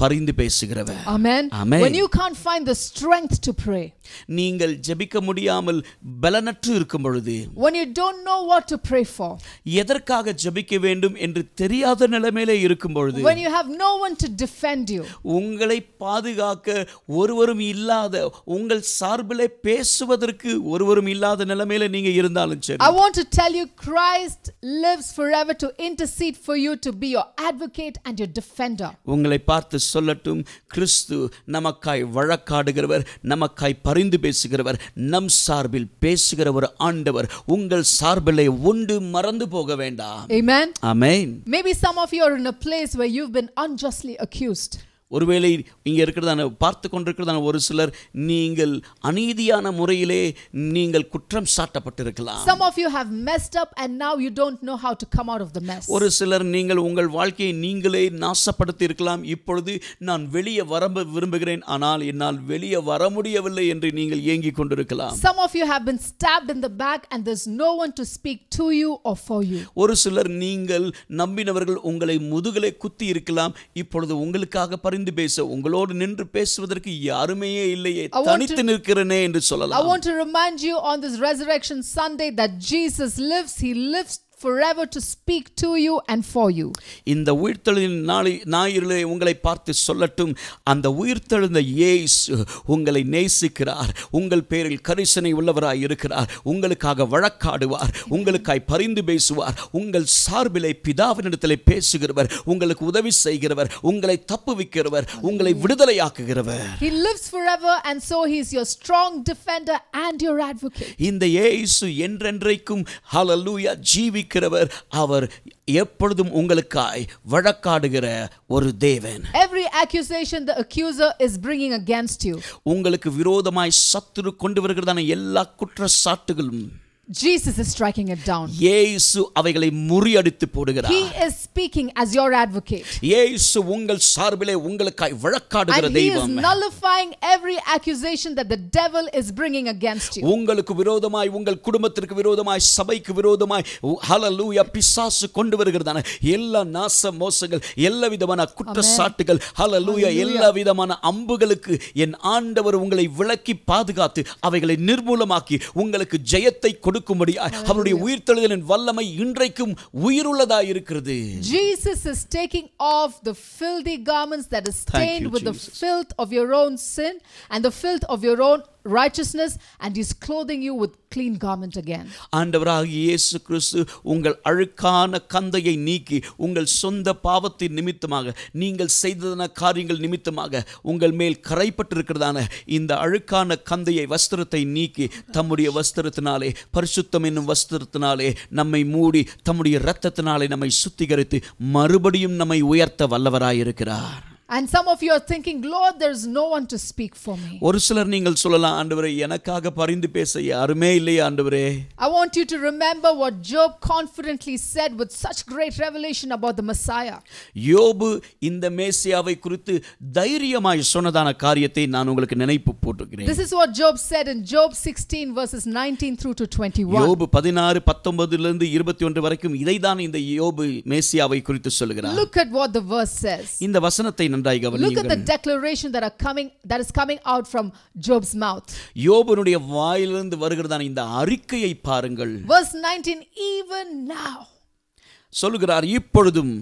பரிந்து பேசுகிறவர். Amen. Amen. When you can't find the strength to pray, நீங்கள் ஜெபிக்க முடியாமல் பலனற்று இருக்கும் பொழுது, when you don't know what to pray for, எதற்காக ஜெபிக்க வேண்டும் என்று தெரியாத நிலைமையிலே இருக்கும் பொழுது, when you have no one to defend you, உங்களை பாதுகாக்க ஒருவரும் இல்லாத, உங்கள் சார்பிலே பேசுவதற்கு ஒருவரும் இல்லாத நிலைமையில நீங்க இருந்தாலும் சரி, I want to tell you, Christ lives forever to intercede for you, to be your advocate and your defender. உங்களை பார்த்து சொல்லட்டும், கிறிஸ்து நமக்காய் வழக்காடுகிறவர், நமக்காய் பரிந்து பேசுகிறவர், நம் சார்பில் பேசுகிற ஒரு ஆண்டவர். உங்கள் சார்பிலே ஒன்று மறந்து போக வேண்டாம். Amen. Amen. Maybe some of you are in a place where you've been unjustly accused. ஒருவேளை இங்க இருக்கிறதான பார்த்து கொண்டிருக்கிறதான ஒரு சிலர் நீங்கள் அநீதியான முறையிலே நீங்கள் குற்றம் சாட்டப்பட்டிருக்கலாம். Some of you have messed up and now you don't know how to come out of the mess. ஒரு சிலர் நீங்கள் உங்கள் வாழ்க்கையை நீங்களே நாசப்படுத்தி இருக்கலாம். இப்பொழுது நான் வெளியே வர விரும்புகிறேன், ஆனால் என்னால் வெளியே வர முடியவில்லை என்று நீங்கள் ஏங்கிக் கொண்டிருக்கலாம். Some of you have been stabbed in the back and there's no one to speak to you or for you. ஒரு சிலர் நீங்கள் நம்பினவர்கள் உங்களை முதுகிலே குத்தி இருக்கலாம். இப்பொழுது உங்களுக்காக பரிந்து பேச, உங்களோடு நின்று பேசுவதற்கு யாருமே இல்லையே, தனித்து நிற்கிறேனே என்று சொல்லலாம். I want to remind you on this Resurrection Sunday that Jesus lives. He lives forever to speak to you and for you. இந்த உயிர்த்தெழுதலின் நாளை ஞாயிறிலே உங்களை பார்த்து சொல்லட்டும், அந்த உயிர்த்தெழுந்த இயேசு உங்களை நேசிக்கிறார், உங்கள் பேரில் கரிசனை உள்ளவராய் இருக்கிறார், உங்களுக்காக வழக்காடுவார், உங்களுக்காய் பரிந்து பேசுவார், உங்கள் சார்பிலே பிதாவினிடத்திலே பேசுகிறவர், உங்களுக்கு உதவி செய்கிறவர், உங்களை தப்புவிக்கிறவர், உங்களை விடுதலையாக்குகிறவர். He lives forever and so he is your strong defender and your advocate. இந்த இயேசு என்றென்றைக்கும் ஹல்லேலூயா ஜீவி அவர் எப்பொழுதும் உங்களுக்காய் வழக்காடுகிற ஒரு தேவன். Every accusation the accuser is bringing against you, உங்களுக்கு விரோதமாய் சத்துரு கொண்டு வருகிறதான எல்லா குற்றச்சாட்டுகளும் Jesus is striking it down. இயேசு அவைகளை முறியடித்து போடுகிறார். He is speaking as your advocate. இயேசு உங்கள் சார்பிலே உங்களுக்காய் வழக்காடுகிற தெய்வம். And he is nullifying every accusation that the devil is bringing against you. உங்களுக்கு விரோதமாய், உங்கள் குடும்பத்திற்கு விரோதமாய், சபைக்கு விரோதமாய் ஹல்லேலூயா பிசாசு கொண்டு வருகிறதான எல்லா நாச மோசங்கள், எல்லா விதமான குற்றச்சாட்டுகள், ஹல்லேலூயா எல்லா விதமான அம்புகளுக்கு என் ஆண்டவர் உங்களை விலக்கி பாதுகாத்து அவைகளை நிர்மூலமாக்கி உங்களுக்கு ஜெயத்தை கொடுக்கும்படியாய் அவருடைய உயிர்த்தெழுதலின் வல்லமை இன்றைக்கும் உயிருள்ளதாய் இருக்கிறது. Jesus is taking off the filthy garments that is stained with the filth of your own sin and the filth of your own righteousness, and he's clothing you with clean garment again. ஆண்டவராகிய இயேசு கிறிஸ்து உங்கள் அழுக்கான கந்தையை நீக்கி, உங்கள் சொந்த பாவத்தின் நிமித்தமாக, நீங்கள் செய்ததான காரியங்கள் நிமித்தமாக உங்கள் மேல் கரைப்பட்டிருக்கிறதான இந்த அழுக்கான கந்தையை, வஸ்திரத்தை நீக்கி தம்முடைய வஸ்திரத்தினாலே, பரிசுத்தம் என்னும் வஸ்திரத்தினாலே நம்மை மூடி, தம்முடைய இரத்தத்தினாலே நம்மை சுத்திகரித்து மறுபடியும் நம்மை உயர்த்த வல்லவராயிருக்கிறார். And some of you are thinking, Lord, there is no one to speak for me. ஒரு சிலர் நீங்கள் சொல்லலாம், ஆண்டவரே எனக்காக பரிந்து பேச யாருமே இல்லையே ஆண்டவரே. I want you to remember what Job confidently said with such great revelation about the Messiah. யோபு இந்த மேசியாவை குறித்து தைரியமாய் சொன்னதான காரியத்தை நான் உங்களுக்கு நினைப்பு போட்டுக்கிறேன். This is what Job said in Job sixteen verses nineteen through to twenty-one. யோபு பதினாறு பத்தொன்பது லிருந்து இருபத்தி ஒன்று வரைக்கும் இதைதான் இந்த யோபு மேசியாவை குறித்து சொல்லுகிறார். Look at what the verse says. இந்த வசனத்தை Look at the declaration that are coming that is coming out from Job's mouth. யோபுனுடைய வாயிலிருந்து வருகிறதான இந்த அறிக்கையை பாருங்கள். Verse nineteen, even now. சொல்லுகிறார், இப்பொழுதும்,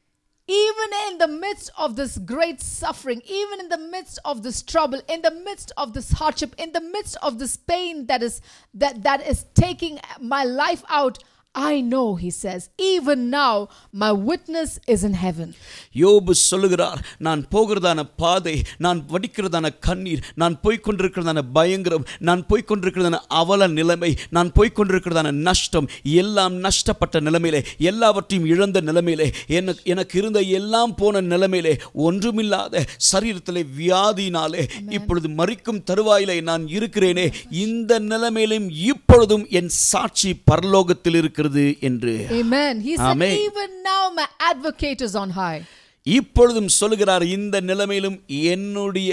even in the midst of this great suffering, even in the midst of this trouble, in the midst of this hardship, in the midst of this pain that is that that is taking my life out, I know, he says, even now my witness is in heaven. யோபு சொல்லுகிறார், நான் போகிறதான பாதை, நான் வடிக்கிறதான கண்ணீர், நான் போய் கொண்டிருக்கிறதான பயங்கரம், நான் போய் கொண்டிருக்கிறதான அவல நிலைமை, நான் போய் கொண்டிருக்கிறதான நஷ்டம், எல்லாம் நஷ்டப்பட்ட நிலைமையிலே, எல்லாவற்றையும் இழந்த நிலைமையிலே, எனக்கு எனக்கு இருந்த எல்லாம் போன நிலைமையிலே, ஒன்றுமில்லாத சரீரத்திலே வியாதியினாலே இப்பொழுது மரிக்கும் தருவாயிலே நான் இருக்கிறேனே, இந்த நிலைமையிலும் இப்பொழுதும் என் சாட்சி பரலோகத்தில் இருக்கிறது என்று. Amen. He said, Amen. even now my advocate is on high. இப்பொழுதும் சொல்கிறார், இந்த நிலைமையிலும் என்னுடைய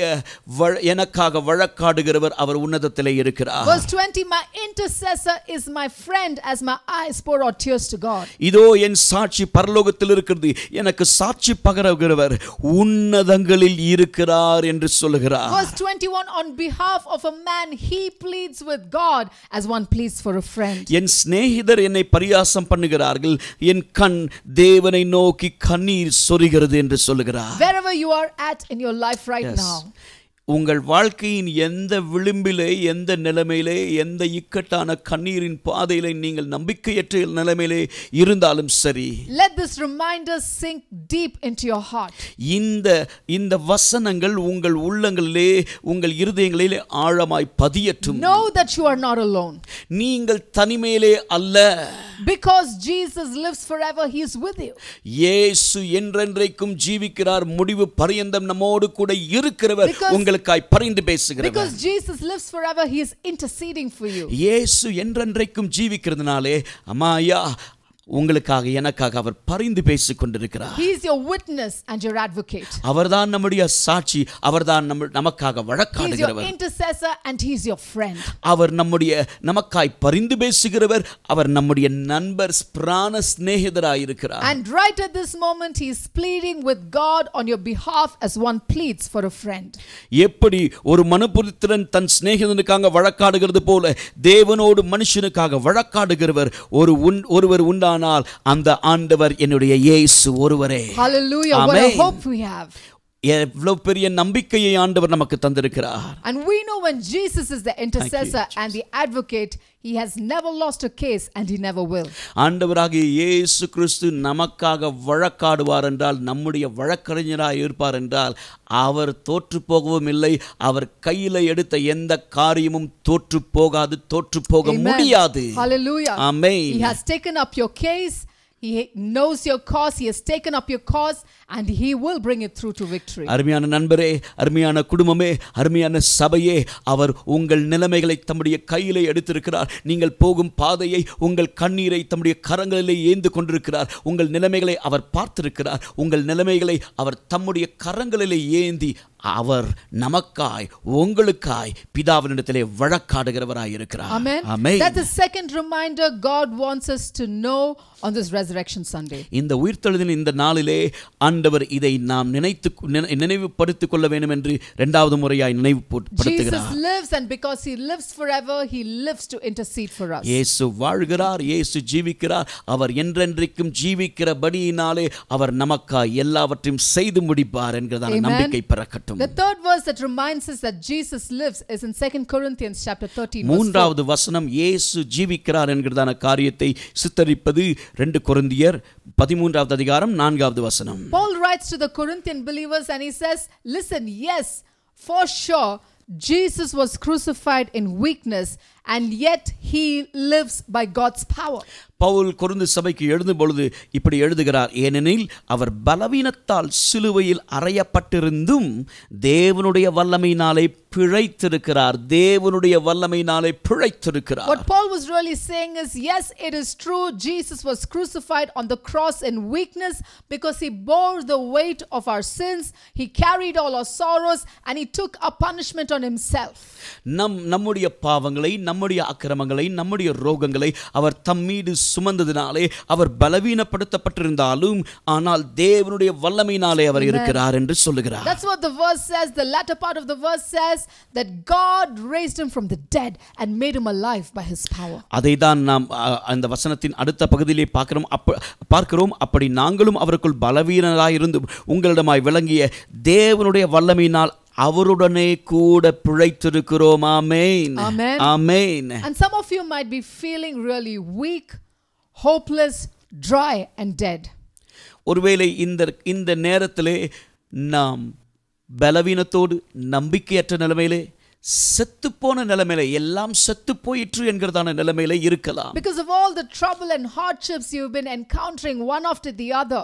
எனக்காக வழக்காடுகிறவர் அவர் உன்னதத்திலே இருக்கிறார். Verse twenty, my intercessor is my friend as my eyes pour out tears to God. இதோ என் சாட்சி பரலோகத்தில் இருக்கிறது, எனக்கு சாட்சி பகருகிறவர் உன்னதங்களில் இருக்கிறார் என்று சொல்கிறார். Verse twenty-one, on behalf of a man he pleads with God as one pleads for a friend. என் சிநேகிதர் என்னை பரியாசம் பண்ணுகிறார்கள், என் கண் தேவனை நோக்கி கண்ணீர் சொரிகிறது என்று சொல்கிறார். Wherever you are at in your life right yes. now, உங்கள் வாழ்க்கையின் எந்த விளிம்பிலே, எந்த நிலைமையிலே, எந்த இக்கட்டான கண்ணீரின் பாதையிலே நீங்கள் நம்பிக்கையற்ற நிலைமையிலே இருந்தாலும் சரி, let this reminder sink deep into your heart. இந்த இந்த வசனங்கள் உங்கள் உள்ளங்களிலே, உங்கள் இருதயங்களிலே ஆழமாய் பதியட்டும். Know that you are not alone. நீங்கள் தனிமையிலே அல்ல. Because Jesus lives forever, he is with you. இயேசு என்றென்றைக்கும் ஜீவிக்கிறார், முடிவு பரியந்தம் நம்மோடு கூட இருக்கிறவர், உங்களுக்காய் பரிந்து பேசுகிறவர். Because Jesus lives forever, he is interceding for you. இயேசு என்றென்றைக்கும் ஜீவிக்கிறதுனாலே அம்மாயா உங்களுக்காக எனக்காக அவர் பரிந்து பேசிக் கொண்டிருக்கிறார். He is your witness and your advocate. அவர்தான் நம்முடைய சாட்சி, அவர்தான் நமக்காக வழக்காடுகிறவர். He is your intercessor and he is your friend. அவர் நம்முடைய நமக்காய் பரிந்து பேசுகிறவர், அவர் நம்முடைய நண்பர், பிராண சிநேகிதராய் இருக்கிறார். And right at this moment he is pleading with God on your behalf as one pleads for a friend. எப்படி ஒரு மனுபுத்திரன் தன் சிநேகிதனுக்காக வழக்காடுகிறது போல தேவனோடு மனுஷனுக்காக வழக்காடுகிறவர் ஒரு ஒருவர் உண்டா, அந்த ஆண்டவர் என்னுடைய இயேசு ஒருவரே. Hallelujah. What a hope we have. எவ்வளவு பெரிய நம்பிக்கையை ஆண்டவர் நமக்கு தந்திருக்கிறார். And we know when Jesus is the intercessor and the advocate, he has never lost a case and he never will. ஆண்டவராகிய இயேசு கிறிஸ்து நமக்காக வழக்காடுவார் என்றால், நம்முடைய வழக்கறிஞராய் இருப்பார் என்றால், அவர் தோற்று போகவும் இல்லை. அவர் கையில எடுத்த எந்த காரியமும் தோற்று போகாது, தோற்று போக முடியாது. Hallelujah. Amen. He has taken up your case. He knows your cause. He has taken up your cause and he will bring it through to victory. அருமையான நண்பரே, அருமையான குடும்பமே, அருமையான சபையே, அவர் உங்கள் நிலைமைகளை தம்முடைய கையிலே எடுத்திருக்கிறார். நீங்கள் போகும் பாதையை, உங்கள் கண்ணீரை தம்முடைய கரங்களிலே ஏந்து கொண்டிருக்கிறார். உங்கள் நிலைமைகளை அவர் பார்த்திருக்கிறார். உங்கள் நிலைமைகளை அவர் தம்முடைய கரங்களிலே ஏந்தி அவர் நமக்காய், உங்களுக்காய் பிதாவினிடத்திலே வழக்காடுகிறவராய் இருக்கிறார். Amen. Amen. That's the second reminder God wants us to know on this resurrection Sunday. இந்த உயிர்த்தெழுதலின் இந்த நாளிலே ஆண்டவர் இதை நாம் நினைத்து நினைவுபடுத்திக் கொள்ள வேண்டும் என்று இரண்டாவது முறையாய் நினைவுபடுத்துகிறார். Jesus lives and because he lives forever, he lives to intercede for us. இயேசு வாழ்கிறார், இயேசு ஜீவிக்கிறார். அவர் என்றென்றைக்கும் ஜீவிக்கிறபடியினாலே அவர் நமக்காய் எல்லாவற்றையும் செய்து முடிப்பார் என்கிறதான நம்பிக்கை பிறக்கட்டும். The third verse that reminds us that Jesus lives is in Second Corinthians chapter thirteen. மூன்றாவது வசனம் இயேசு ஜீவிக்கிறார் என்கிறதான காரியத்தை சித்தரிப்பது இரண்டு கொரிந்தியர் பதிமூன்றாவது அதிகாரம் நான்காவது வசனம். Paul writes to the Corinthian believers and he says, listen, yes, for sure Jesus was crucified in weakness and yet he lives by God's power. Paul Corinth சபைக்கு எழுதும் பொழுது இப்படி எழுதுகிறார், ஏனெனில் அவர் பலவீனத்தால் சிலுவையில் அறையப்பட்டிருந்தும் தேவனுடைய வல்லமையினாலே பிழைத்திருக்கிறார். தேவனுடைய வல்லமையினாலே பிழைத்திருக்கிறார். What Paul was really saying is, yes, it is true, Jesus was crucified on the cross in weakness because he bore the weight of our sins, he carried all our sorrows and he took a punishment on himself. நம் நம்முடைய பாவங்களை, நம்முடைய அக்கிரமங்களை, நம்முடைய ரோகங்களை அவர் தம்மீது சுமந்ததினாலே அவர் பலவீனப்படுத்தப்பட்டிருந்தாலும் ஆனால் தேவனுடைய வல்லமையினாலே அவர் இருக்கிறார் என்று சொல்லுகிறார். That's what the verse says. The latter part of the verse says that God raised him from the dead and made him alive by his power. அதைதான் நாம் அந்த வசனத்தின் அடுத்த பகுதியிலே பார்க்கிறோம். பார்க்கிறோம் அப்படி நாங்களும் அவருக்குள் பலவீனராய் இருந்து உங்களிடமாய் விளங்கிய தேவனுடைய வல்லமையினால் அவருடனே கூட பிழைத்திருக்கிறோம். ஆமென். Amen. Amen. And some of you might be feeling really weak, hopeless, dry and dead. ஒருவேளை இந்த இந்த நேரத்திலே நாம் பலவீனத்தோடு, நம்பிக்கையற்ற நிலைமையிலே, செத்துப்போன நிலைமையிலே, எல்லாம் செத்து போயிற்று என்கிறதான நிலைமையிலே இருக்கலாம். Because of all the trouble and hardships you've been encountering one after the other,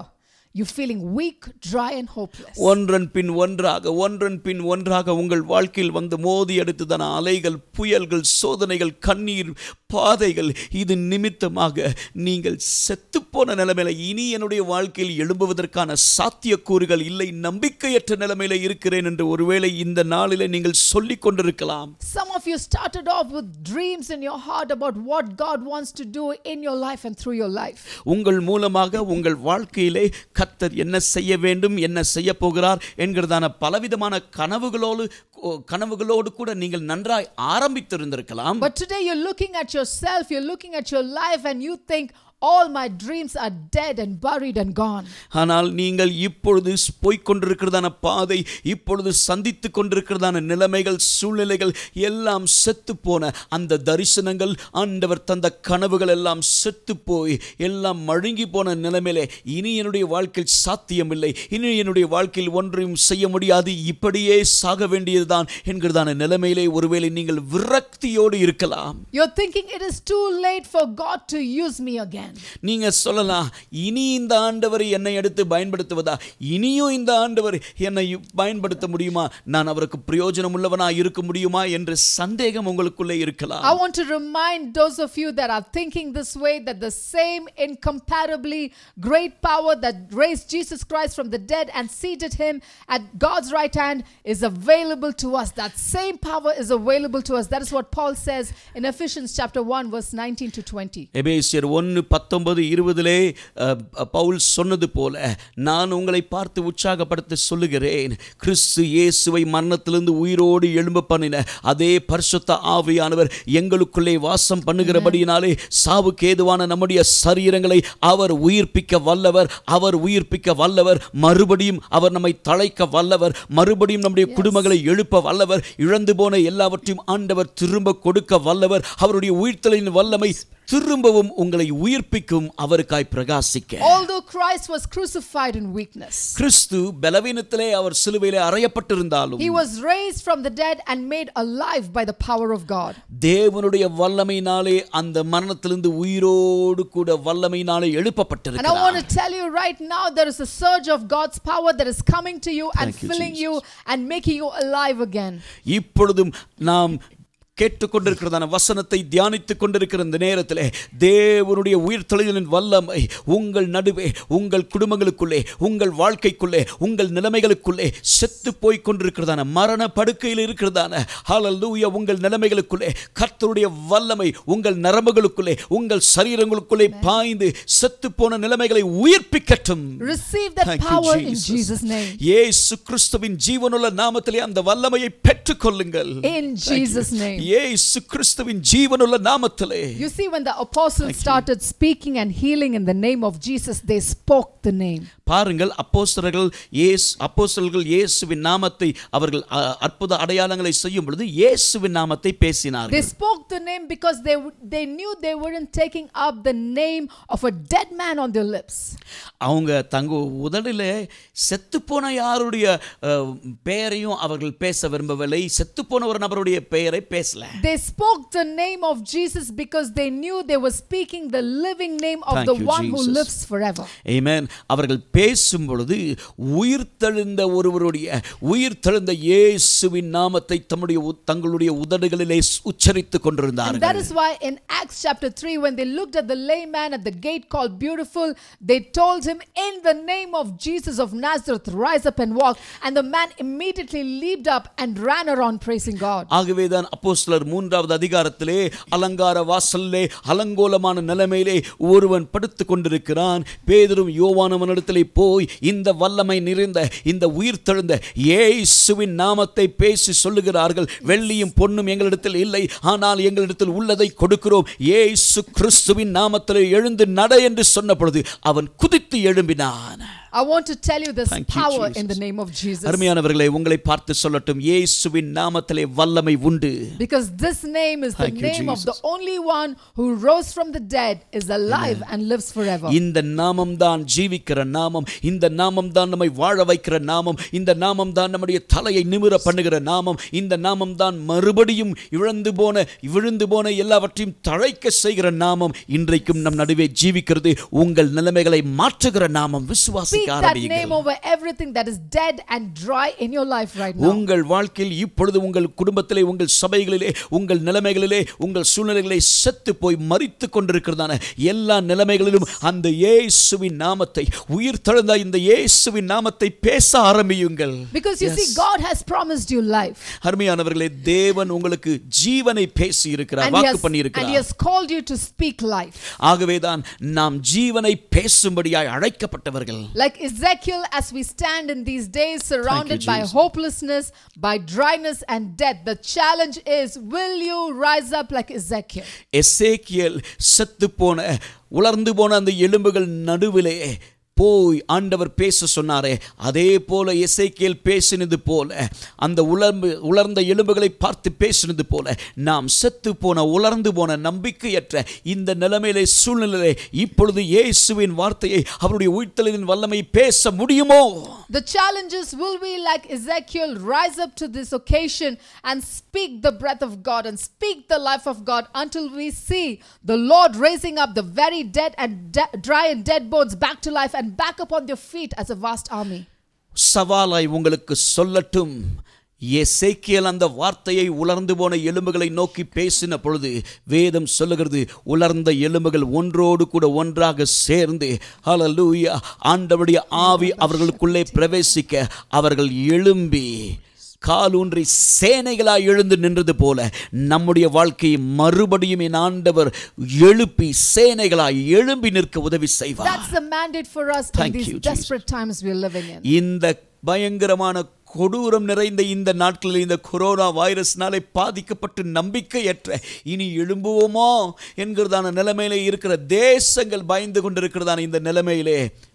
you're feeling weak, dry and hopeless. ஒன்றன் பின் ஒன்றாக ஒன்றன் பின் ஒன்றாக உங்கள் வாழ்க்கையில் வந்து மோதி எடுத்ததான அலைகள், புயல்கள், சோதனைகள், கண்ணீர் பாதைகள், இது நிமித்தமாக நீங்கள் செத்துப்போன நிலைமையில இனி என்னுடைய வாழ்க்கையில் எழும்புவதற்கான சாத்தியக்கூறுகள் இல்லை, நம்பிக்கையற்ற நிலைமையில இருக்கிறேன் என்று ஒருவேளை இந்த நாளிலே நீங்கள் சொல்லிக் கொண்டிருக்கலாம். Some of you started off with dreams in your heart about what God wants to do in your life and through your life. உங்கள் மூலமாக உங்கள் வாழ்க்கையிலே கர்த்தர் என்ன செய்ய வேண்டும், என்ன செய்ய போகிறார் என்கிறதான பலவிதமான கனவுகளோடு கனவுகளோடு கூட நீங்கள் நன்றாய் ஆரம்பித்திருந்திருக்கலாம். But today you're looking at yourself, you're looking at your life and you think all my dreams are dead and buried and gone. ஆனால் நீங்கள் இப்பொழுது போய்க் கொண்டிருக்கிறதான பாதை, இப்பொழுது சந்தித்து கொண்டிருக்கிறதான நிலைமைகள், சூழ்நிலைகள் எல்லாம் செத்து போன அந்த தரிசனங்கள், ஆண்டவர் தந்த கனவுகள் எல்லாம் செத்து போய் எல்லாம் மழுங்கி போன நிலைமையிலே இனி என்னுடைய வாழ்க்கையில் சாத்தியமில்லை, இனி என்னுடைய வாழ்க்கையில் ஒன்றையும் செய்ய முடியாது, இப்படியே சாக வேண்டியதுதான் என்கிறதான நிலைமையிலே ஒருவேளை நீங்கள் விரக்தியோடு இருக்கலாம். You're thinking it is too late for God to use me again. நீங்க சொல்லலாம், இனி இந்த ஆண்டவர் என்னை எடுத்து பயன்படுத்துவதா, இனியும் இந்த ஆண்டவர் என்னை பயன்படுத்த முடியுமா, நான் அவருக்கு பிரயோஜனம் உள்ளவனா இருக்க முடியுமா என்ற சந்தேகம் உங்களுக்குள்ளே இருக்கலாம். I want to remind those of you that are thinking this way that the same incomparably great power that raised Jesus Christ from the dead and seated him at God's right hand is available to us. That same power is available to us. That is what Paul says in Ephesians chapter one verse nineteen to twenty. எபேசியர் ஒன்று பத்தொன்பது இருபதிலே பவுல் சொன்னது போல, நான் உங்களை பார்த்து உற்சாகப்படுத்த சொல்லுகிறேன், கிறிஸ்து இயேசுவை மரணத்திலிருந்து உயிரோடு எழும்ப பண்ணின அதே பரிசுத்த ஆவியானவர் எங்களுக்குள்ளே வாசம் பண்ணுகிறபடியினாலே சாவுக்கு ஏதுவான நம்முடைய சரீரங்களை அவர் உயிர்ப்பிக்க வல்லவர், அவர் உயிர்ப்பிக்க வல்லவர், மறுபடியும் அவர் நம்மை தழைக்க வல்லவர், மறுபடியும் நம்முடைய குடும்பங்களை எழுப்ப வல்லவர், இழந்து போன எல்லாவற்றையும் ஆண்டவர் திரும்ப கொடுக்க வல்லவர், அவருடைய உயிர்த்தலின் வல்லமை திரும்பவும் உங்களை உயிர்ப்பிக்கும், அவருக்காய் பிரகாசிக்க. Although Christ was crucified in weakness, கிறிஸ்து பலவீனத்திலே அவர் சிலுவையிலே அறையப்பட்டிருந்தாலும், he was raised from the dead and made alive by the power of God. தேவனுடைய வல்லமையினாலே அந்த மரணத்திலிருந்து உயிரோடு கூட வல்லமையினாலே எழுப்பப்பட்டிருக்கிறார். And I want to tell you right now, there is a surge of God's power that is coming to you and filling you and making you alive again. இப்பொழுதும் நாம் கேட்டுக்கொண்டிருக்கிறதான வசனத்தை தியானித்துக் கொண்டிருக்கிற இந்த நேரத்திலே தேவனுடைய உயிர்த்தெழுதலின் வல்லமை உங்கள் நடுவே, உங்கள் குடும்பங்களுக்குள்ளே, உங்கள் வாழ்க்கைக்குள்ளே, உங்கள் நிலைமைகளுக்குள்ளே, செத்து போய் கொண்டிருக்கிறதான மரண படுக்கையில் இருக்கிறதான ஹல்லேலூயா உங்கள் நிலைமைகளுக்குள்ளே கர்த்தருடைய வல்லமை உங்கள் நரம்புகளுக்குள்ளே, உங்கள் சரீரங்களுக்குள்ளே பாய்ந்து செத்து போன நிலைமைகளை உயிர்ப்பிக்கட்டும். Receive that power in Jesus name. இயேசு கிறிஸ்துவின் ஜீவனுள்ள நாமத்திலே அந்த வல்லமையை பெற்றுக்கொள்ளுங்கள். In Jesus name. இயேசு கிறிஸ்துவின் ஜீவனுள்ள நாமத்திலே. You see, when the apostles started speaking and healing in the name of Jesus, they spoke the name. பாருங்கள், அப்போஸ்தலர்கள் இயேசு அப்போஸ்தலர்கள் இயேசுவின் நாமத்தை அவர்கள் அற்புத அடையாளங்களை செய்யும் பொழுது இயேசுவின் நாமத்தை பேசினார்கள். They spoke the name because they they knew they weren't taking up the name of a dead man on their lips. அவங்க தங்க உதடிலே செத்துப்போன யாருடைய பெயரையும் அவர்கள் பேச விரும்பவில்லை, செத்துப்போன ஒரு நபருடைய பெயரை பேசல. They spoke the name of Jesus because they knew they were speaking the living name of Thank the you, one Jesus. who lives forever. Amen. அவர்கள் பேசும் பொழுது உயிர்த்தெழுந்த ஒருவருடைய உயிர்த்தெழுந்த இயேசுவின் நாமத்தை தம்முடைய தங்களுடைய உதடுகளிலே உச்சரித்துக் கொண்டிருந்தார்கள். And that is why in Acts chapter three, when they looked at the lame man at the gate called Beautiful, they told him, in the name of Jesus of Nazareth, rise up and walk. And the man immediately leaped up and ran around praising God. ஆகவேதான் அப்போஸ்தலர் மூன்றாவது அதிகாரத்திலே அலங்கார வாசல்லே அலங்கோலமான நிலைமையிலே ஒருவன் படுத்துக் கொண்டிருக்கிறான். பேதுரும் யோவானும் அவனிடத்திலே போய் இந்த வல்லமை நிறைந்த இந்த உயிர்த்தெழுந்த இயேசுவின் நாமத்தை பேசி சொல்லுகிறார்கள். வெள்ளியும் பொன்னும் எங்களிடத்தில் இல்லை, ஆனால் எங்களிடத்தில் உள்ளதை கொடுக்கிறோம். இயேசு கிறிஸ்துவின் நாமத்திலே எழுந்து நட என்று சொன்ன பொழுது அவன் குதித்து எழும்பினான். I want to tell you this Thank you, power Jesus. in the name of Jesus. அருமையானவர்களே, உங்களை பார்த்து சொல்லட்டும், இயேசுவின் நாமத்திலே வல்லமை உண்டு. Because this name is Thank the you, name Jesus. of the only one who rose from the dead, is alive Amen. And lives forever. இந்த நாமம் தான் ஜீவிக்கிற நாமம், இந்த நாமம் தான் நம்மை வாழ வைக்கிற நாமம், இந்த நாமம் தான் நம்முடைய தலையை நிமிர பண்ணுகிற நாமம், இந்த நாமம் தான் மறுபடியும் இழந்து போன விழுந்து போன எல்லாவற்றையும் தழைக்க செய்கிற நாமம், இன்றைக்கும் நம் நடுவே ஜீவிக்கிறது. உங்கள் நிலைமைகளை மாற்றுகிற நாமம். விசுவாசி ஜெபிக்க that name ஆரம்பியுங்கள். over everything that is dead and dry in your life right now. உங்கள் வாழ்க்கையில் இப்பொழுது உங்கள் குடும்பத்திலே, உங்கள் சபைகளிலே, உங்கள் நிலைமைகளிலே, உங்கள் சூழ்நிலைகளிலே செத்து போய் மரித்து கொண்டிருக்கிறதான எல்லா நிலைமைகளிலும் அந்த இயேசுவின் நாமத்தை, உயிர்த்தெழுந்த இந்த இயேசுவின் நாமத்தை பேச ஆரம்பியுங்கள். Because you see, God has promised you life. அருமையானவர்களே, தேவன் உங்களுக்கு ஜீவனை பேசி இருக்கிறார், வாக்கு பண்ணி And he இருக்கிறார். has called you to speak life. ஆகவேதான் நாம் ஜீவனை பேசும்படியாய் அழைக்கப்பட்டவர்கள். Like Ezekiel, as we stand in these days surrounded you, by Jesus. hopelessness, by dryness and death, the challenge is, will you rise up like Ezekiel? எசேக்கியேல் செத்து போன, உலர்ந்து போன அந்த எலும்புகள் நடுவிலே போய் ஆண்டவர் பேச சொன்னாரே, அதே போல எசேக்கியேல் பேசினது போல, அந்த உலர்ந்து உலர்ந்த எலும்புகளை பார்த்து பேசினது போல, நாம் செத்து போன, உலர்ந்து போன, நம்பிக்கையற்ற இந்த நிலைமையிலே, சூழ்நிலையிலே இப்பொழுது இயேசுவின் வார்த்தையை, அவருடைய உயிர்த்தெழுதலின் வல்லமை பேச முடியுமோ? The challenge is, will we like Ezekiel rise up to this occasion and speak the breath of God and speak the life of God until we see the Lord raising up the very dead and de- dry and dead bones back to life and back up on their feet as a vast army? சவாலாய் உங்களுக்கு சொல்லட்டும், எசேக்கியேல் அந்த வார்த்தையை உலர்ந்து போன எலும்புகளை நோக்கி பேசின பொழுது வேதம் சொல்லுகிறது, உலர்ந்த எலும்புகள் ஒன்றோடு கூட ஒன்றாக சேர்ந்து, ஹல்லேலூயா, ஆண்டவருடைய ஆவி அவர்களுக்குள்ளே பிரவேசிக்க அவர்கள் எழும்பி காலூன்றி சேனைகளாய் எழுந்து நின்றது போல நம்முடைய வாழ்க்கையை மறுபடியும் என் ஆண்டவர் எழுப்பி சேனைகளாய் எழும்பி நிற்க உதவி செய்வார். That's the mandate for us Thank in these you, desperate times we are living in. இந்த பயங்கரமான கொடூரம் நிறைந்த இந்த நாட்களில் இந்த கொரோனா வைரஸ்னாலே பாதிக்கப்பட்டு நம்பிக்கையற்ற, இனி எழும்புவோமோ என்கிறதான நிலைமையிலே இருக்கிற தேசங்கள் பயந்து கொண்டிருக்கிறதான இந்த நிலைமையிலே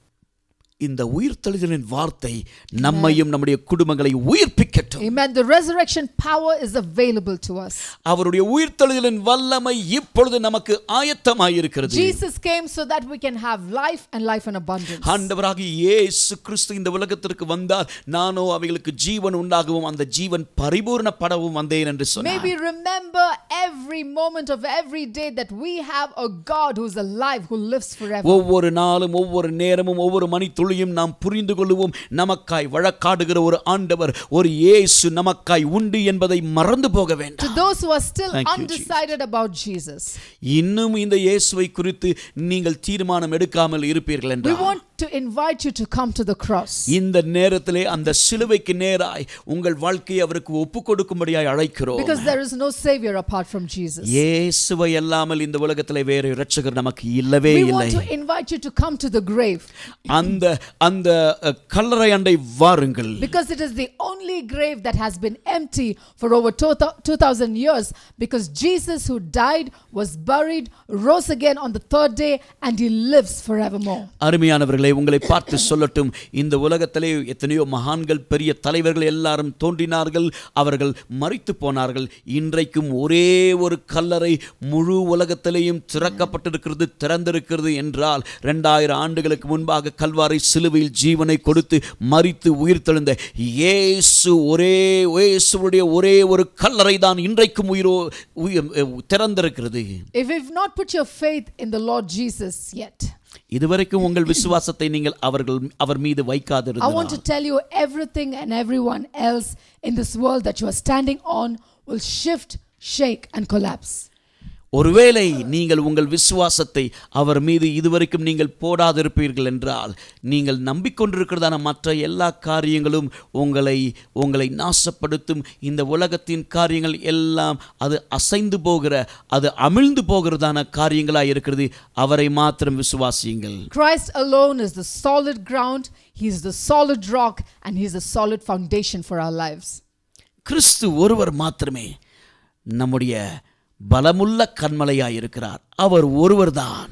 இந்த உயிர்த்தெழுதலின் வார்த்தை நம்மையும் நம்முடைய குடும்பங்களை உயிர்ப்பிக்கட்டும். Amen. The resurrection power is available to us. அவருடைய உயிர்த்தெழுதலின் வல்லமை இப்பொழுது நமக்கு ஆயத்தமாய் இருக்கிறது. Jesus came so that we can have life and life in abundance. ஆண்டவராகிய இயேசு கிறிஸ்து இந்த உலகத்திற்கு வந்தார், நானோ அவைகளுக்கு ஜீவன் உண்டாகவும் அந்த ஜீவன் பரிபூர்ணப்படவும் வந்தேன் என்று சொன்னார். May we remember every moment of every day that we have a God who is alive, who lives forever. ஒவ்வொரு நாளும், ஒவ்வொரு நேரமும், ஒவ்வொரு மணி நாம் புரிந்து கொள்வோம், நமக்காய் வழக்காடுகிற ஒரு ஆண்டவர், ஒரு இயேசு நமக்காய் உண்டு என்பதை மறந்து போக வேண்டாம். To those who are still Thank you, undecided Jesus. about Jesus, இன்னும் இந்த இயேசுவை குறித்து நீங்கள் தீர்மானம் எடுக்காமல் இருப்பீர்கள் we என்றால், want to invite you to come to the cross. இந்த நேரத்திலே அந்த சிலுவைக்கு நேராய் உங்கள் வாழ்க்கையை அவருக்கு ஒப்புக் கொடுக்கும்படியாய் அழைக்கிறோம். Because there is no savior apart from Jesus. இயேசுவை அல்லாமல் இந்த உலகத்திலே வேறு இரட்சகர் நமக்கு இல்லவே We இல்லை. want to invite you to come to the grave. அந்த அந்த கல்லறை அண்டை வாருங்கள். Because it is the only grave that has been empty for over two thousand years, because Jesus, who died, was buried, rose again on the third day, and he lives forevermore. அருமையானவர்களே, உங்களை பார்த்து சொல்லட்டும், இந்த உலகத்திலே எத்தனையோ மகான்கள், பெரிய தலைவர்கள் எல்லாரும் தோன்றினார்கள், அவர்கள் மரித்து போனார்கள். இன்றைக்கும் ஒரே ஒரு கல்லறை முழு உலகத்திலேயும் திறக்கப்பட்டிருக்கிறது, திறந்திருக்கிறது என்றால், இரண்டாயிரம் ஆண்டுகளுக்கு முன்பாக கல்வாரி சிலுவையில் ஜீவனை கொடுத்து மரித்து உயிர்த்தெழுந்த இயேசு, ஒரே இயேசுவுடைய ஒரே ஒரு கல்லறை தான் இன்றைக்கும் உயிரோ திறந்திருக்கிறது. If you've not put your faith in the Lord Jesus yet, இதுவரைக்கும் உங்கள் விசுவாசத்தை நீங்கள் அவர்கள் அவர் மீது வைக்காதிருந்தால், I want to tell you, everything and everyone else in this world that you are standing on will shift, shake and collapse. ஒருவேளை நீங்கள் உங்கள் விசுவாசத்தை அவர் மீது இதுவரைக்கும் நீங்கள் போடாதிருப்பீர்கள் என்றால், நீங்கள் நம்பிக்கொண்டிருக்கிறதான மற்ற எல்லா காரியங்களும் உங்களை உங்களை நாசப்படுத்தும். இந்த உலகத்தின் காரியங்கள் எல்லாம் அது அசைந்து போகிற, அது அமிழ்ந்து போகிறதான காரியங்களாக இருக்கிறது. அவரை மாத்திரம் விசுவாசியுங்கள். Christ alone is the solid ground, he is the solid rock, and he is the solid foundation for our lives. கிறிஸ்து ஒருவர் மாத்திரமே நம்முடைய பலமுள்ள கன்மலையாயிருக்கிறார். அவர் ஒருவர்தான்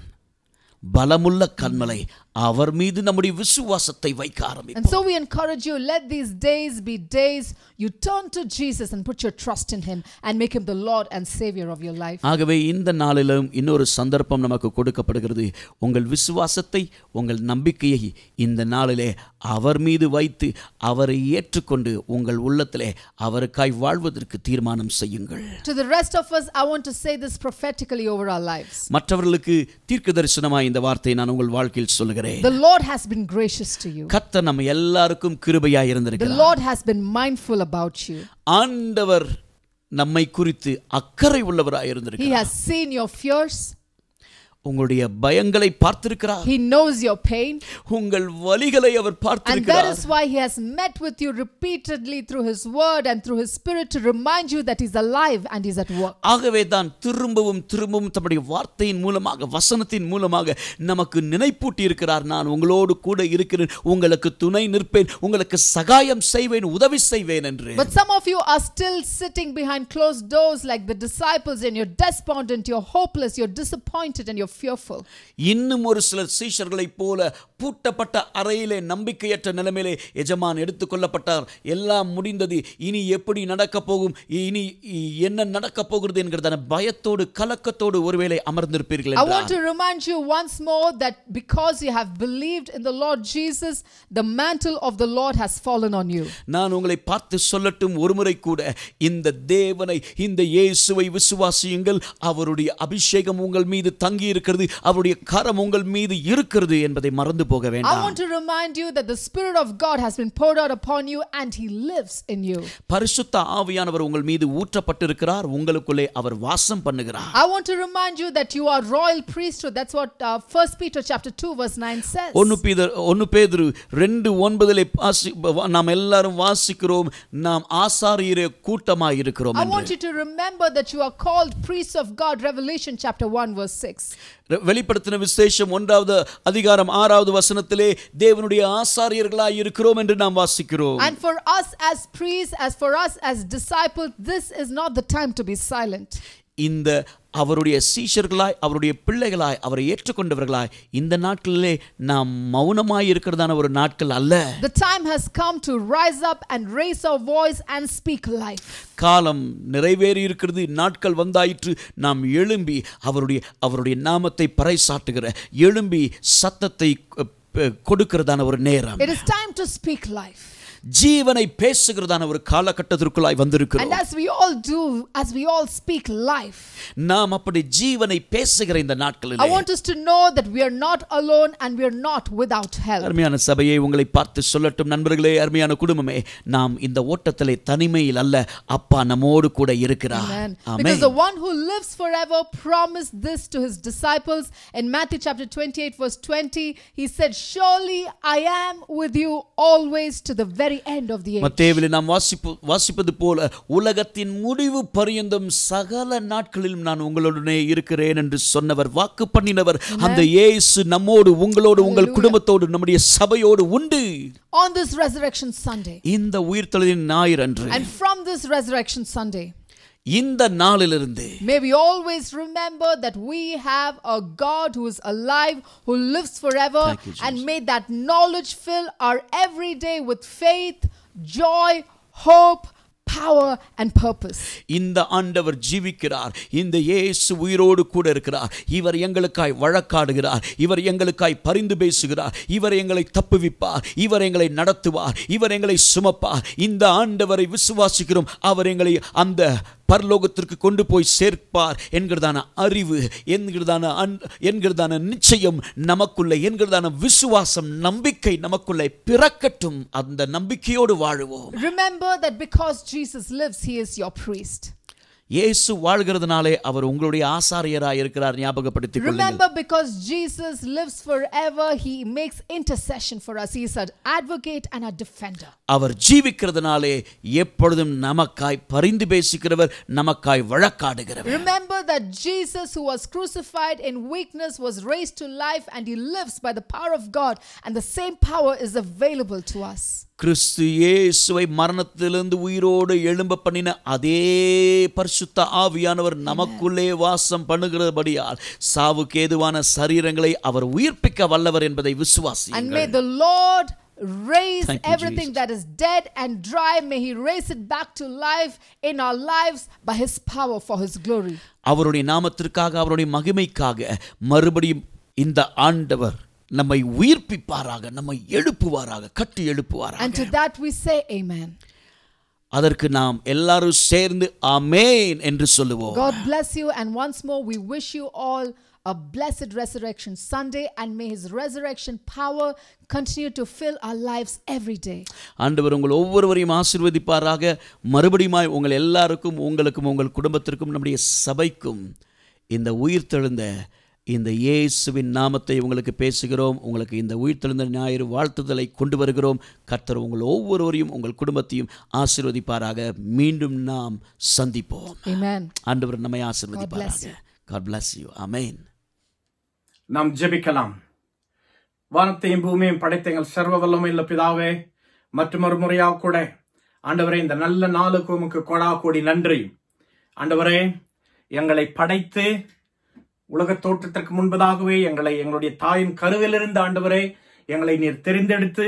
பலமுள்ள கன்மலை. அவர் மீது நம்முடைய விசுவாசத்தை வைக்க ஆரம்பிப்போம். And so we encourage you, let these days be days you turn to Jesus and put your trust in him and make him the Lord and Savior of your life. ஆகவே இந்த நாளிலும் இன்னொரு சந்தர்ப்பம் நமக்கு கொடுக்கப்படுகிறது. உங்கள் விசுவாசத்தை, உங்கள் நம்பிக்கையை இந்த நாளிலே அவர் மீது வைத்து அவரை ஏற்றுக்கொண்டு உங்கள் உள்ளத்திலே அவருக்காய் வாழ்வதற்கு தீர்மானம் செய்யுங்கள். To the rest of us, I want to say this prophetically over our lives. மற்றவர்களுக்கு தீர்க்கதரிசனமாய் இந்த வார்த்தையை நான் உங்கள் வாழ்க்கையில் சொல்கிறேன். இருக்கிறேன். The Lord has been gracious to you. கர்த்தர் நம்ம எல்லாருக்கும் கிருபையாய் The இருந்திருக்கிறார். Lord has been mindful about you. ஆண்டவர் நம்மை குறித்து அக்கறை உள்ளவராய் He இருந்திருக்கிறார். has seen your fears. உங்களுடைய பயங்களை பார்த்திருக்கிறார். He knows your pain. உங்கள் வலிகளை அவர் And that பார்த்திருக்கிறார். is why he has met with you repeatedly through his word and through his spirit to remind you that he's alive and he's at work. ஆகவே தான் திரும்பவும் திரும்பவும் தம்முடைய வார்த்தையின் மூலமாக வசனத்தின் மூலமாக நமக்கு நினைப்பூட்டி இருக்கிறார். நான் உங்களோடு கூட இருக்கிறேன், உங்களுக்கு துணை நிற்பேன், உங்களுக்கு சகாயம் செய்வேன், உதவி செய்வேன் என்று. But some of you are still sitting behind closed doors like the disciples, and you're despondent, you're hopeless, you're disappointed, and you're fearful. இன்னும் ஒரு சில சீஷர்களைப் போல பூட்டப்பட்ட அறையிலே நம்பிக்கையற்ற நிலைமையிலே எஜமான் எடுத்துக் கொள்ளப்பட்டார், எல்லாம் முடிந்தது, இனி எப்படி நடக்க போகும், இனி என்ன நடக்க போகிறது என்கிறதான பயத்தோடு கலக்கத்தோடு ஒருவேளை அமர்ந்திருப்பீர்கள். I want to remind you once more that because you have believed in the Lord Jesus, the mantle of the Lord has fallen on you. நான் உங்களை பார்த்து சொல்லட்டும், ஒருமுறை கூட இந்த தேவனை, இந்த இயேசுவை விசுவாசியுங்கள், அவருடைய அபிஷேகம் உங்கள் மீது தங்கி இருக்கிறது, அவருடைய கரம் உங்கள் மீது இருக்கிறது என்பதை மறந்து போக I வேண்டாம். want to remind you that the Spirit of God has been poured out upon you and He lives in you. பரிசுத்த ஆவியானவர் உங்கள் மீது ஊற்றப்பட்டிருக்கிறார், உங்களுக்குள்ளே அவர் வாசம் பண்ணுகிறார். I want to remind you that you are royal priesthood. That's what uh, First Peter chapter two verse nine says. ஒன்னு பேதுரு ஒன்னு பேதுரு ரெண்டு ஒன்பதிலே நாம் எல்லாரும் வாசிக்கிறோம், நாம் ஆசாரியரே கூட்டமாய் இருக்கிறோம் I என்று. want you to remember that you are called priests of God. Revelation chapter one verse six. வெளிப்படுத்தின விசேஷம் ஒன்றாவது அதிகாரம் ஆறாவது வசனத்திலே தேவனுடைய ஆசாரியர்களாய் இருக்கிறோம் என்று நாம் வாசிக்கிறோம். And for us as priests, as for us as disciples, this is not the time to be silent. இந்த அவருடைய சீஷர்களாய், அவருடைய பிள்ளைகளாய், அவரை ஏற்றுக்கொண்டவர்களாய் இந்த நாட்களிலே நாம் மௌனமாய் இருக்கிறதான ஒரு நாட்கள் அல்ல. The time has come to rise up and raise our voice and speak life. காலம் நிறைவேறி இருக்கிறது, நாட்கள் வந்தாயிற்று. நாம் எழும்பி அவருடைய அவருடைய நாமத்தை பறைசாட்டுகிற, எழும்பி சத்தத்தை கொடுக்கிறதான ஒரு நேரம். It is time to speak life. ஜீவனை பேசுகிறதான ஒரு காலகட்டத்திற்குள்ளாய் வந்திருக்கிறோம். And as we all do, as we all speak life, நாம் அப்படி ஜீவனை பேசுகிற இந்த நாட்களிலே I want us to know that we are not alone and we are not without help. அருமையான சபையை உங்களை பார்த்து சொல்லட்டும், நண்பர்களே, அருமையான குடும்பமே, நாம் இந்த ஓட்டத்திலே தனிமையில் அல்ல, அப்பா நம்மோடு கூட இருக்கிறார். Amen. Amen. Because the one who lives forever promised this to his disciples in Matthew chapter twenty-eight verse twenty. He said, surely I am with you always to the very end of the age. மத்தேயுவிலே நாம் வாசிப்பு வாசிப்பது போல உலகத்தின் முடிவு பரியந்தம் சகல நாட்களிலும் நான் உங்களுடனே இருக்கிறேன் என்று சொன்னவர், வாக்கு பண்ணினவர் அந்த இயேசு நம்மோடு, உங்களோடு, உங்கள் குடும்பத்தோடு, நம்முடைய சபையோடு உண்டு. On this resurrection Sunday, இந்த உயிர்த்தெழுதலின் ஞாயிறு அன்று, and from this resurrection Sunday, இந்த நாளிலிருந்து may we always remember that we have a God who is alive, who lives forever. Thank you, Jesus. And may that knowledge fill our every day with faith, joy, hope, power and purpose. இந்த ஆண்டவர் ஜீவிக்கிறார், இந்த இயேசு உயிரோடு கூட இருக்கிறார். இவர் எங்களுக்காய் வழக்காடுகிறார், இவர் எங்களுக்காய் பரிந்து பேசுகிறார், இவர் எங்களை தப்புவிப்பார், இவர் எங்களை நடத்துவார், இவர் எங்களை சுமப்பார். இந்த ஆண்டவரை விசுவாசிக்கிறோம், அவர் எங்களை அந்த பரலோகத்திற்கு கொண்டு போய் சேர்ப்பார் என்கிறதான அறிவு, என்கிறதான என்கிறதான நிச்சயம் நமக்குள்ளே, என்கிறதான விசுவாசம், நம்பிக்கை நமக்குள்ளே பிறக்கட்டும். அந்த நம்பிக்கையோடு வாழுவோம். Remember that because Jesus lives, he is your priest. இயேசு வாழ்கிறதுனாலே அவர் உங்களுடைய ஆசாரியராய் இருக்கிறார். ஞாபகப்படுத்திக் கொள்ளுங்கள். Remember, because Jesus lives forever, he makes intercession for us. He is our advocate and our defender. அவர் ஜீவிக்கிறதுனாலே எப்பொழுதும் நமக்காய் பரிந்து பேசுகிறவர், நமக்காய் வழக்காடுகிறவர். Remember that Jesus, who was crucified in weakness, was raised to life, and he lives by the power of God, and the same power is available to us. கிறிஸ்து இயேசுவை மரணத்திலிருந்து உயிரோடு எழும்ப பண்ணின அதே பரிசுத்த ஆவியானவர் நமக்குள்ளே வாசம் பண்ணுகிறபடியால் சாவுக்கு ஏதுவான சரீரங்களை அவர் உயிர்ப்பிக்க வல்லவர் என்பதை விசுவாசியுங்கள். And may the Lord raise Thank you, everything Jesus. that is dead and dry. May he raise it back to life in our lives by his power for his glory. அவருடைய நாமத்திற்காக, அவருடைய மகிமைக்காக மறுபடியும் இந்த ஆண்டவர் நம்மை உயிர்ப்பிப்பாராக, நம்மை எழுப்புவாராக, கட்டி எழுப்புவாராக. And to that we say amen. அதற்கு நாம் எல்லாரும் சேர்ந்து ஆமென் என்று சொல்லுவோம். God bless you, and once more we wish you all a blessed Resurrection Sunday, and may His resurrection power continue to fill our lives every day. ஆண்டவர் உங்கள் ஒவ்வொருவரையும் ஆசீர்வதிப்பாராக. மறுபடியும் உங்கள் எல்லாருக்கும், உங்களுக்கும், உங்கள் குடும்பத்திற்கும், நம்முடைய சபைக்கும் இந்த உயிர்த்தெழுந்த இந்த இயேசுவின் நாமத்தை உங்களுக்கு பேசுகிறோம். உங்களுக்கு இந்த உயிர்த்தெழுந்த ஞாயிறு வாழ்த்துதலை கொண்டு வருகிறோம். கர்த்தர் உங்கள் ஒவ்வொருவரையும், உங்கள் குடும்பத்தையும் ஆசீர்வதிப்பாராக. மீண்டும் நாம் சந்திப்போம். Amen. ஆண்டவர் நம்மை ஆசீர்வதிப்பாராக. God bless you. Amen. நாம் ஜெபிக்கலாம். வானத்தையும் பூமியையும் படைத்த எங்கள் சர்வ வல்லமையுள்ள பிதாவே, மற்றொரு முறையாக கூட ஆண்டவரே இந்த நல்ல நாளுக்கு உமக்கு கொடா கோடி நன்றி. ஆண்டவரே, எங்களை படைத்து உலக தோற்றத்திற்கு முன்பதாகவே எங்களை எங்களுடைய தாயின் கருவிலிருந்து ஆண்டவரே எங்களை நீர் தெரிந்தெடுத்து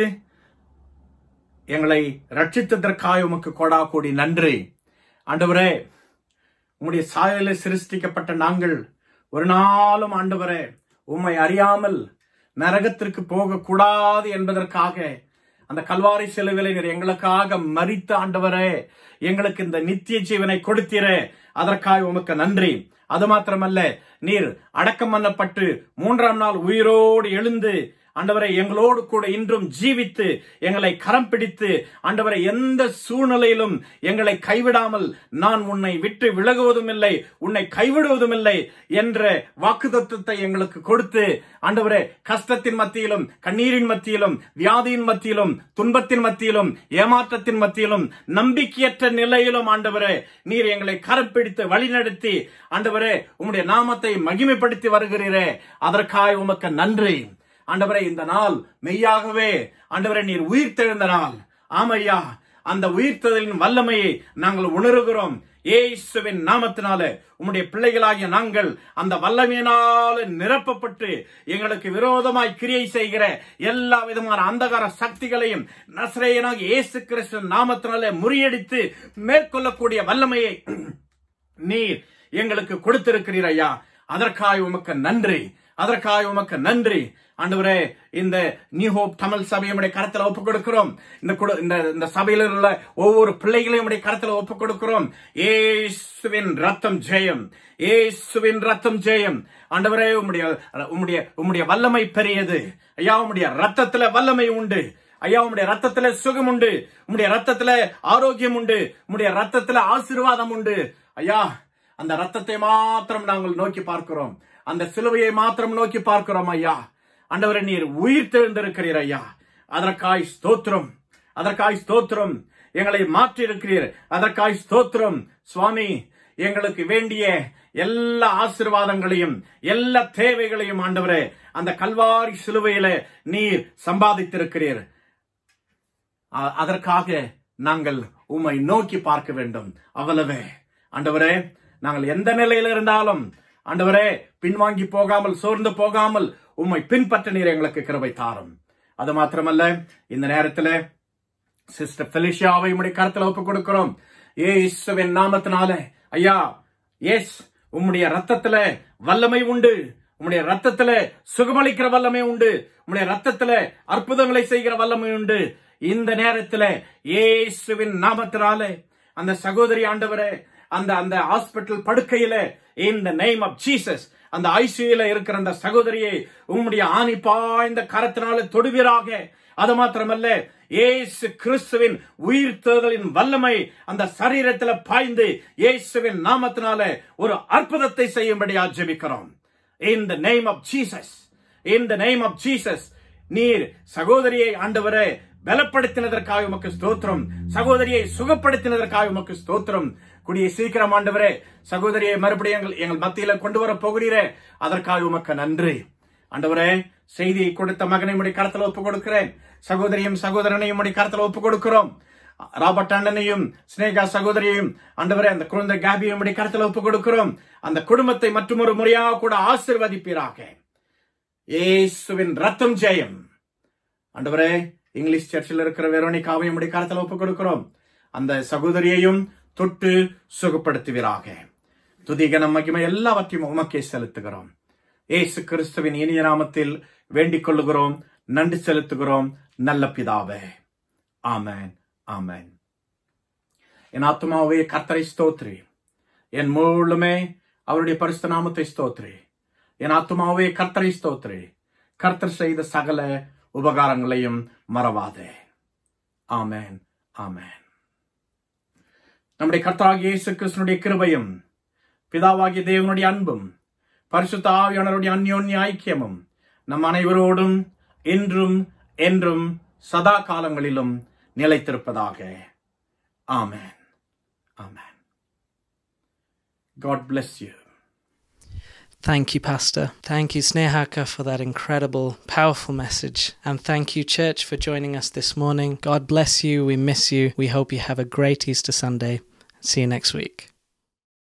எங்களை ரட்சித்ததற்காக உமக்கு கொடா கோடி நன்றி. ஆண்டவரே, உம்முடைய சாயலில் சிருஷ்டிக்கப்பட்ட நாங்கள் ஒரு நாளும் ஆண்டவரே உம்மை அறியாமல் நரகத்திற்கு போக கூடாது என்பதற்காக அந்த கல்வாரி சிலுவையிலே நீர் எங்களுக்காக மரித்த ஆண்டவரே, எங்களுக்கு இந்த நித்திய ஜீவனை கொடுத்தீரே, அதற்காக உமக்கு நன்றி. அது மாத்திரமல்ல, நீர் அடக்கம் பண்ணப்பட்டு மூன்றாம் நாள் உயிரோடு எழுந்து ஆண்டவரை எங்களோடு கூட இன்றும் ஜீவித்து எங்களை கரம் பிடித்து ஆண்டவரை எந்த சூழ்நிலையிலும் எங்களை கைவிடாமல் நான் உன்னை விட்டு விலகுவதும் இல்லை, உன்னை கைவிடுவதும் இல்லை என்ற வாக்குத்தத்தத்தை எங்களுக்கு கொடுத்து ஆண்டவரே கஷ்டத்தின் மத்தியிலும், கண்ணீரின் மத்தியிலும், வியாதியின் மத்தியிலும், துன்பத்தின் மத்தியிலும், ஏமாற்றத்தின் மத்தியிலும், நம்பிக்கையற்ற நிலையிலும் ஆண்டவரே நீர் எங்களை கரம் பிடித்து வழிநடத்தி ஆண்டவரே உம்முடைய நாமத்தை மகிமைப்படுத்தி வருகிறீரே, அதற்காக உமக்கு நன்றி. ஆண்டவரே, இந்த நாள் மெய்யாகவே ஆண்டவரே நீர் உயிர்த்தெழுந்த நாள். ஆமையா, அந்த உயிர்த்தெழுதலின் வல்லமையை நாங்கள் உணர்கிறோம். இயேசுவின் நாமத்தினால உம்முடைய பிள்ளைகளாகிய நாங்கள் அந்த வல்லமையினால நிரப்பப்பட்டு எங்களுக்கு விரோதமாய் கிரியை செய்கிற எல்லா விதமான அந்தகார சக்திகளையும் நசரேயனாகிய இயேசு கிறிஸ்து நாமத்தினால முறியடித்து மேற்கொள்ளக்கூடிய வல்லமையை நீர் எங்களுக்கு கொடுத்திருக்கிறீர் ஐயா. அதற்காக உமக்கு நன்றி, அதற்காக உமக்கு நன்றி. ஆண்டவரே, இந்த நியூ ஹோப் தமிழ் சபையுடைய கரத்தில் ஒப்புக் கொடுக்கிறோம். இந்த சபையில் உள்ள ஒவ்வொரு பிள்ளைகளையும் கரத்தில் ஒப்புக் கொடுக்கிறோம். இயேசுவின் ரத்தம் ஜெயம், இயேசுவின் ரத்தம் ஜெயம். ஆண்டவரே, உம்முடைய உம்முடைய உம்முடைய வல்லமை பெரியது ஐயா. உம்முடைய ரத்தத்துல வல்லமை உண்டு ஐயா. உம்முடைய ரத்தத்துல சுகம் உண்டு, உம்முடைய ரத்தத்துல ஆரோக்கியம் உண்டு, உம்முடைய ரத்தத்துல ஆசீர்வாதம் உண்டு ஐயா. அந்த ரத்தத்தை மாத்திரம் நாங்கள் நோக்கி பார்க்கிறோம், அந்த சிலுவையை மாத்திரம் நோக்கி பார்க்கிறோம் ஐயா. ஆண்டவரே, நீர் உயிர் தெழுந்திருக்கிறீர் ஐயா. அதற்காய் ஸ்தோத்திரம், அதற்காய் ஸ்தோத்திரம். எங்களை மாற்றி இருக்கிறீர், அதற்காய் ஸ்தோத்திரம். சுவாமி, எங்களுக்கு வேண்டிய எல்லா ஆசீர்வாதங்களையும் எல்லா தேவைகளையும் ஆண்டவரே அந்த கல்வாரி சிலுவையில நீர் சம்பாதித்திருக்கிறீர். அதற்காக நாங்கள் உம்மை நோக்கி பார்க்க வேண்டும். அவ்வளவே ஆண்டவரே, நாங்கள் எந்த நிலையில இருந்தாலும் ஆண்டவரே பின்வாங்கி போகாமல், சோர்ந்து போகாமல் உம்மை பின்பற்ற நீர் எங்களுக்கு கிருபை தாரும். அது மாத்திரமல்ல, இந்த நேரத்தில் சிஸ்டர் ஃபெலிஷியாவை உம்முடைய கரத்தில் ஒப்புக் கொடுக்கிறோம். இயேசுவின் நாமத்தினால ஐயா, எஸ் உம்முடைய ரத்தத்துல வல்லமை உண்டு, உம்முடைய ரத்தத்துல சுகமளிக்கிற வல்லமை உண்டு, உம்முடைய ரத்தத்துல அற்புதங்களை செய்கிற வல்லமை உண்டு. இந்த நேரத்தில் இயேசுவின் நாமத்தினால அந்த சகோதரி ஆண்டவரே அந்த அந்த ஹாஸ்பிட்டல் படுக்கையில in the name of Jesus அந்த ஐசியூல இருக்கிற அந்த சகோதரியை உம்முடைய ஆணி பாய்ந்த கரத்தினால தொடுவீராக. அது மாத்திரமல்ல, இயேசு கிறிஸ்துவின் உயிர்த்தெழுதலின் வல்லமை அந்த சரீரத்தில் பாய்ந்து இயேசுவின் நாமத்தினால ஒரு அற்புதத்தை செய்யும்படி ஜெபிக்கிறோம். in the name of Jesus, in the name of Jesus. நீர் சகோதரியை ஆண்டவரே பலப்படுத்தினதற்காக உமக்கு ஸ்தோத்திரம், சகோதரியை சுகப்படுத்தினதற்காக உமக்கு ஸ்தோத்திரம். கூடிய சீக்கிரம் ஆண்டவரே சகோதரியை மறுபடியும் எங்கள் எங்கள் மத்தியில கொண்டு வர போகிறீரே, அதற்காக உமக்கு நன்றி. ஆண்டவரே, செய்தியை கொடுத்த மகனை உம்முடைய கரத்தில் ஒப்புக் கொடுக்கிறேன். சகோதரியும் சகோதரனையும் உம்முடைய கரத்தில் ஒப்புக் கொடுக்கிறோம். ராபர்ட் அண்ணனையும் ஸ்னேகா சகோதரியையும் ஆண்டவரே அந்த குழந்தை காபியும் உம்முடைய கரத்தில் ஒப்புக் கொடுக்கிறோம். அந்த குடும்பத்தை மற்றொரு முறையாக கூட ஆசீர்வதிப்பீராக. இயேசுவின் ரத்தம் ஜெயம். ஆண்டவரே, இங்கிலீஷ் சர்ச்சில் இருக்கிற வெரோனிகாவையும் உம்முடைய கரத்தில் ஒப்புக் கொடுக்கிறோம். அந்த சகோதரியையும் தொட்டு சுகப்படுத்துவீராக. துதிகன மகிமை எல்லாவற்றையும் உமக்கே செலுத்துகிறோம். இயேசு கிறிஸ்துவின் இனிய நாமத்தில் வேண்டிக் கொள்ளுகிறோம், நன்றி செலுத்துகிறோம் நல்ல பிதாவே. ஆமென், ஆமென். என் ஆத்துமாவே கர்த்தரை ஸ்தோத்ரி, என் முழுமே அவருடைய பரிசுத்த நாமத்தை ஸ்தோத்ரி. என் ஆத்துமாவே கர்த்தரை ஸ்தோத்ரி, கர்த்தர் செய்த சகல உபகாரங்களையும் மறவாதே. ஆமென், ஆமென். நம்முடைய கர்த்தராகிய இயேசு கிறிஸ்துவினுடைய கிருபையும் பிதாவாகிய தேவனுடைய அன்பும் பரிசுத்த ஆவியானவருடைய அந்யோன்ய ஐக்கியமும் நம் அனைவரோடும் இன்றும் என்றும் சதா காலங்களிலும் நிலைத்திருப்பதாக. ஆமென், ஆமென். God bless you. Thank you, Pastor. Thank you, Snehaka, for that incredible, powerful message. And thank you, church, for joining us this morning. God bless you. We miss you. We hope you have a great Easter Sunday. See you next week.